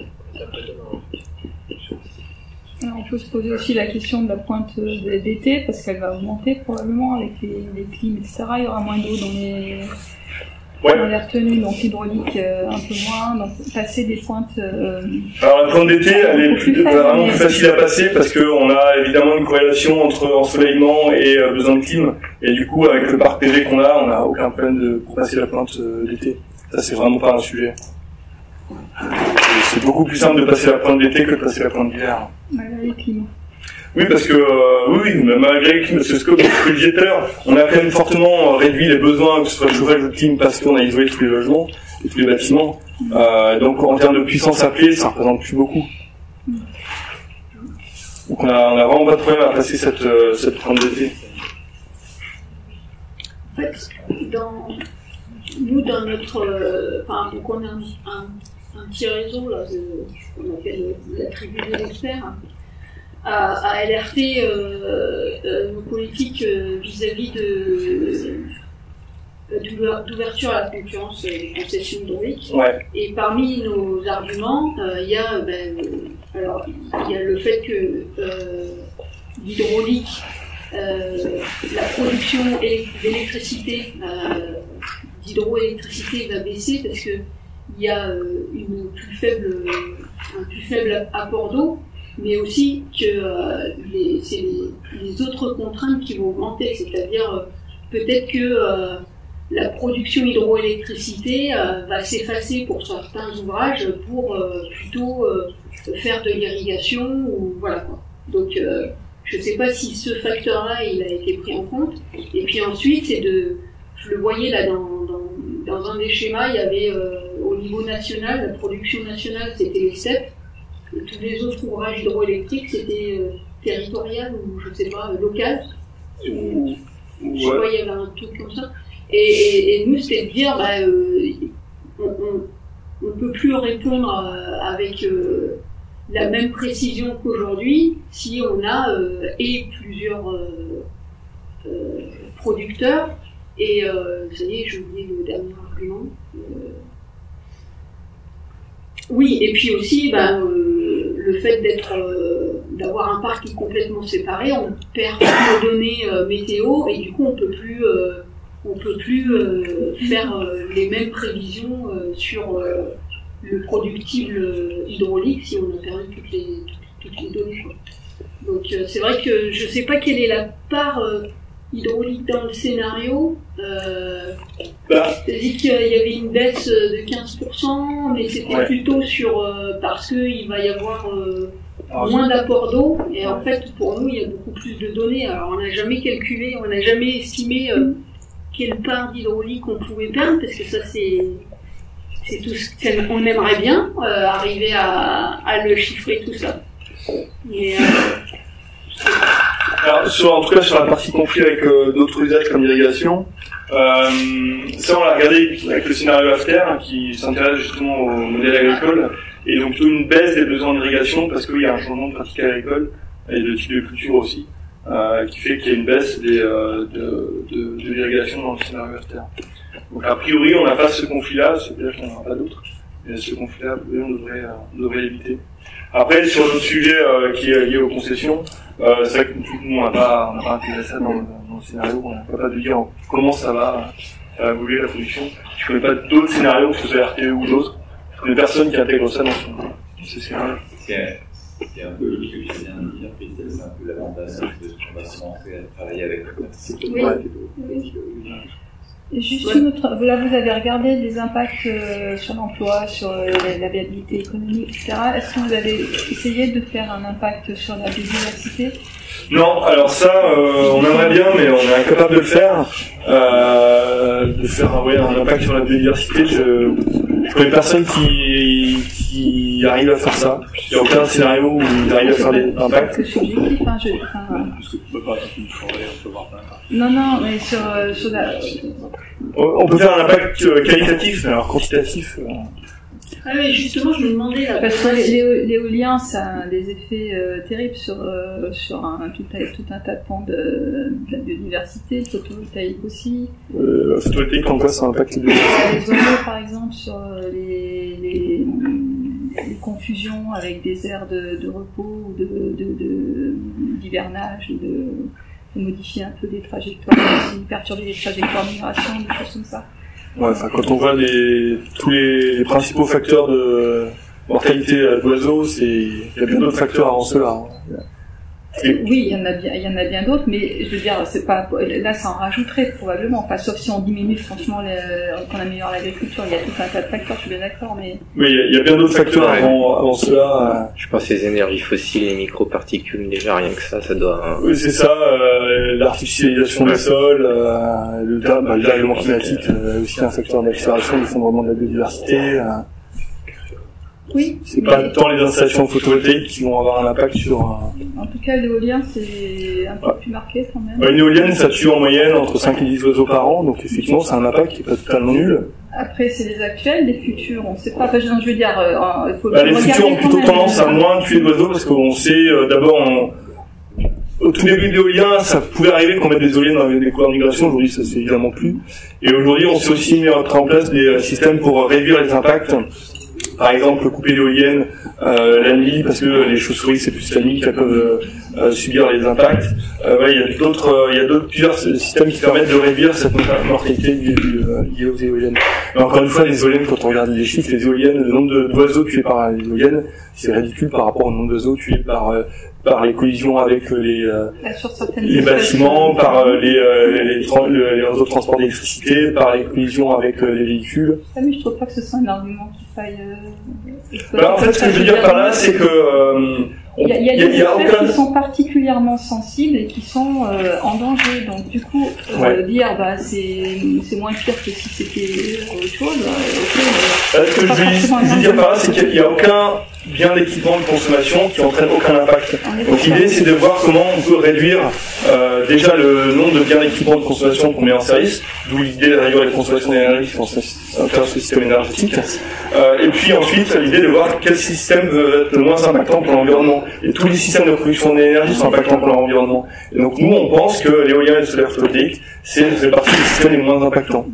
Alors, on peut se poser aussi la question de la pointe d'été, parce qu'elle va augmenter probablement avec les, les clims, et cetera. Il y aura moins d'eau dans les, ouais. dans les retenues, donc hydraulique euh, un peu moins, donc passer des pointes... Euh, Alors la pointe d'été, elle est plus, vraiment plus facile à passer, parce qu'on a évidemment une corrélation entre ensoleillement et euh, besoin de clim, et du coup avec le parc P V qu'on a, on n'a aucun problème de, pour passer la pointe euh, d'été. Ça c'est vraiment pas un sujet. C'est beaucoup plus simple de passer la pointe d'été que de passer la pointe d'hiver. Malgré les clims. Oui, parce que, euh, oui, oui, mais malgré les clims, parce que ce que je disais tout à l'heure, on a quand même fortement réduit les besoins, que ce soit le chauffage ou le clim, parce qu'on a isolé tous les logements et tous les bâtiments. Euh, donc en termes de puissance appelée, ça représente plus beaucoup. Donc on a, on a vraiment pas de problème à passer cette, euh, cette pointe d'été. En fait, dans, nous, dans notre, euh, enfin, donc on a un, un, un petit réseau, là, de, qu'on appelle la tribu des experts, hein, à, à alerter euh, euh, nos politiques euh, vis-à-vis de, euh, d'ouverture à la concurrence des concessions hydrauliques. Ouais. Et parmi nos arguments, il euh, y a, ben, euh, alors, il y a le fait que euh, l'hydraulique, euh, la production d'électricité, euh, d'hydroélectricité va baisser parce que il y a euh, une plus faible, un plus faible apport d'eau, mais aussi que euh, les, c'est les, les autres contraintes qui vont augmenter, c'est-à-dire euh, peut-être que euh, la production hydroélectricité euh, va s'effacer pour certains ouvrages pour euh, plutôt euh, faire de l'irrigation ou voilà quoi. Donc euh, je ne sais pas si ce facteur-là il a été pris en compte. Et puis ensuite c'est de, je le voyais là dans, dans, dans un des schémas, il y avait euh, au niveau national, la production nationale c'était les C E P. Et tous les autres ouvrages hydroélectriques, c'était euh, territorial ou je sais pas, local. Ou, je sais pas, il y avait un truc comme ça. Et, et, et nous, c'était de dire, bah, euh, on ne peut plus répondre euh, avec euh, la même précision qu'aujourd'hui si on a euh, et plusieurs euh, euh, producteurs. Et euh, vous savez, j'ai oublié le dernier argument. Euh, oui, et puis aussi, bah, euh, le fait d'être, euh, d'avoir un parc qui est complètement séparé, on perd nos données euh, météo et du coup, on peut plus, euh, on peut plus euh, faire euh, les mêmes prévisions euh, sur euh, le productible euh, hydraulique si on a perdu toutes les, toutes, toutes les données, quoi. Donc, euh, c'est vrai que je sais pas quelle est la part euh, hydraulique dans le scénario. Euh, bah. C'est-à-dire qu'il y avait une baisse de quinze pour cent, mais c'était ouais. plutôt sur euh, parce qu'il va y avoir euh, moins d'apport d'eau. Et en fait, pour nous, il y a beaucoup plus de données. Alors, on n'a jamais calculé, on n'a jamais estimé euh, quelle part d'hydraulique on pouvait perdre, parce que ça, c'est c'est tout ce qu'on aimerait bien euh, arriver à, à le chiffrer tout ça. Mais, euh, Alors, sur, en tout cas, sur la partie conflit avec euh, d'autres usages comme l'irrigation, euh, ça on l'a regardé avec le scénario after, hein, qui s'intéresse justement au modèle agricole, et donc plutôt une baisse des besoins d'irrigation parce qu'il y a un changement de pratique agricole et de type de culture aussi, euh, qui fait qu'il y a une baisse des, euh, de, de, de l'irrigation dans le scénario after. Donc a priori, on n'a pas ce conflit-là, c'est-à-dire qu'on n'en a pas d'autres, mais ce conflit-là, on devrait, euh, on devrait l'éviter. Après, sur notre sujet euh, qui est lié aux concessions, euh, c'est vrai que nous, on n'a pas, on n'a pas intégré ça dans le, dans le scénario, on n'a pas de dire comment ça va, ça va évoluer la production. Je ne connais pas d'autres scénarios, que ce soit R T E ou d'autres. Je connais personne qui intègre ça dans son, ce scénario. C'est C'est un peu ce que je viens de dire, Christelle, c'est un peu la bande-annonce de ce qu'on va commencer à travailler avec. Oui. Oui. Juste une autre, là vous avez regardé les impacts euh, sur l'emploi, sur euh, la, la viabilité économique, et cetera. Est-ce que vous avez essayé de faire un impact sur la biodiversité? Non, alors ça, euh, on aimerait bien, mais on est incapable de le faire. Euh, de faire ouais, un impact sur la biodiversité, je, je connais personne qui, qui arrive à faire ça. Il n'y a aucun scénario où il arrive à faire des impacts. C'est subjectif, hein, je, enfin, non, non, mais sur, euh, sur la... On peut faire un impact qualitatif, alors quantitatif. Euh... Ah oui, justement, je me demandais là. Parce que l'é- l'éolien, ça a des effets euh, terribles sur, euh, sur un, tout, un, tout un tas de pans de, de la biodiversité, le photovoltaïque aussi. Euh, photovoltaïque, en quoi ça impacte les Les oiseaux, par exemple, sur les, les, les confusions avec des aires de, de repos ou de, de, de, d'hivernage, de, de modifier un peu des trajectoires, aussi, perturber les trajectoires de migration, des choses comme ça. Ouais, enfin, quand on voit les, tous les, les principaux facteurs de mortalité d'oiseaux, c'est, il y a bien d'autres facteurs avant cela. Hein. Et... Oui, il y en a bien, il y en a bien d'autres, mais je veux dire, c'est pas, là, ça en rajouterait probablement, pas sauf si on diminue franchement, le, qu'on améliore l'agriculture, il y a tout un tas de facteurs, je suis bien d'accord, mais. Oui, il y a, il y a bien d'autres facteurs ouais. avant, avant cela. Je pense que les énergies fossiles, les microparticules, déjà rien que ça, ça doit. Hein... Oui, c'est ça, euh, l'artificialisation des sols, euh, le, bah, le dérèglement climatique, euh, aussi un facteur d'accélération du fondement de la biodiversité. Euh, Oui. C'est mais... pas tant les installations photovoltaïques qui vont avoir un impact sur. Euh... En tout cas, l'éolien, c'est un peu ouais. plus marqué quand même. Ouais, une éolienne, ça tue en moyenne entre cinq et dix oiseaux par an, donc effectivement, c'est un impact qui est pas totalement nul. Après, c'est les actuels, les futurs, on sait pas. Enfin, je veux dire, euh, il faut. Bah, les futurs ont plutôt tendance à moins tuer d'oiseaux parce qu'on sait euh, d'abord. On... Au tout début de l'éolien, ça pouvait arriver qu'on mette des éoliennes dans les couloirs de migration. Aujourd'hui, ça c'est évidemment plus. Et aujourd'hui, on sait aussi mettre en place des systèmes pour réduire les impacts. Par exemple, couper l'éolienne euh, la nuit parce que les chauves-souris c'est plus la nuit qu'elles peuvent euh, subir les impacts. Euh, ouais, il y a d'autres, euh, il y a d'autres plusieurs systèmes qui permettent de réduire cette mortalité du, du, euh, liée aux éoliennes. Mais encore une fois, les éoliennes, quand on regarde les chiffres, les éoliennes, le nombre d'oiseaux tués par les éoliennes, c'est ridicule par rapport au nombre d'oiseaux tués par euh, par les collisions avec les euh, les bâtiments, par euh, les euh, les, les, tra- le, les réseaux de transport d'électricité, par les collisions avec euh, les véhicules. Ah oui, je trouve pas que ce soit un argument qu'il faille. Euh, bah, en fait, ce que je veux dire par là, c'est que euh, il y a, il y a des espèces aucun... qui sont particulièrement sensibles et qui sont euh, en danger. Donc du coup, euh, ouais. dire bah c'est c'est moins pire que si c'était autre chose. Euh, okay, ce que je veux, je veux dire par là, c'est qu'il n'y a aucun bien d'équipement de consommation qui entraîne aucun impact. Donc l'idée, c'est de voir comment on peut réduire euh, déjà le nombre de biens d'équipement de consommation qu'on met en service, d'où l'idée de réduire les consommations d'énergie qui intéressent le système énergétique. Euh, et puis ensuite, l'idée de voir quel système veut être le moins impactant pour l'environnement. Et tous les systèmes de production d'énergie sont impactants pour l'environnement. Et donc nous, on pense que l'éolien et le solaire photovoltaïque, c'est fait partie des systèmes les moins impactants.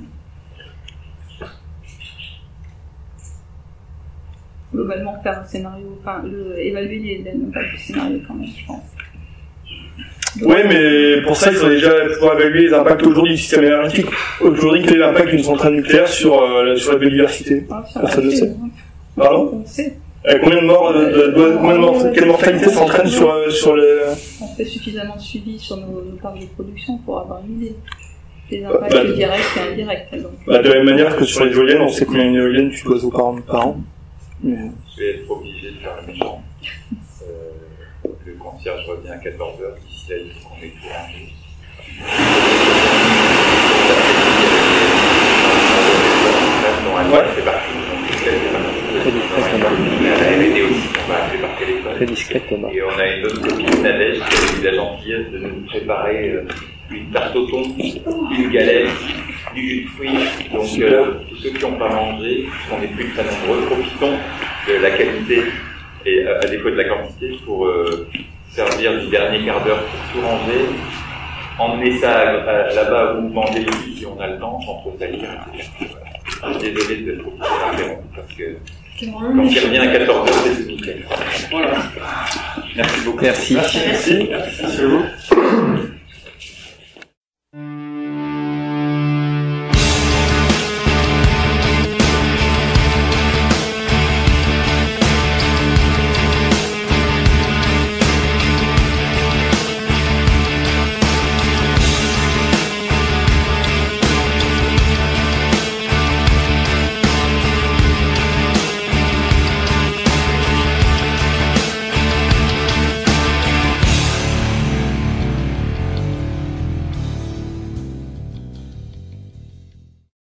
Globalement, faire un scénario, enfin, le, évaluer l'impact du scénario quand même, je pense. Oui, mais pour ça, il faut déjà pouvoir évaluer les impacts aujourd'hui du système énergétique. Aujourd'hui, quel est l'impact d'une centrale nucléaire sur, euh, sur la biodiversité? Ah, personne ne sait. Pardon? On sait. Euh, combien de morts, de, de, de, combien de morts, quelle mortalité s'entraîne sur, euh, sur le... On fait suffisamment de suivi sur nos, nos parcs de production pour avoir une idée. Les impacts bah, directs et indirects. Donc. Bah, de la même manière que sur les éoliennes, on sait combien une éolienne tue d'oiseaux par an. Par an. Mais... Je vais être obligé de faire le méchant. Euh, le concierge revient à quatorze heures, d'ici là, il faut qu'on ait tout rangé. Ouais. C'est parti. Très discret, aussi, on va appeler par téléphone. Très discrètement. Et on a une autre copine, Nadège, qui a eu la gentillesse de nous préparer une tarte au thon, une galette, du jus de fruits. Donc, euh, tous ceux qui n'ont pas mangé, on n'est plus très nombreux, profitons de la qualité et à, à défaut de la quantité pour euh, servir du dernier quart d'heure pour tout ranger. Emmener ça à, à, là-bas ou manger ici si on a le temps, sans trop salir, et cetera. Voilà. Je suis désolé de trop interrompre parce que quand il revient à quatorze heures, c'est nickel. Voilà. Merci beaucoup. Merci. Merci. Merci. Merci à vous.